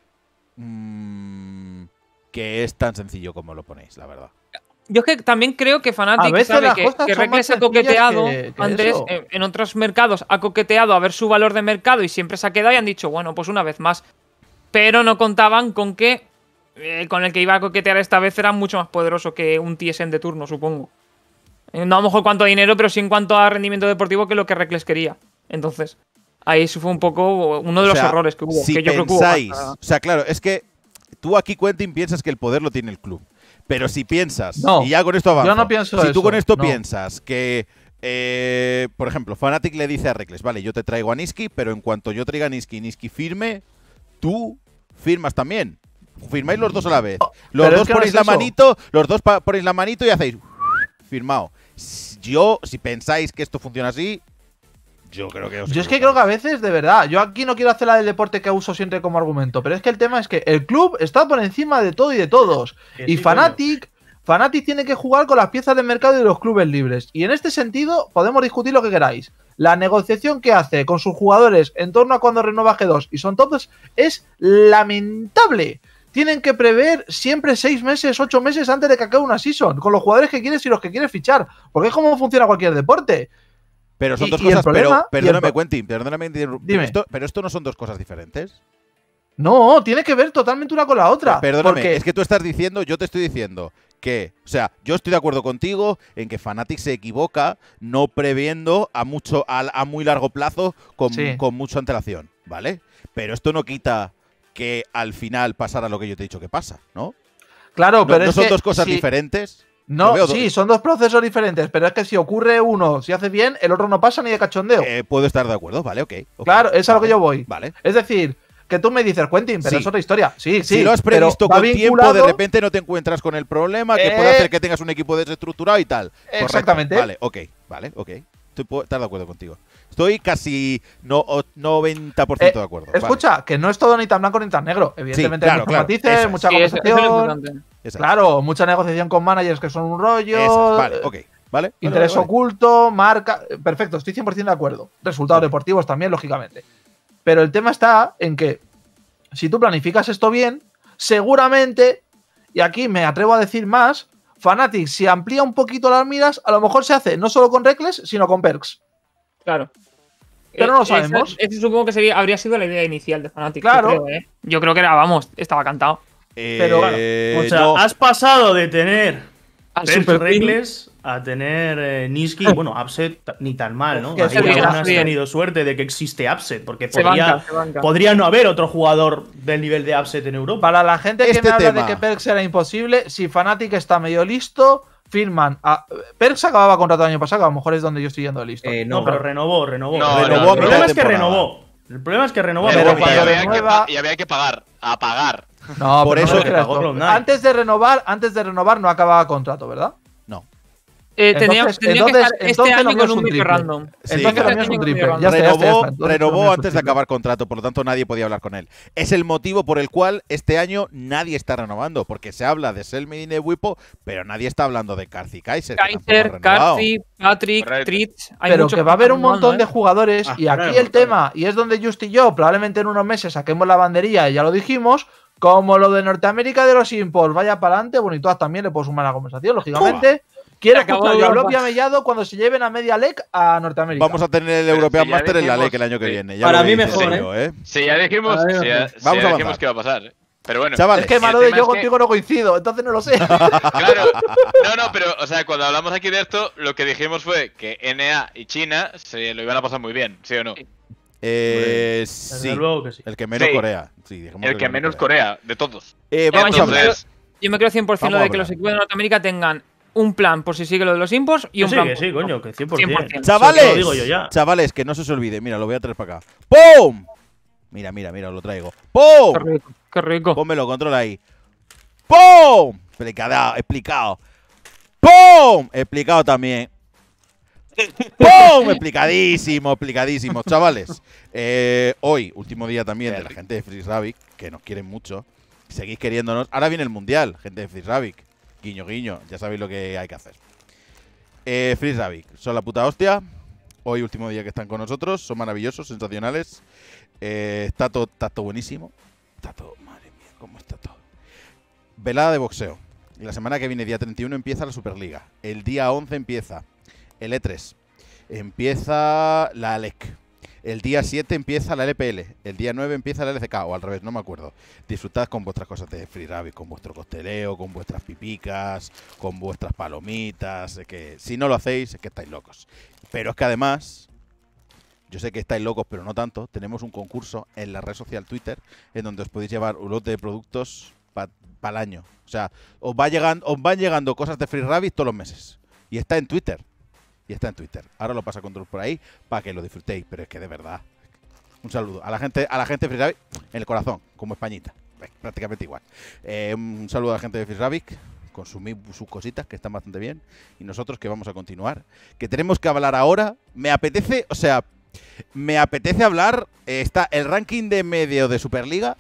mm, que es tan sencillo como lo ponéis, la verdad. Yo es que también creo que A Fnatic veces sabe las que, cosas que son Reckless más ha coqueteado sencillas que- que antes, eso. en, en otros mercados ha coqueteado a ver su valor de mercado y siempre se ha quedado y han dicho, bueno, pues una vez más. Pero no contaban con que eh, con el que iba a coquetear esta vez era mucho más poderoso que un T S M de turno, supongo. Eh, No a lo mejor en cuanto a dinero, pero sí en cuanto a rendimiento deportivo, que es lo que Reckless quería. Entonces, ahí eso fue un poco uno de O los sea, errores que hubo. Si que yo creo que hubo pensáis. más. O sea, claro, es que tú aquí, Quentin, piensas que el poder lo tiene el club. Pero si piensas, No, y ya con esto avanzo, yo no pienso si tú eso, con esto no. piensas que, eh, por ejemplo, Fnatic le dice a Reckless, vale, yo te traigo a Niski, pero en cuanto yo traiga a Niski y Niski firme, tú firmas también. Firmáis los dos a la vez. Los pero es dos que no ponéis es la eso. manito, los dos pa- ponéis la manito y hacéis firmado. Yo, si pensáis que esto funciona así, yo creo que os Yo es que creo que a veces, de verdad, yo aquí no quiero hacer la del deporte que uso siempre como argumento, pero es que el tema es que el club está por encima de todo y de todos. Que Y sí, Fnatic, Fnatic tiene que jugar con las piezas de mercado de los clubes libres. Y en este sentido, podemos discutir lo que queráis. La negociación que hace con sus jugadores en torno a cuando renueva G dos y son todos es lamentable. Tienen que prever siempre seis meses, ocho meses antes de que acabe una season, con los jugadores que quieres y los que quieres fichar. Porque es como funciona cualquier deporte. Pero son Y- dos y el cosas, problema- pero y el perdóname, pro- Quentin, perdóname, pero Dime. esto, pero esto no son dos cosas diferentes. No, tiene que ver totalmente una con la otra. Perdóname, porque es que tú estás diciendo, yo te estoy diciendo que, o sea, yo estoy de acuerdo contigo en que Fnatic se equivoca no previendo a mucho a, a muy largo plazo con, Sí. con mucha antelación, ¿vale? Pero esto no quita que al final pasara lo que yo te he dicho que pasa, ¿no? Claro, No, pero no es son que dos cosas si- diferentes. No, Lo veo sí, dos. son dos procesos diferentes, pero es que si ocurre uno, si hace bien, el otro no pasa ni de cachondeo. Eh, puedo estar de acuerdo, vale, ok. ok, Claro, es a lo que vale, yo voy. Vale. Es decir, que tú me dices, Quentin, pero Sí. es otra historia. Sí, sí. Si lo has pero previsto va con tiempo, vinculado- de repente no te encuentras con el problema que Eh, puede hacer que tengas un equipo desestructurado y tal. Correcto. Exactamente. Vale, ok, vale, ok. Estoy puedo estar de acuerdo contigo. Estoy casi no, o- noventa por ciento Eh, de acuerdo. vale. Escucha, que no es todo ni tan blanco ni tan negro. Evidentemente, hay claro, muchos claro, matices, eso es. mucha Sí, eso- eso es lo conversación. importante. Esa es, Claro, mucha negociación con managers que son un rollo. esa es. Vale, eh, ok. Vale. Interés vale, vale. oculto, marca. eh, Perfecto, estoy cien por ciento de acuerdo. Resultados Ok. deportivos también, lógicamente. Pero el tema está en que si tú planificas esto bien, seguramente, y aquí me atrevo a decir más, Fnatic, si amplía un poquito las miras, a lo mejor se hace no solo con Reckless, sino con Perks. Claro. Pero no lo Eh, sabemos. Esa, esa supongo que sería, habría sido la idea inicial de Fnatic. Claro. Yo creo, ¿eh? Yo creo que era, vamos, estaba cantado. Eh, Pero, O sea, no. has pasado de tener Al Perks Super Ring. Reckless a tener eh, Niski, bueno, Upset ta- ni tan mal, ¿no? Que Aquí se viera aún has bien. tenido suerte de que existe Upset, porque Se podría, banca, se banca. podría no haber otro jugador del nivel de Upset en Europa. Para la gente que Este me habla tema. de que Perks era imposible, si Fnatic está medio listo, firman. A... Perks acababa contrato el año pasado, que a lo mejor es donde yo estoy yendo listo. Eh, No, no, pero renovó, renovó. No, Renovó no, a el mitad problema de es que temporada. renovó. El problema es que renovó. Pero Pero y, cuando había que renueva- pa- y había que pagar. A pagar. No, Por pero eso no que me pagó creas, Cloud nine. Antes de renovar, antes de renovar no acababa contrato, ¿verdad? No. Eh, tenía, Entonces- tendría entonces- que estar este entonces lo año mío con es un un pick triple. random. Sí, Entonces claro. lo mío es un Este triple. año Ya está, ya está, ya renovó está. Entonces, lo renovó mío es un antes de triple. acabar contrato, por lo tanto nadie podía hablar con él. Es el motivo por el cual este año nadie está renovando, porque se habla de Selmy y de Wipo, pero nadie está hablando de Karth y Kaiser. que tampoco ha Kaiser, renovado. Karthi, Patrick, Correcto. Tritz. hay Pero muchos que va a haber un están montón de renovando, ¿eh? jugadores Ah, y claro, aquí el claro. tema, y es donde Just y yo probablemente en unos meses saquemos la banderilla, y ya lo dijimos, como lo de Norteamérica de los imports, vaya para adelante, bueno, y todas también le puedo sumar a la conversación, lógicamente. Quiero Se acabó escuchar yo a Europa. Lopia Mellado cuando se lleven a Media Lec a Norteamérica. Vamos a tener el Pero European si ya Master en la dijimos- LEC el año que sí. viene. Ya Para lo mí he mejor, yo, ¿eh? Sí, ya dijimos, A ver, sí, ya, vamos sí, a ya avanzar. dijimos que iba a pasar. Pero bueno. Chavales, Es que el malo tema de yo es que- contigo no coincido, entonces no lo sé. Claro, no, no, pero, o sea, cuando hablamos aquí de esto, lo que dijimos fue que N A y China se lo iban a pasar muy bien, ¿sí o no? Eh, Desde sí. luego que sí. El que menos Sí. Corea. Sí, dejemos El que menos Corea, de todos. Eh, Eh, vamos a yo, hablar. creo, yo me creo cien por ciento Vamos a de que los hablar. equipos de Norteamérica tengan un plan por si sigue lo de los imports y Que un sí, plan. que por- sí, coño, que cien por cien. cien por cien. Chavales, Eso te lo digo yo ya. chavales, que no se os olvide. Mira, lo voy a traer para acá. ¡Pum! Mira, mira, mira, lo traigo. ¡Pum! Qué rico, qué rico. Pónmelo, controla ahí. ¡Pum! Explicado, explicado. ¡Pum! Explicado también. ¡Pum! Explicadísimo, explicadísimo. Chavales, eh, hoy, último día también de la gente de Freeze Rabbit, que nos quieren mucho. Seguís queriéndonos. Ahora viene el mundial, gente de Freeze Rabbit. Guiño, guiño. Ya sabéis lo que hay que hacer. Eh, Freeze Rabbit, son la puta hostia. Hoy, último día que están con nosotros. Son maravillosos, sensacionales. Eh, está, todo, está todo buenísimo. Está todo, madre mía, cómo está todo. Velada de boxeo. Y la semana que viene, día treinta y uno, empieza la Superliga. El día once empieza el E tres. Empieza la ALEC. El día siete empieza la L P L. El día nueve empieza la L C K. O al revés, no me acuerdo. Disfrutad con vuestras cosas de Free Rabbit, con vuestro costeleo, con vuestras pipicas, con vuestras palomitas. Es que si no lo hacéis, es que estáis locos. Pero es que además, yo sé que estáis locos, pero no tanto. Tenemos un concurso en la red social Twitter en donde os podéis llevar un lote de productos para el año. O sea, os, va llegando, os van llegando cosas de Free Rabbit todos los meses. Y está en Twitter. Y está en Twitter. Ahora lo pasa Control por ahí para que lo disfrutéis. Pero es que de verdad. Un saludo a la gente, a la gente de Free Rabbit en el corazón, como Españita. Prácticamente igual. Eh, un saludo a la gente de Free Rabbit. Consumid sus cositas que están bastante bien. Y nosotros que vamos a continuar. Que tenemos que hablar ahora. Me apetece, o sea, me apetece hablar. eh, está el ranking de medio de Superliga.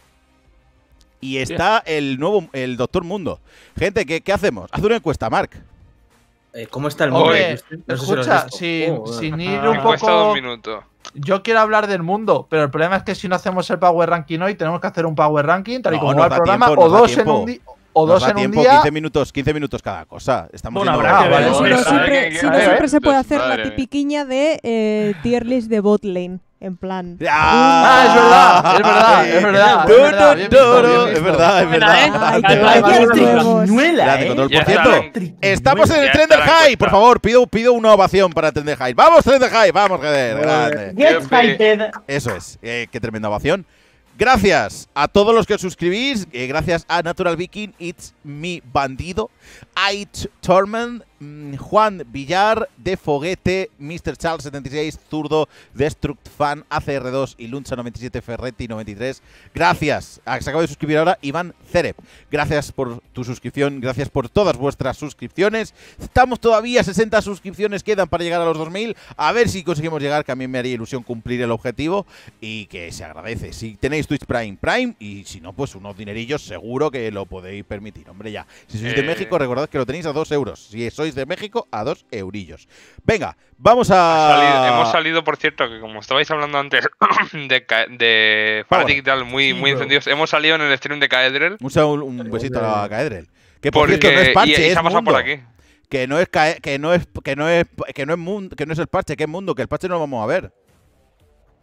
Y está el nuevo, el Doctor Mundo. Gente, ¿qué, qué hacemos? Haz una encuesta, Mark. Eh, ¿Cómo está el Hombre, móvil? No sé si lo has escucha, visto. sin, Oh, sin eh. ir Ah, un Me cuesta poco. dos minutos. Yo quiero hablar del mundo, pero el problema es que si no hacemos el Power Ranking hoy, tenemos que hacer un Power Ranking, tal y No, como nos va el da programa, tiempo, o nos da dos en tiempo. un día. O Nos dos da en un tiempo, día. quince minutos, quince minutos cada cosa. Estamos Bueno, yendo- habrá que Ah, ver. vale. Si Vale, no, vale, siempre, que- si que- no que- siempre se puede que- hacer la madre. tipiquiña de eh, tier list de bot lane. En plan. Ah, es verdad, es verdad, es verdad, Du, es verdad, du, bien du, visto, du, bien Es visto. verdad, es Buena, verdad. ¿eh? Ay, Vale, qué vale, vaya vale. nuevos. Nuela, Grande, ¿eh? Control. Ya Por está. cierto, estamos en el Ya tren está del la high. encuesta. Por favor, pido, pido una ovación para tren del high. ¡Vamos, tren del high! ¡Vamos, joder! Grande. Get Qué excited. Eso es. Eh, qué tremenda ovación. Gracias a todos los que os suscribís. eh, gracias a Natural Viking, It's Mi Bandido, Ait Torment, mm, Juan Villar, De Foguete, mister Charles setenta y seis, Zurdo, Destruct Fan, A C R dos y Luncha noventa y siete, Ferretti noventa y tres. Gracias. A que se acaba de suscribir ahora Iván Cerep. Gracias por tu suscripción. Gracias por todas vuestras suscripciones. Estamos todavía, sesenta suscripciones quedan para llegar a los dos mil. A ver si conseguimos llegar, que a mí me haría ilusión cumplir el objetivo y que se agradece. Si tenéis Twitch Prime, Prime, y si no, pues unos dinerillos seguro que lo podéis permitir. Hombre, ya. Si sois de Eh. México, recordad que lo tenéis a dos euros. Si sois de México, a dos eurillos. Venga, vamos Ha a... salido- hemos salido, por cierto, que como estabais hablando antes de, ca- de Fnatic y tal, muy, Sí, muy bro. encendidos, hemos salido en el stream de Caedrel. Un, sal- un besito a Caedrel. Que por Porque, cierto, no es parche, y, y es se ha pasado mundo. por aquí. Que no es cae- que no es que no es que no es mundo, que no es el parche, que es mundo, que el parche no lo vamos a ver.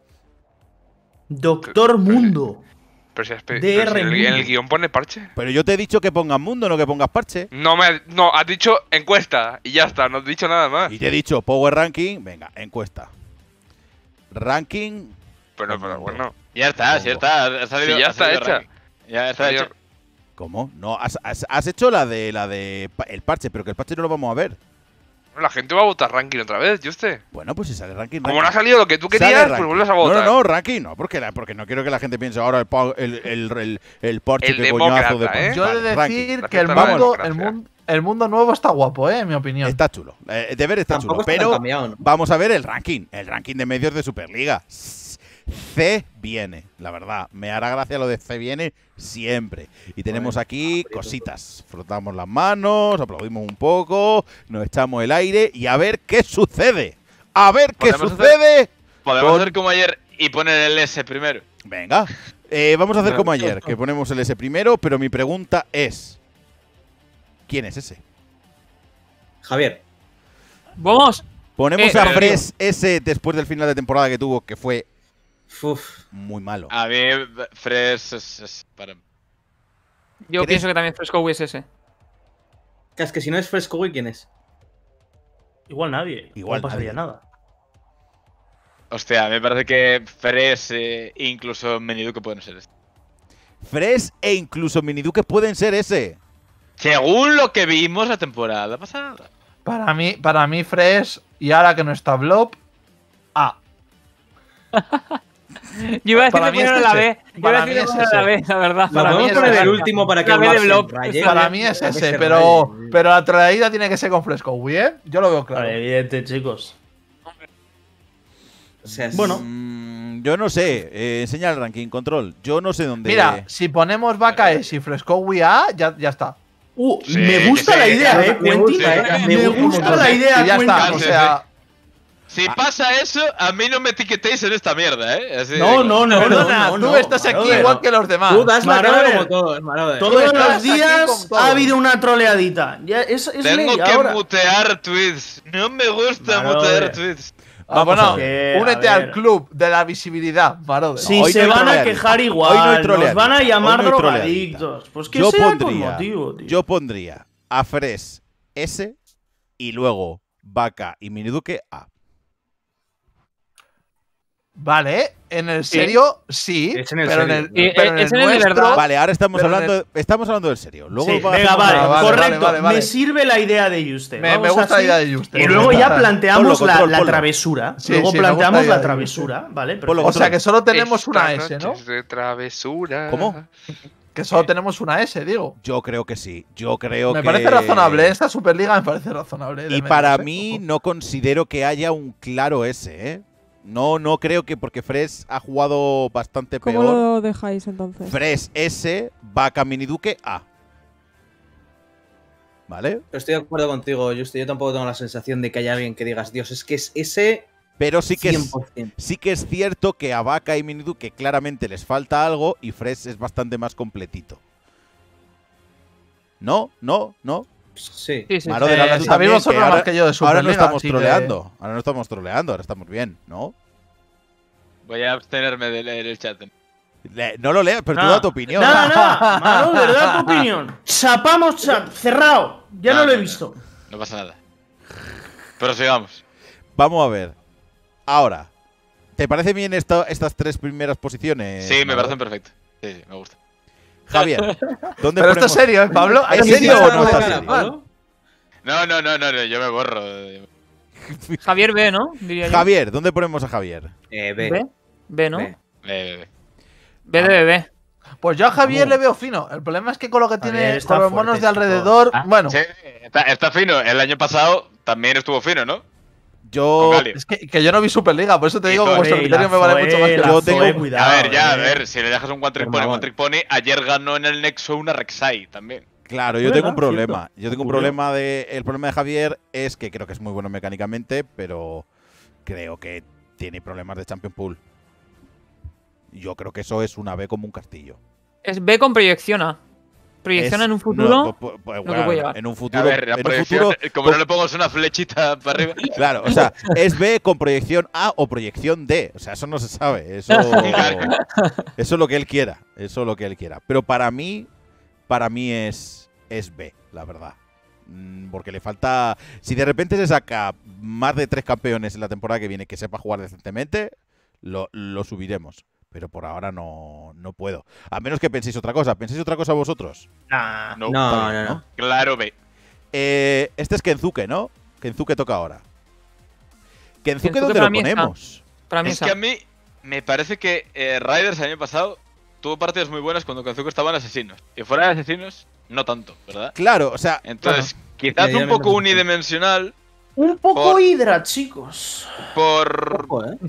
Doctor Mundo. Pero si, has pe- D R pero si en, el, en el Mundo. guión pone parche. Pero yo te he dicho que pongas mundo, no que pongas parche. No, me, ha- no, has dicho encuesta y ya está, no has dicho nada más. Y te he dicho Power Ranking, venga, encuesta. Ranking. Pero, pero bueno. Ya está, ya está. Ha salido, Sí, ya ha está salido hecha. ranking. Ya está Salió- hecha. ¿Cómo? No, has, has- has hecho la de la de pa- el parche, pero que el parche no lo vamos a ver. La gente va a votar ranking otra vez, yo usted. Bueno, pues si sale ranking. Como ranking. no ha salido lo que tú Sale querías, ranking. pues vuelves a No, votar. no, no, ranking no, porque, la- porque no quiero que la gente piense ahora el, pa- el, el, el, el parche El que coñazo de demócrata, parche. ¿eh? Yo he de Vale, ranking. decir La que el fiesta de la mundo, el, democracia. mundo, el mundo nuevo está guapo, ¿eh? En mi opinión. Está chulo. Eh, de ver está Tampoco chulo. está tan Pero cambiado, ¿no? vamos a ver el ranking. El ranking de medios de Superliga. C viene, la verdad. Me hará gracia lo de C viene siempre. Y tenemos aquí cositas. Frotamos las manos, aplaudimos un poco, nos echamos el aire y a ver qué sucede. A ver qué ¿Podemos sucede. Podemos con- hacer como ayer y poner el S primero. Venga. Eh, vamos a hacer como ayer, que ponemos el S primero, pero mi pregunta es: ¿quién es ese? Javier. Vamos. Ponemos Eh, a eh, Fresh S después del final de temporada que tuvo, que fue Uf. muy malo. A mí, Fresh es, es para. Yo ¿Crees? pienso que también Fresco es ese. Que es que si no es Fresco, ¿quién es? Igual nadie. Igual no pasaría nadie. nada. Hostia, me parece que Fresh e incluso Meniduque pueden ser este. Fresh e incluso Miniduque pueden ser ese. Según lo que vimos la temporada pasada. Para mí, para mí, Fresh, y ahora que no está Blob, A. Yo iba a decir Para de mí ponerlo es en la ese. B. Yo iba Para a mí decir de es ponerlo en la ese. B, la verdad. Lo Para mí podemos es poner ese. el último para que La B de Max Blob. se raye. Esta Para vez. mí es que ese, se pero, raye. pero la traída tiene que ser con Fresco, ¿eh? Yo lo veo claro. Vale, evidente, chicos. O sea, es- Bueno. Mm, yo no sé. Eh, enseña el ranking, control. Yo no sé dónde. Mira, si ponemos Vaca S y Fresco A, ya, ya está. Uh, Sí, me gusta que la sí. idea, eh, Me Quentin. gusta, eh, Me me gusta gusta mucho. la idea, Y ya está. Quentin. O sea, Si pasa eso, a mí no me etiquetéis en esta mierda, ¿eh? Así de No, claro. no, no, perdona, no, tú no, estás aquí Maroder. igual que los demás. Tú das la cara Maroder. como todos, Maroder. Todos estás los aquí días con todo. ha habido una troleadita. Ya, es, es Tengo ley que ahora. mutear tweets. No me gusta Maroder. mutear tweets. Ah, Vamos bueno, a ver. únete A al ver. club de la visibilidad, Maroder. Si Hoy se no hay van a troleadita. quejar Hoy igual, no hay nos troleadita. van a llamar Hoy no hay troleadita. drogadictos. Pues que yo sea con pondría, motivo, tío. yo pondría a Fresh S y luego Vaca y Miniduque A. Vale, en el serio, sí. Es en el pero serio. en el, Eh, pero en es el en el de nuestro, verdad. Vale, ahora estamos Pero hablando, estamos hablando del serio. Luego Sí, va- venga, hacemos vale, una- vale, correcto. vale, vale. Me sirve la idea de Juste. Me, Vamos me gusta así. la idea de Juste. Y me luego gusta. ya planteamos Ponlo, la, control, la ponlo. travesura. Sí, luego sí, me gusta planteamos la idea la de travesura, ¿vale? Ponlo, O sea que solo tenemos Esta una S, noche ¿no? es de travesura. ¿Cómo? Que solo tenemos una S, digo. Yo creo que sí. Yo creo Me que. parece razonable, esta Superliga me parece razonable. de Y medios, para ¿eh? mí Ojo. no considero que haya un claro S, ¿eh? No, no creo que porque Fresh ha jugado bastante ¿Cómo peor. lo dejáis entonces? Fresh S, Vaca Miniduque A. ¿Vale? Pero estoy de acuerdo contigo, Juste. Yo tampoco tengo la sensación de que haya alguien que digas, Dios, es que es ese Pero sí que es, cien por ciento. sí que es cierto que a Vaca y Miniduque claramente les falta algo y Fresh es bastante más completito. ¿No? ¿No? ¿No? Sí. Sí, sí. Maroder, Eh, habla tú sabéis también, vosotros que más ahora, que yo de ahora no Superliga, estamos así que- troleando. Ahora no estamos troleando, ahora estamos bien, ¿no? Voy a abstenerme de leer el chat. Le- no lo leas, pero tú Nada. da tu opinión. Nada, nada. Maroder, da tu opinión. Chapamos, chap, cerrado. Ya no, No, lo he no, visto. No pasa nada. Pero sigamos. Vamos a ver. Ahora, ¿te parece bien esto- estas tres primeras posiciones? Sí, me Maroder? parecen perfectas. Sí, sí, me gusta. Javier, ¿dónde Pero esto ponemos- es serio, ¿eh, Pablo? ¿Es ¿Es serio serio o no está cara, serio? Pablo? No, no, no, no, no, yo me borro. Javier B, ¿no? Diría yo. Javier, ¿dónde ponemos a Javier? Eh, B. B. B, ¿no? B. Eh, eh, B de bebé. Pues yo a Javier ¿Cómo? le veo fino. El problema es que con lo que Javier tiene, está con los monos de fuerte, alrededor. Ah, Bueno, sí, está, está fino. El año pasado también estuvo fino, ¿no? Con Yo, Galio. es que, que yo no vi Superliga, por eso te Y digo que todo. vuestro Ey, criterio la me vale Zoe, mucho más que la Yo yo tengo- Zoe, cuidado, A ver, ya, a eh. ver, si le dejas un One Trick Pony, favor. One Trick Pony, ayer ganó en el Nexo una Rek'Sai también. claro, yo Es tengo un verdad, problema. cierto. Yo tengo un Ocurrió. problema de. El problema de Javier es que creo que es muy bueno mecánicamente, pero creo que tiene problemas de Champion Pool. Yo creo que eso es una B como un castillo. Es B con proyección A. proyección Es- en un futuro. no, pues, pues, lo que bueno, puede llegar. en un A futuro. ver, la en un proyección, futuro como no le pongas una flechita para arriba. Claro, o sea, es B con proyección A o proyección D. O sea, eso no se sabe. Eso, eso es lo que él quiera. Eso es lo que él quiera. Pero para mí, para mí es, es B, la verdad. Mm, Porque le falta. Si de repente se saca más de tres campeones en la temporada que viene que sepa jugar decentemente, lo, lo subiremos. Pero por ahora no, no puedo. A menos que penséis otra cosa. ¿Penséis otra cosa vosotros? Nah. No, No, Está no, bien, no. claro, ve. Eh, este es Kenzuke, ¿no? Kenzuke toca ahora. ¿Kenzuke Kenzuke dónde para lo mí está. ponemos? Para mí Es esa. que a mí me parece que eh, Riders el año pasado tuvo partidas muy buenas cuando Kenzuke estaba en Asesinos. Y fuera de Asesinos, no tanto, ¿verdad? Claro, o sea, Entonces, Ya, quizás ya un me poco imagino. unidimensional Un poco Por- Hydra, chicos. por... Ojo, ¿eh?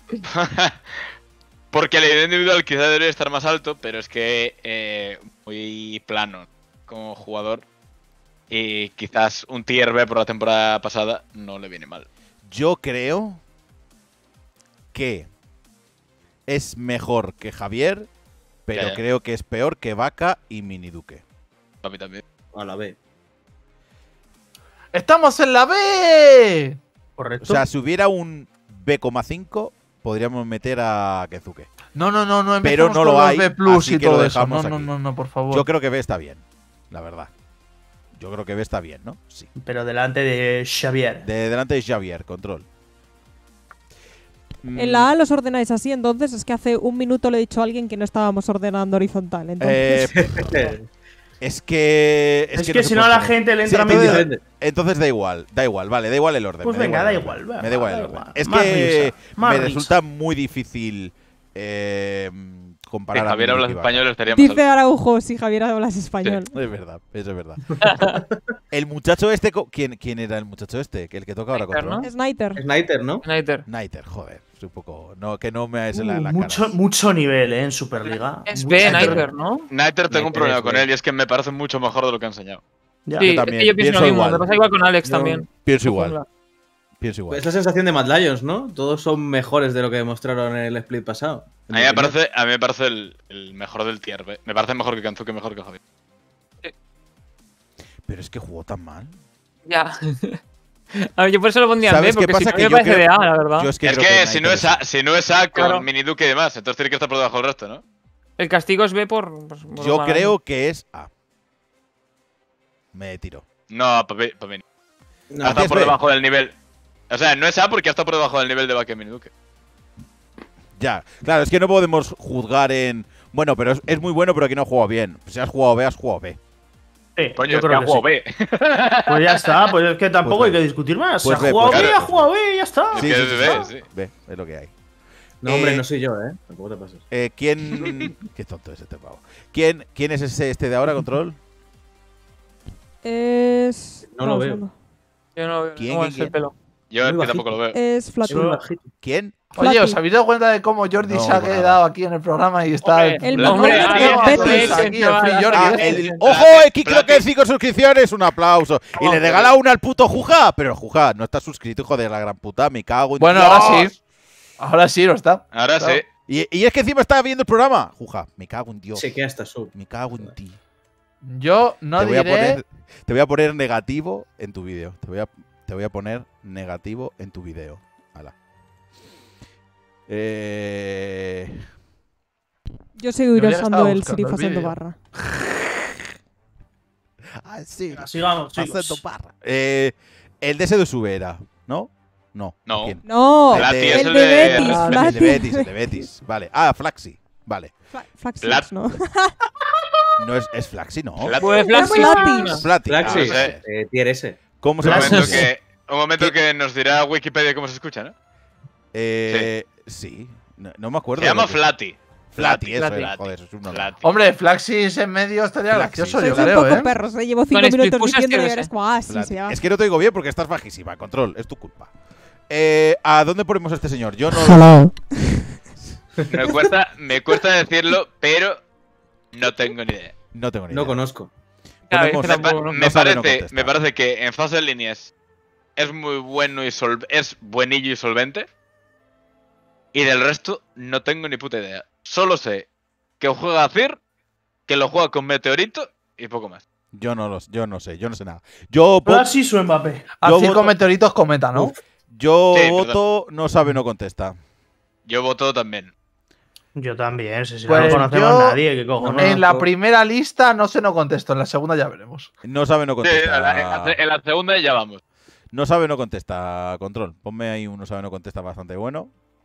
Porque el nivel individual quizá debería estar más alto, pero es que eh, muy plano como jugador. Y quizás un tier B por la temporada pasada no le viene mal. yo creo que es mejor que Javier, pero Ya, ya. creo que es peor que Vaca y Miniduque. Para mí también. A la B. ¡Estamos en la B! O Correcto. sea, si hubiera un B cinco, podríamos meter a Kenzuke. No, no, no, no Pero empecemos no lo con los hay, B plus así y que lo todo eso. No, dejamos no, aquí. no, no, por favor. Yo creo que B está bien, la verdad. Yo creo que B está bien, ¿no? Sí. Pero delante de Xavier. De delante de Javier, control. Mm, En la A los ordenáis así, entonces es que hace un minuto le he dicho a alguien que no estábamos ordenando horizontal. Entonces, Eh, es que. Es, que, no se si puede no a la poner. gente le Sí, entra entonces, medio- Depende. entonces da igual, da igual, vale, da igual el orden. Pues me venga, da da igual. el igual, orden, va, Me da igual da el orden. igual. Es Más que risa, más me risa. resulta muy difícil eh, Si comparar a Javier habla Miniduque y Vaca. español estaría más dice Araujo si Javier hablas español. Es verdad, eso es verdad. El muchacho este. co- ¿Quién, ¿Quién era el muchacho este? Que el que toca ahora Sniper, control. ¿no? Sniper. Sniper, ¿no? Sniper. Nighter, joder. Es un poco. No, que no me es la, Uh, la mucho, cara. mucho nivel, ¿eh? En Superliga. Es Mucho B, nivel. Sniper, ¿no? Niter tengo un Niter problema es con B. él y es que me parece mucho mejor de lo que ha enseñado. Ya. Sí, también, es que yo pienso pienso lo mismo. igual. Me pasa igual con Alex Yo- también. Pienso igual. Jungla. Pienso igual. Es la sensación de Mad Lions, ¿no? Todos son mejores de lo que demostraron en el split pasado. A mí me parece, a mí me parece el, el mejor del tier B. Me parece mejor que Kenzuke, mejor que Javier. Pero es que jugó tan mal. Ya. A ver, yo por eso lo pondría en B, ¿Sabes qué porque si pasa? no Que me yo parece creo- de A, la verdad. Yo es que, Es creo que, que si, no Niter es a, si no es A con Claro. Miniduque y demás, entonces tiene que estar por debajo del resto, ¿no? El castigo es B por. pues, por Yo mal creo año. que es A. Me tiro. No, para mí. Pa mí. No, ha estado es por B. debajo del nivel. O sea, no es A porque ha estado por debajo del nivel de Vaca y Miniduque. Ya. Claro, es que no podemos juzgar en. Bueno, pero es, es muy bueno, pero aquí no ha jugado bien. Si has jugado B, has jugado B. Sí, Coño, yo es que creo ha que jugado sí. B. Pues ya está, pues es que tampoco Pues hay ve. que discutir más. Pues ha ve, jugado pues B, ve. ha jugado B, ya está. Es Sí, que sí, es sí, B, sí. sí. B, es lo que hay. No, hombre, Eh, no soy yo, ¿eh? Tampoco te pases. Eh, ¿Quién. Qué tonto es este pavo. ¿Quién, ¿Quién es ese este de ahora, control? Es. No lo un veo. segundo. Yo no veo ¿Quién, cómo quién, es el quién? pelo. Yo es Muy que tampoco lo veo. Es Flappy. Soy bajito. ¿Quién? Oye, Flappy. ¿os habéis dado cuenta de cómo Jordi No, se ha por nada. quedado aquí en el programa y está Hombre, El Blanco. mejor Hombre, de alguien los hace Betis. eso. aquí, el Free Jordi. Ah, ¿eh? el- ¡Ojo! X creo que cinco suscripciones, un aplauso. Y le regala una al puto Juja. Pero Juja, no está suscrito, hijo de la gran puta. Me cago en Bueno, Dios. ahora sí. Ahora sí lo está. Ahora Claro. sí. Y, y es que encima está viendo el programa. Juja, me cago en Dios. Chequea esta sub. Me cago en ti. Yo no te, voy diré. a poner, te voy a poner negativo en tu vídeo. Te voy a, te voy a poner negativo en tu vídeo. Hala. Eh... Yo seguiré Yo ya usando estaba el buscando Siri el haciendo vídeo. barra. Ah, sí. Sigamos, Haciendo chicos. barra. Eh, el de ese de Sube era, ¿no? No. No. ¿Quién? No, Flappy el, es el de de- Betis, Ah, el de Flappy. Betis, el de Betis. Vale. Ah, Flaxi. Vale. Fla- Flaxi, Flat- ¿no? No es, es Flaxi, ¿no? Flat- Pues Flappy. Flappy. Flati. Flaxi, Ah, sí. vale. eh, tier S. ¿Cómo se Un llama? momento, ese? que, un momento ¿Qué? que nos dirá Wikipedia cómo se escucha, ¿no? Eh, sí. No, no me acuerdo. Se llama de lo que- Flatty. Flatty, eso Flatty. es, joder, eso es un nombre. Flatty. Hombre, Flaxis en medio estaría Flaxis. gracioso, Sois yo un creo, poco ¿eh? perros, ¿eh? Llevo cinco Con minutos Split Push diciendo y tienes, eres ¿eh? como, ah, sí, Flatty. se llama. Es que no te digo bien porque estás bajísima. Control, es tu culpa. Eh, ¿A dónde ponemos a este señor? Yo no. Hello. Me cuesta, me cuesta decirlo, pero no tengo ni idea. No tengo ni idea. No conozco. Claro, Ponemos- es que Me, pa- tampoco, ¿no? me No sabe, no parece, contesta. me parece que en fase de líneas es muy bueno y sol- es buenillo y solvente. Y del resto no tengo ni puta idea. Solo sé que juega a Cir, que lo juega con Meteorito y poco más. Yo no, los, yo no sé, yo no sé nada. Yo voto, Así o Mbappé. A Yo cinco voto- meteoritos cometa, ¿no? Uf. yo Sí, voto no sabe, no contesta. Yo voto también. Yo también, si, si Pues no conocemos yo- a nadie, ¿qué cojones? En la primera lista no se no contesto, en la segunda ya veremos. No sabe, no Sí, en, la, en contesta. la- en la segunda ya vamos. No sabe, no contesta. Control. Ponme ahí un no sabe, no contesta bastante bueno.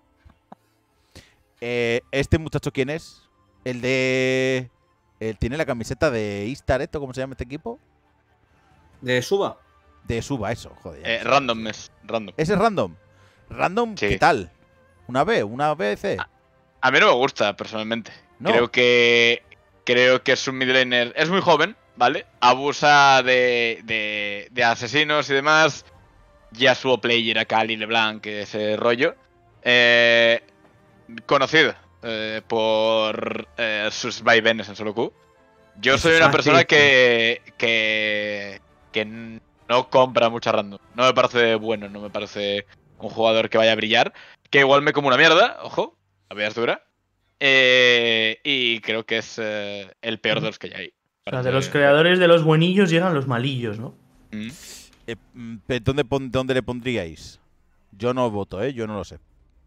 Eh, ¿Este muchacho quién es? El de... Él tiene la camiseta de Istaret, ¿o cómo se llama este equipo? De Suba. De Suba, eso, joder. ya Eh, no sé. random es, random. ¿Ese es random? ¿Random Sí. qué tal? ¿Una B? ¿Una B C? A mí no me gusta, personalmente. No. Creo que. Creo que es un mid laner. Es muy joven, ¿vale? Abusa de, de, de asesinos y demás. Ya su player acá, Lily LeBlanc, ese rollo. Eh, conocido eh, por eh, sus vaivenes en solo Q. Yo soy una Ah, persona sí. que, que. que no compra mucha random. No me parece bueno, no me parece un jugador que vaya a brillar. Que igual me como una mierda, ojo, la vida es dura. Eh, y creo que es eh, el peor de los que hay ahí. O sea, de los creadores de los buenillos llegan los malillos, ¿no? Mm. Eh, mm, pe- ¿dónde, pon- ¿Dónde le pondríais? Yo no voto, ¿eh? Yo no lo sé.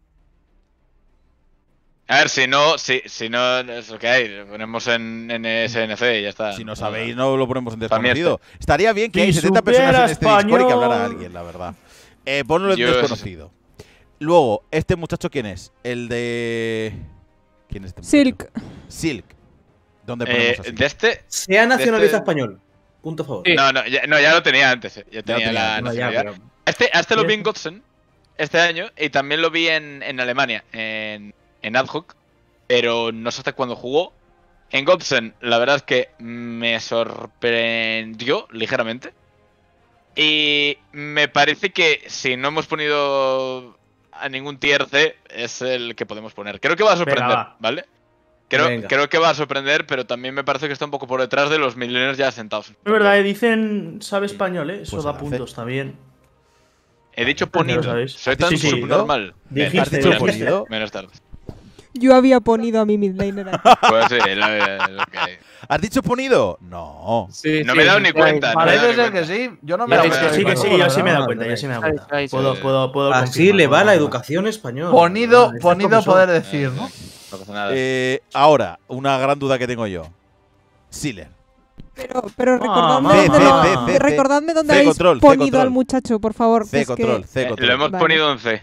A ver, si no, si, si no es lo que hay, lo ponemos en, en S N C y ya está. Si no sabéis, no lo ponemos en Pa' mí desconocido. Estaría bien que Si hay setenta personas en supiera este Discord y que español. hablara alguien, la verdad. Eh, ponlo en Yo- desconocido. Luego, ¿este muchacho quién es? El de... ¿Quién es este muchacho? Silk. Silk. ¿Dónde Eh, ponemos así? de este. Sea nacionaliza Este- español. Punto a favor. Sí. No, no ya, no, ya lo tenía antes. eh, Ya Ya lo tenía tenía la antes. No, ya, nacionalidad. pero- Este, a este lo vi en Bien. Gotzen este año y también lo vi en, en Alemania, en, en Ad hoc, pero no sé hasta cuándo jugó. En Gotzen, la verdad es que me sorprendió ligeramente. Y me parece que si no hemos ponido a ningún tier C, es el que podemos poner. Creo que va a sorprender, Venga, va. ¿vale? Creo, Venga. creo que va a sorprender, pero también me parece que está un poco por detrás de los millennials ya sentados. Es verdad, eh, dicen sabe español, ¿eh? Eso Pues da enlace. puntos también. He dicho Ya ponido. lo sabéis. Soy tan Sí, sí. subnormal. Dijiste, ¿Has dicho dijiste. ponido? Menos tarde. Yo había ponido a mi midlaner aquí. Pues sí, la- lo que hay. ¿Has dicho ponido? No. Sí, No sí, me he dado sí, ni sí, cuenta. sí. no me he dado Parece ni ser que cuenta. sí. Yo no me Ya, he que dado sí, que cuenta, sí, la ya sí me he verdad. dado cuenta, ya sí me he dado Ahí cuenta. está, ahí está. Puedo, puedo, puedo Así confirmar, le va puedo la confirmar. educación española. Ponido, Ah, está ponido como son. poder decir, ¿no? No pasa nada. Eh, ahora, una gran duda que tengo yo. Sealer. Pero, pero Ah, recordadme, C, dónde, C, lo- C, C, recordadme dónde C habéis control, C ponido control. al muchacho, por favor. que C es que- control, C Eh, control. lo hemos Vale. ponido en C.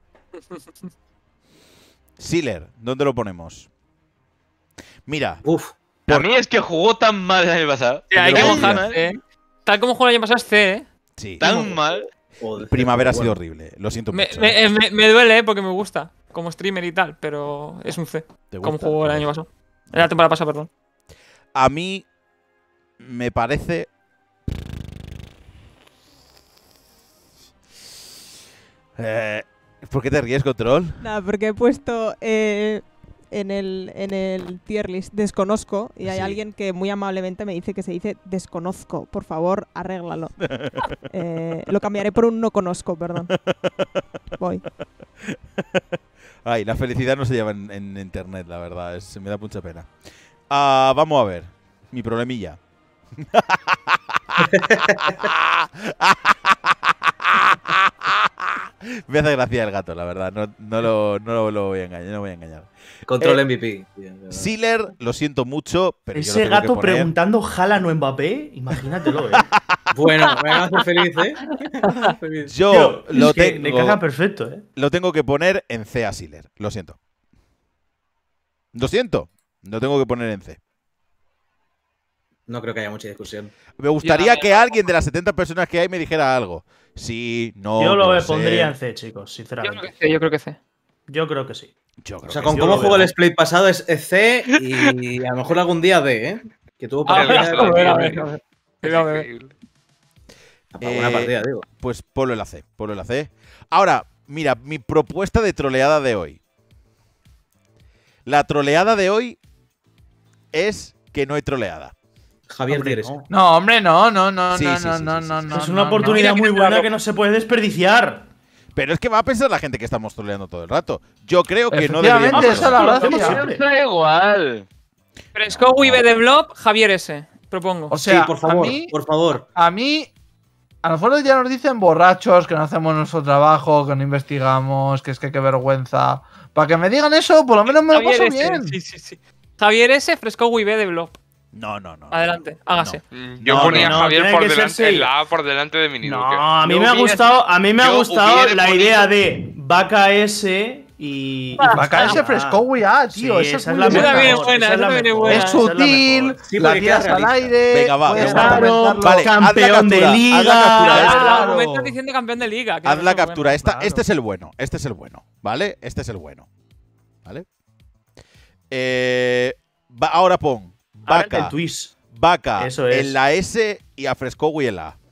Sealer, ¿dónde lo ponemos? Mira, Uf. A mí es que jugó tan mal el año pasado. Sí, hay Yo que lo mojar, diría. ¿eh? Tal como jugó el año pasado es C, ¿eh? sí. Tan mal. Joder, Primavera ha bueno. sido horrible. Lo siento Me, mucho. me- me- me duele, ¿eh? Porque me gusta. Como streamer y tal, pero es un C. ¿Te Como gusta? jugó el año pasado. La temporada pasada, perdón. A mí me parece. Eh, ¿Por qué te ríes, Control? Nada, porque he puesto eh, en, el, en el tier list desconozco y hay Sí. alguien que muy amablemente me dice que se dice desconozco. Por favor, arréglalo. Eh, lo cambiaré por un no conozco, perdón. Voy. Ay, la felicidad no se lleva en, en internet, la verdad. Es, me da mucha pena. Ah, vamos a ver. Mi problemilla. Me hace gracia el gato, la verdad. No, no, lo, no lo, lo voy a engañar. No voy a engañar. Control Eh, M V P. tío, de verdad. Sealer, lo siento mucho, pero yo lo Ese tengo gato que poner. preguntando Haaland o Mbappé, imagínatelo, ¿eh? Bueno, me hace feliz, ¿eh? Me hace feliz. Yo Tío, lo es que tengo, le caga perfecto, ¿eh? lo tengo que poner en C a Sealer. Lo siento. Lo siento. Lo tengo que poner en C. No creo que haya mucha discusión. Me gustaría Ya, que alguien de las setenta personas que hay me dijera algo. Sí, no. Yo lo no sé. pondría en C, chicos, Yo creo sinceramente. que C, yo creo que C. Yo creo que sí. Yo creo O sea, que con sí. yo cómo lo jugó el veo. split pasado es C y a lo mejor algún día D, ¿eh? Que tuvo A partida ver, de- a ver, a ver, a ver. Cuidado, a ver. Increíble. Para una Eh, partida, digo. Pues ponlo en la C. Ponlo en la C. Ahora, mira, mi propuesta de troleada de hoy. La troleada de hoy es que no hay troleada. Javier Hombre, Dieres. no. No, hombre, no, no, no, Sí, no, sí, no, sí, no, sí, no, sí. no. Es una no, oportunidad no. muy buena que no se puede desperdiciar. Pero es que va a pensar la gente que estamos troleando todo el rato. Yo creo que no Efectivamente, deberíamos. esa es la Lo hacemos gracia. siempre. Da igual. Fresco, Wibe de Blob, Javier S. propongo. O sea, sí, por favor, a mí, por favor. A mí, a nosotros ya nos dicen borrachos, que no hacemos nuestro trabajo, que no investigamos, que es que qué vergüenza. Para que me digan eso, por lo menos me lo Javier paso S, bien. Sí, sí, sí. Javier S, Fresco W I B de Blob. No, no, no. Adelante, hágase. Mm, Yo No, ponía no, a Javier tiene por que ser delante, seis. en la A por delante de Mini No, Duque. a mí Yo me ha hubiera- gustado, a mí me ha yo gustado hubiera la ponido- idea de Vaca S y. Vaca ese fresco, güey, ah, tío. Sí, esa esa es es muy la Esa mejor. también es esa buena, es la esa también es mejor, buena. Es esa la sutil, mejor. Sí, la porque tiras queda al realista. aire. Venga, va, puedes venga, va. argumentarlo. Vale, haz la Campeón de captura, haz la liga. captura. Ah, esta. la claro. argumentas diciendo campeón de liga. que Haz eso la es bueno. captura. Esta, Claro. Este es el bueno. Este es el bueno. ¿Vale? Este es el bueno. ¿Vale? Eh, va- ahora pon Ahora Vaca. el twist. Vaca Eso es. en la S y a Frescowi en la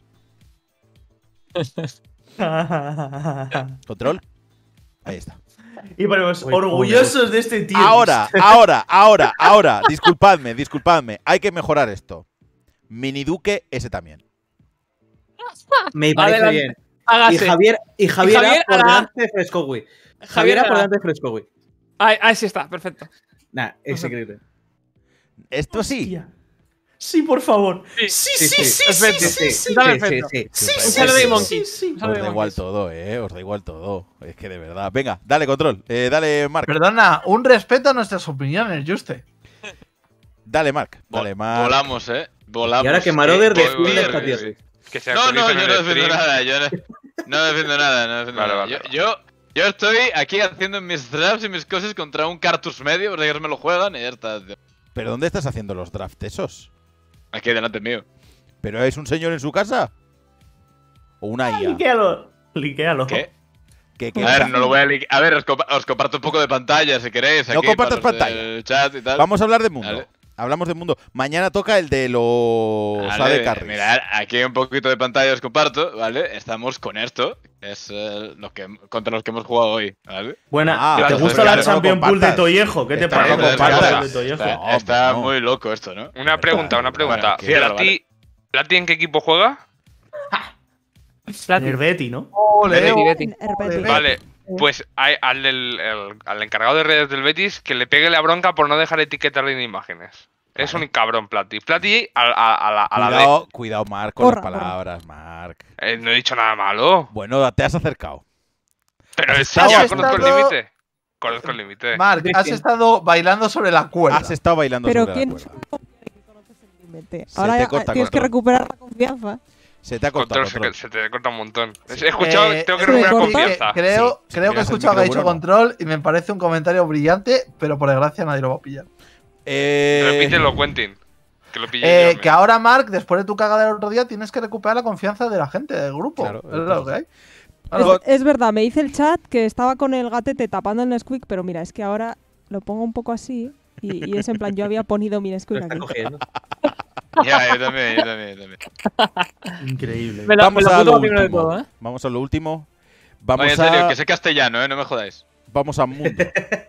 A. ¿Control? Ahí está. Y ponemos Uy, orgullosos de este tío. Ahora, ahora, ahora, ahora. Disculpadme, disculpadme. Hay que mejorar esto. Mini Duque, ese también. Me parece Adelante. bien. Hágase. Y Javier, y Javier, Javier por a la- delante de Frescowi. Javier Javier a por la- delante de Frescowi. Ahí, ahí sí está, perfecto. Nah, es increíble. Esto sí. Hostia. Sí, por favor. Sí, Sí, sí, sí, sí. sí, Perfecto. sí, sí, sí. Está Sí, perfecto. sí, sí. Sí, Un sí, saludo de sí, Monkey. sí, sí. Un saludo Os de da igual Monkeys. todo, eh. Os da igual todo. Es que de verdad. Venga, dale control. Eh, dale, Mark. Perdona, un respeto a nuestras opiniones, Juste. Dale, Mark. Vo- Dale, Mark. Volamos, eh. Volamos. Y ahora que Maroder Qué- qué defiende bien, esta sí, tierra. sí. Que se No, no, actualicen yo el no defiendo stream. nada. Yo no, no defiendo nada. No defiendo Vale, nada. vale. Yo, yo, yo estoy aquí haciendo mis drafts y mis cosas contra un Cartus medio, porque ellos me lo juegan y ya está. Tío. ¿Pero dónde estás haciendo los drafts esos? Aquí delante mío. ¿Pero es un señor en su casa? ¿O una I A? Liquéalo. Liquéalo. ¿Qué? ¿Qué, qué? A ver, no lo voy a li- A ver, os, compa- os comparto un poco de pantalla si queréis. No aquí, compartas para los pantalla. del chat y tal. Vamos a hablar de mundo. Vale. Hablamos de mundo. Mañana toca el de los Vale, A D Carries. mirad, aquí un poquito de pantalla os comparto, ¿vale? Estamos con esto, que es eh, lo que, contra los que hemos jugado hoy, ¿vale? Buena. Ah, ¿Te entonces, gusta la claro, Champion no lo Pool de compartas. Tollejo? ¿Qué te Está parece? bien, la pero Champion compartas. Pool de Tollejo? Está, No, está no. muy loco esto, ¿no? Una pregunta, una pregunta. Bueno, cierra, ¿Plati, ¿Plati en qué equipo juega? Plati. Nerveti, ¿no? Ole, Betty, ole, Betty. Herbeti. ole. Vale, pues hay- al, del- el- al encargado de redes del Betis que le pegue la bronca por no dejar etiquetar en imágenes. Es un cabrón, Plati. Plati a, a- a la, a la vez. Cuidado, cuidado, Mark, con Corra, las palabras, Mark. Eh, no he dicho nada malo. Bueno, te has acercado. Pero Has es estado- ya has conozco el estado- límite. Conozco el límite. Mark, has estado bailando sobre la cuerda. Has estado bailando Pero sobre ¿quién la cuerda. conoces el límite? Se Ahora te ya- corta, tienes que control. recuperar la confianza. Se te ha cortado. Control, se, Control. se te corta un montón. He escuchado, Eh, tengo que ¿se me recuperar corta? confianza. Creo, Sí, si creo que he miras el escuchado que ha dicho micro, bueno, control y me parece un comentario brillante, pero por desgracia nadie lo va a pillar. Eh, Repítelo, Quentin. Que lo pille Eh, yo. que ahora, Mark, después de tu cagada del otro día, tienes que recuperar la confianza de la gente del grupo. Claro, es lo que hay. Es, Claro. es verdad, me dice el chat que estaba con el gatete tapando el Nesquik, pero mira, es que ahora lo pongo un poco así y, y es en plan, yo había ponido mi Lo Nesquik está aquí. cogiendo. Ya, yo también, yo también, yo también. Increíble. Me la, Vamos me la a puto lo va primero de último. todo, ¿eh? Vamos a lo último. Vamos Oye, en serio, a. que sé castellano, ¿eh? No me jodáis. Vamos a mundo.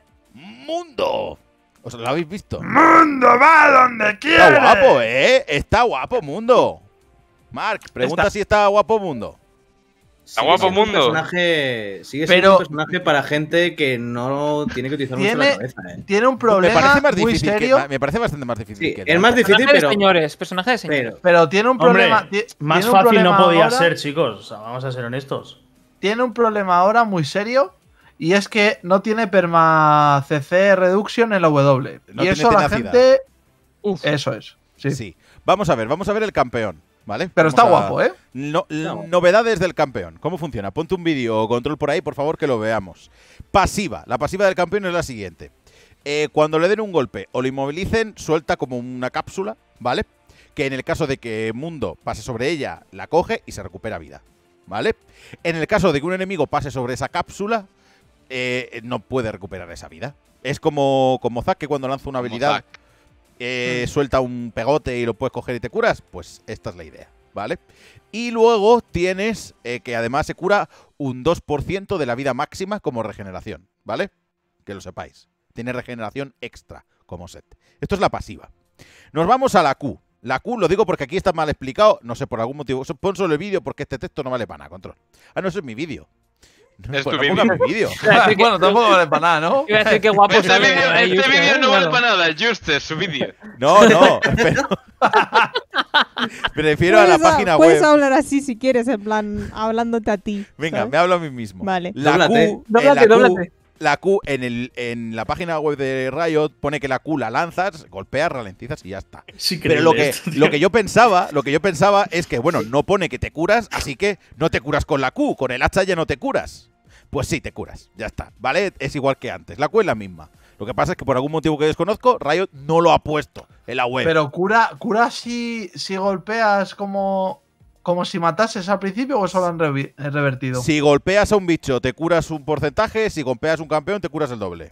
¡Mundo! ¿Os lo habéis visto? ¡Mundo va donde Está guapo, ¿eh? Está guapo, Mundo. Mark, pregunta Está- si está guapo, Mundo. Está Sigue guapo siendo un mundo. Personaje, sigue Pero- siendo un personaje para gente que no tiene que utilizar mucho la Tiene- cabeza, ¿eh? Tiene un Me problema parece más muy difícil. serio, Que, me parece bastante más difícil Sí, que es el más otro. difícil, Personaje de pero, señores, personaje de señores. pero pero tiene un Hombre, problema. ti- más tiene un fácil no problema podía ahora- ser, chicos. O sea, vamos a ser honestos. Tiene un problema ahora muy serio y es que no tiene perma C C reduction en la W. No y tiene eso la tenacidad. gente. Uf. Eso es. Sí. Sí. Vamos a ver, vamos a ver el campeón, ¿vale? Pero Vamos está a- guapo, ¿eh? No- Está guapo. Novedades del campeón. ¿Cómo funciona? Ponte un vídeo o control por ahí, por favor, que lo veamos. Pasiva. La pasiva del campeón es la siguiente. Eh, cuando le den un golpe o lo inmovilicen, suelta como una cápsula, ¿vale? Que en el caso de que Mundo pase sobre ella, la coge y se recupera vida, ¿vale? En el caso de que un enemigo pase sobre esa cápsula, eh, no puede recuperar esa vida. Es como, como Zack, que cuando lanza una Como habilidad Zack. eh, suelta un pegote y lo puedes coger y te curas, pues esta es la idea, ¿vale? Y luego tienes eh, que además se cura un dos por ciento de la vida máxima como regeneración, ¿vale? Que lo sepáis. Tiene regeneración extra como set. Esto es la pasiva. Nos vamos a la Q. La Q, lo digo porque aquí está mal explicado, no sé, por algún motivo. Pon solo el vídeo porque este texto no vale para nada, control. Ah, no, ese es mi vídeo. Es Pues tu no vídeo. pongas mi vídeo. Bueno, tampoco vale para nada, ¿no? Iba a decir que guapo Este sale vídeo ahí este usted, vídeo ¿eh? no vale Claro. para nada, Juste, es su vídeo. No, no, pero... Prefiero a la Puedes a- página Puedes web. hablar así si quieres, en plan, hablándote a ti. Venga, ¿sabes? me hablo a mí mismo. Vale. La Dóblate. Q, eh, Dóblate, la Q- dóblate. La Q en, el, en la página web de Riot pone que la Q la lanzas, golpeas, ralentizas y ya está. Sí, Pero lo que, lo que yo pensaba, lo que yo pensaba es que, bueno, no pone que te curas, así que no te curas con la Q, con el hacha ya no te curas. Pues sí, te curas, ya está, ¿vale? Es igual que antes, la Q es la misma. Lo que pasa es que por algún motivo que desconozco, Riot no lo ha puesto en la web. Pero cura, cura si, si golpeas como, como si matases al principio o eso lo han revi- revertido. Si golpeas a un bicho, te curas un porcentaje, si golpeas a un campeón, te curas el doble.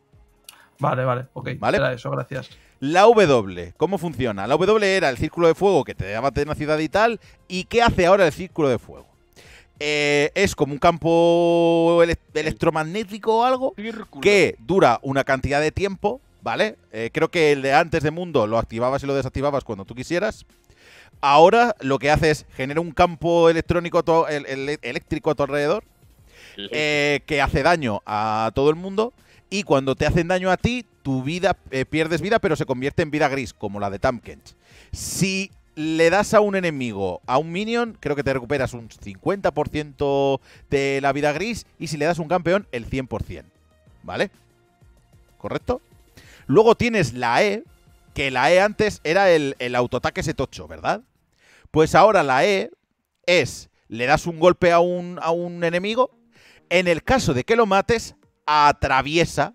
Vale, vale, ok. Vale. Era eso, gracias. La W, ¿cómo funciona? La W era el círculo de fuego que te daba tenacidad y tal. ¿Y qué hace ahora el círculo de fuego? Eh, es como un campo ele- electromagnético o algo que dura una cantidad de tiempo, ¿vale? Eh, creo que el de antes de mundo lo activabas y lo desactivabas cuando tú quisieras. Ahora lo que hace es genera un campo electrónico a tu- el- el- eléctrico a tu alrededor eh, que hace daño a todo el mundo. Y cuando te hacen daño a ti, tu vida eh, pierdes vida, pero se convierte en vida gris, como la de Tahm Kench. Si le das a un enemigo, a un minion, creo que te recuperas un cincuenta por ciento de la vida gris. Y si le das a un campeón, el cien por ciento. ¿Vale? ¿Correcto? Luego tienes la E, que la E antes era el, el autoataque ese tocho, ¿verdad? Pues ahora la E es, le das un golpe a un, a un enemigo. En el caso de que lo mates, atraviesa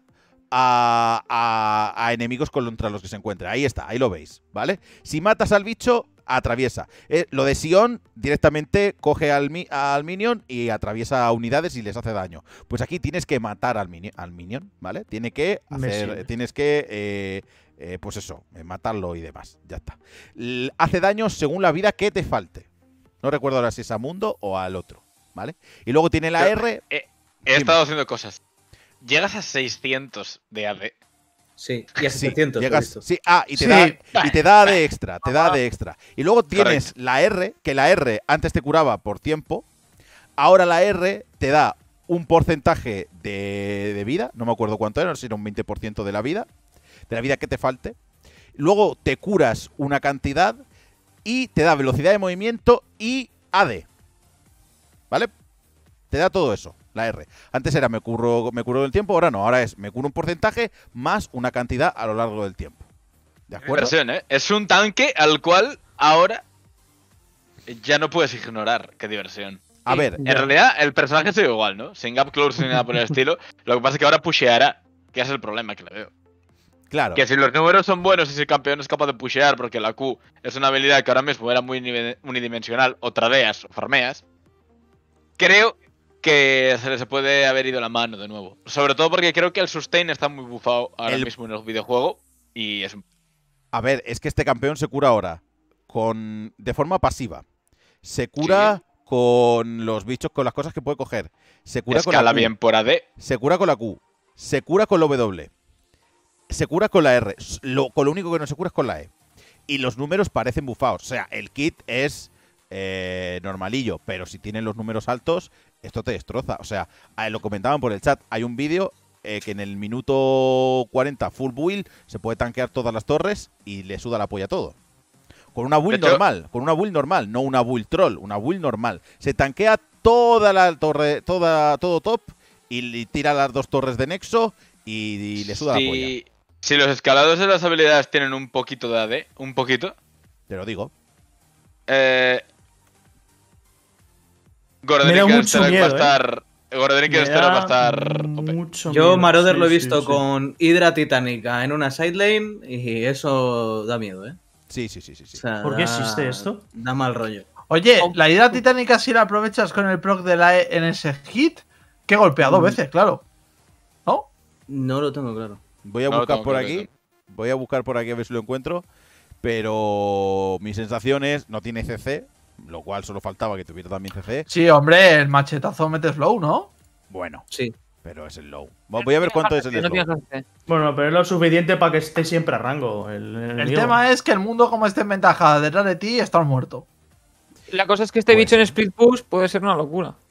a, a, a enemigos contra los que se encuentra. Ahí está, ahí lo veis, ¿vale? Si matas al bicho, atraviesa. Eh, lo de Sion directamente coge al, mi, al minion y atraviesa a unidades y les hace daño. Pues aquí tienes que matar al, mini, al minion, ¿vale? Tiene que hacer, Messi. tienes que, eh, eh, pues eso, eh, matarlo y demás. Ya está. L- hace daño según la vida que te falte. No recuerdo ahora si es a Mundo o al otro, ¿vale? Y luego tiene la Pero, R. eh, He estado haciendo cosas. Llegas a seiscientos de A D. Sí, y a Sí, setecientos. llegas- he visto. sí, ah, y te, Sí. da, y te da de extra, te da de extra. Y luego tienes Correcto. la R, que la R antes te curaba por tiempo. Ahora la R te da un porcentaje de, de vida, no me acuerdo cuánto era, no sé si era un veinte por ciento de la vida, de la vida que te falte. Luego te curas una cantidad y te da velocidad de movimiento y A D. ¿Vale? Te da todo eso, la R. Antes era me curro, me curo del tiempo, ahora no, ahora es me curo un porcentaje más una cantidad a lo largo del tiempo. ¿De acuerdo? Diversión, ¿eh? Es un tanque al cual ahora ya no puedes ignorar. Qué diversión. A ver, En realidad, el personaje sigue igual, ¿no? Sin gap close ni nada por el estilo. Lo que pasa es que ahora pusheará, que es el problema que le veo. claro. Que si los números son buenos y si el campeón es capaz de pushear, porque la Q es una habilidad que ahora mismo era muy nive- unidimensional, o tradeas o farmeas, creo que se les puede haber ido la mano de nuevo. Sobre todo porque creo que el sustain está muy bufado ahora El- mismo en el videojuego y es un... A ver, es que este campeón se cura ahora con de forma pasiva. Se cura Sí. con los bichos, con las cosas que puede coger. Se cura con escala la Q. bien por A D. Se cura con la Q. Se cura con la W. Se cura con la R. S- Lo, con lo único que no se cura es con la E. Y los números parecen bufados. O sea, el kit es eh, normalillo, pero si tienen los números altos, esto te destroza. O sea, eh, lo comentaban por el chat. Hay un vídeo eh, que en el minuto cuarenta full build se puede tanquear todas las torres y le suda la polla todo. Con una build De hecho- normal, con una build normal, no una build troll, una build normal. Se tanquea toda la torre, toda, todo top y, le tira las dos torres de Nexo y, y le suda la polla. Si, si los escalados de las habilidades tienen un poquito de A D, un poquito, Te lo digo. eh, Gordon Me da y mucho Kensterek va a miedo, estar... Gordon y Me Kensterek da va a estar... O P. mucho Yo miedo. Marauder Sí, lo he sí, visto sí. con Hydra Titánica en una sidelane y eso da miedo, ¿eh? Sí, sí, sí, sí. sí. O sea, ¿Por qué da- existe esto? Da mal rollo. Oye, la hidra titánica, si la aprovechas con el proc de la E en ese hit, que golpea dos Mm. veces, claro. ¿No? No lo tengo claro. Voy a No lo buscar tengo por claro, aquí. claro. Voy a buscar por aquí a ver si lo encuentro. Pero mi sensación es, no tiene C C, lo cual solo faltaba que tuviera también C C. Sí, hombre, el machetazo mete slow, ¿no? Bueno, Sí. pero es el low. Voy a ver cuánto es el No slow. tienes A C. Bueno, pero es lo suficiente para que esté siempre a rango. El, el El enemigo. tema es que el mundo, como esté en ventaja detrás de ti, estás muerto. La cosa es que este Pues bicho en sí. split push puede ser una locura.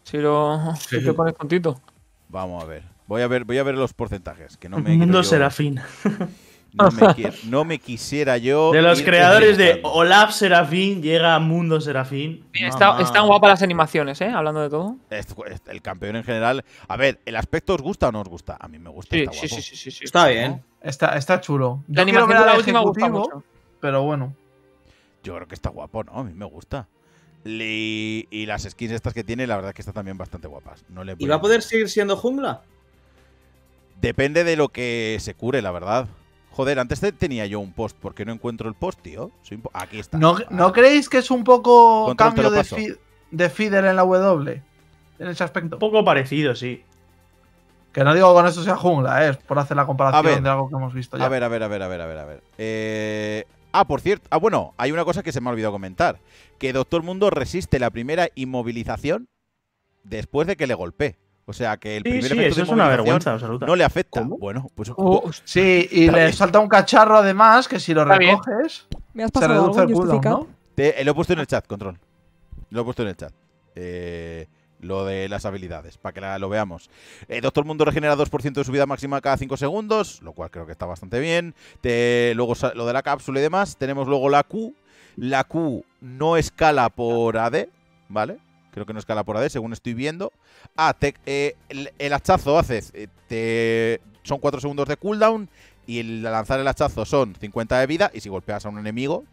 Si, lo, si te pones tontito. Vamos a ver. Voy a ver, voy a ver los porcentajes. Que no me Mundo quiero yo- Serafín. No me, qui- no me quisiera yo. De los ir creadores de precipitando. Olaf Serafín llega a Mundo Serafín. Está, Mamá. están guapas las animaciones, ¿eh? Hablando de todo. Es- es- El campeón en general. A ver, ¿el aspecto os gusta o no os gusta? A mí me gusta. Sí, está sí, guapo. sí, sí, sí, sí. Está bien. Está, está chulo. La Yo quiero animación ver de la al última gusta ejecutivo, mucho. pero bueno. Yo creo que está guapo, ¿no? A mí me gusta. Y, y las skins estas que tiene, la verdad es que están también bastante guapas. No le ¿Y va a poder seguir siendo jungla? Depende de lo que se cure, la verdad. Joder, antes te- tenía yo un post. ¿Por qué no encuentro el post, tío? Soy un po- Aquí está. ¿No, Ah. ¿no creéis que es un poco Control, te cambio lo de, paso. fi- de feeder en la W? En ese aspecto. Un poco parecido, sí. Que no digo que con esto sea jungla, ¿eh? Es por hacer la comparación A ver. de algo que hemos visto ya. A ver, a ver, a ver, a ver, a ver, a ver. Eh, Ah, por cierto. Ah, bueno, hay una cosa que se me ha olvidado comentar. Que Doctor Mundo resiste la primera inmovilización después de que le golpee. O sea, que el Sí, primer sí, efecto eso de es una inmovilización vergüenza absoluta. no le afecta. ¿Cómo? Bueno, pues Oh, Sí, y Está le bien. salta un cacharro además que si lo Está bien. recoges, ¿Me has se pasado reduce algo el cooldown, injustificado? ¿no? te- lo he puesto en el chat, control. Lo he puesto en el chat. Eh, lo de las habilidades, para que la- lo veamos. Eh, Doctor Mundo regenera dos por ciento de su vida máxima cada cinco segundos, lo cual creo que está bastante bien. Te- luego sa- lo de la cápsula y demás. Tenemos luego la Q. La Q no escala por A D, ¿vale? Creo que no escala por A D, según estoy viendo. Ah, te- eh, el, el hachazo haces. eh, te- son cuatro segundos de cooldown. Y el lanzar el hachazo son cincuenta de vida. Y si golpeas a un enemigo,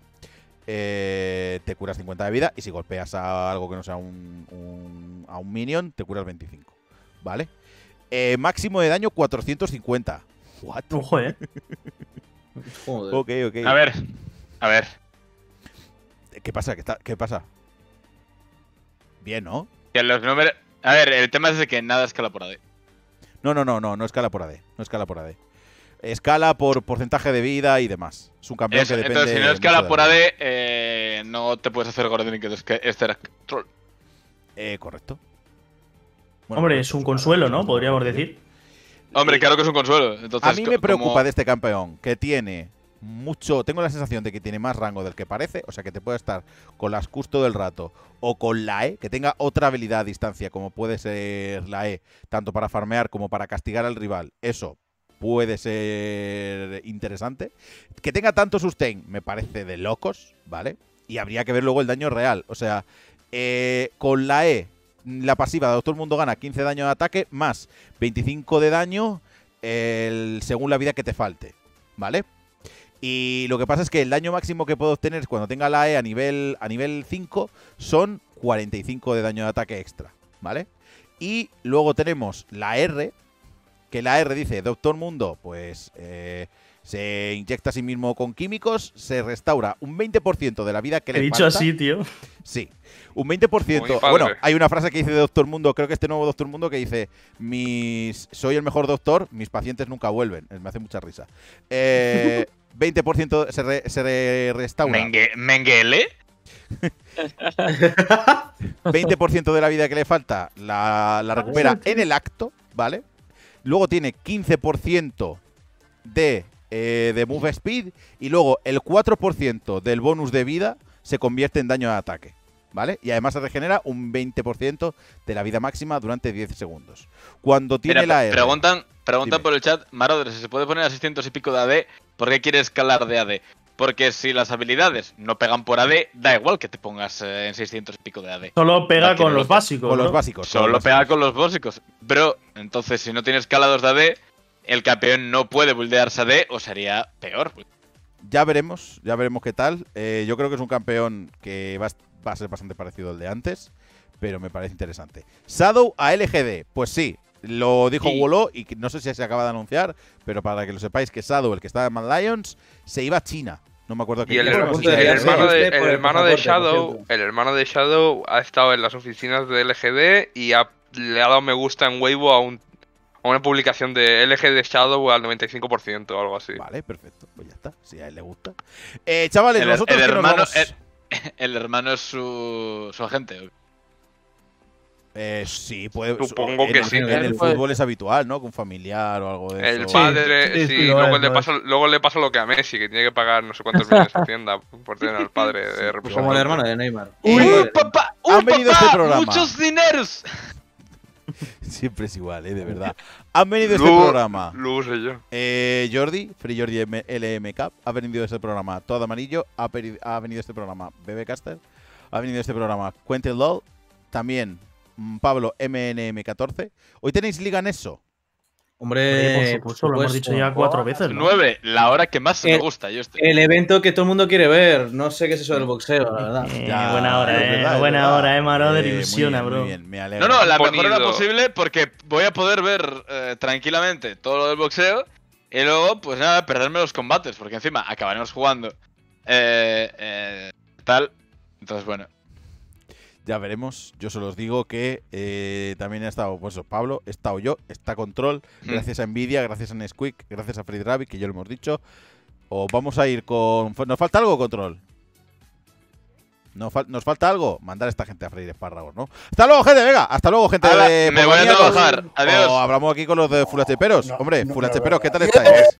eh, te curas cincuenta de vida. Y si golpeas a algo que no sea un, un- a un minion, te curas veinticinco. ¿Vale? Eh, máximo de daño cuatrocientos cincuenta. What? Ojo, eh. Joder. Ok, ok. A ver, a ver. ¿Qué pasa? ¿Qué, está- qué pasa? Bien, ¿no? Que los números. A ver, el tema es de que nada escala por A D. No, no, no, no, no escala por A D. No escala por A D. Escala por porcentaje de vida y demás. Es un campeón Eso, que depende. entonces, si no mucho escala de por la A vida. D, eh, no te puedes hacer Gordon que este era troll. Eh, correcto. Bueno, Hombre, correcto, es un una- consuelo, es ¿no? una Podríamos maravilla. decir. Hombre, claro que es un consuelo. Entonces, A mí me co- preocupa como- de este campeón que tiene mucho. Tengo la sensación de que tiene más rango del que parece. O sea, que te puede estar con las Qs todo el rato o con la E, que tenga otra habilidad a distancia, como puede ser la E, tanto para farmear como para castigar al rival. Eso puede ser interesante. Que tenga tanto sustain me parece de locos, ¿vale? Y habría que ver luego el daño real. O sea, eh, con la E, la pasiva de Doctor Mundo gana quince de daño de ataque más veinticinco de daño el, según la vida que te falte, ¿vale? Y lo que pasa es que el daño máximo que puedo obtener cuando tenga la E a nivel, a nivel cinco son cuarenta y cinco de daño de ataque extra, ¿vale? Y luego tenemos la R, que la R dice Doctor Mundo, pues eh, se inyecta a sí mismo con químicos, se restaura un veinte por ciento de la vida que He le dicho falta. así, tío. Sí, un veinte por ciento. Muy padre. Bueno, hay una frase que dice de Doctor Mundo, creo que este nuevo Doctor Mundo, que dice, mis soy el mejor doctor, mis pacientes nunca vuelven. Eh, Me hace mucha risa. Eh, veinte por ciento se, re- se re- restaura. Mengue- Menguele. veinte por ciento de la vida que le falta la, la recupera en el acto, ¿vale? Luego tiene quince por ciento de, eh, de move speed y luego el cuatro por ciento del bonus de vida se convierte en daño de ataque, ¿vale? Y además se regenera un veinte por ciento de la vida máxima durante diez segundos. Cuando tiene Mira, la pre- R... preguntan, preguntan Dime. por el chat, Marauder, si se puede poner a seiscientos y pico de A D, ¿por qué quieres escalar de A D? Porque si las habilidades no pegan por A D, da igual que te pongas eh, en seiscientos y pico de A D. Solo pega No con quiero los los- básicos. Con ¿no? los básicos. con Solo los pega básicos. con los básicos. Bro, entonces si no tienes escalados de A D, el campeón no puede buildearse A D o sería peor. Ya veremos, ya veremos qué tal. Eh, yo creo que es un campeón que va, a- va a ser bastante parecido al de antes, pero me parece interesante. Shadow a L G D, pues sí, lo dijo Sí. Wolo y que no sé si se acaba de anunciar, pero para que lo sepáis que Shadow, el que estaba en Mad Lions, se iba a China. No me acuerdo qué Y el, día, Por herma- no sé punto si de el era viaje. hermano de, Usted por el el hermano de pasaporte, por Shadow, cierto. el hermano de Shadow ha estado en las oficinas de L G D y ha- le ha dado me gusta en Weibo a, un, a una publicación de L G D Shadow al noventa y cinco por ciento o algo así. Vale, perfecto, pues ya está, si a él le gusta. Eh, chavales, El, nosotros el que nos hermano, vamos- el, el hermano es su, su agente. Eh, sí, puede. Supongo en, que en- sí. En el Puede- fútbol es habitual, ¿no? Con familiar o algo de El eso. padre, sí, sí, sí, lo luego, es, le lo pasa, luego le pasa lo que a Messi, que tiene que pagar no sé cuántos millones a Hacienda por tener al padre de representante. Como el hermano de Neymar. Uy, Madre mía. papá! han venido a este programa. ¡Muchos dineros! Siempre es igual, ¿eh? De verdad. Han venido a este Lo- programa. Lo usé yo. Eh, Jordi, Free Jordi M- L M K, ha venido a este programa Todo Amarillo, ha, peri- ha venido a este programa Bebecaster, ha venido a este programa Quentin LOL, también mm, Pablo M N M catorce. Hoy tenéis Liga Neso. Hombre, Eh, por supuesto, lo hemos dicho ya cuatro veces, ¿no? nueve, la hora que más me El- gusta. Yo estoy. El evento que todo el mundo quiere ver. No sé qué es eso del boxeo, la verdad. Eh, Ya, buena hora, es eh. verdad, es buena verdad. hora, eh, Marauder. Eh, muy Ilusiona, bien, bro. muy bien, me alegro. No, no, la mejor hora Ponido. posible porque voy a poder ver eh, tranquilamente todo lo del boxeo y luego, pues nada, perderme los combates, porque encima acabaremos jugando eh, eh, tal. Entonces, bueno. Ya veremos. Yo solo os digo que eh, también ha estado pues, Pablo, he estado yo, está Control, Mm. gracias a Nvidia, gracias a Nesquik, gracias a Freddy Rabbit, que ya lo hemos dicho. O vamos a ir con... ¿Nos falta algo, Control? ¿Nos, fal- ¿Nos falta algo? Mandar a esta gente a freír espárragos, ¿no? ¡Hasta luego, gente! Venga, hasta luego, gente Hala, de me voy a Pormaníacos. trabajar. Adiós. O hablamos aquí con los de Full H P Peros. No, Hombre, no, Full no, H P no, Peros, no. ¿qué tal estáis?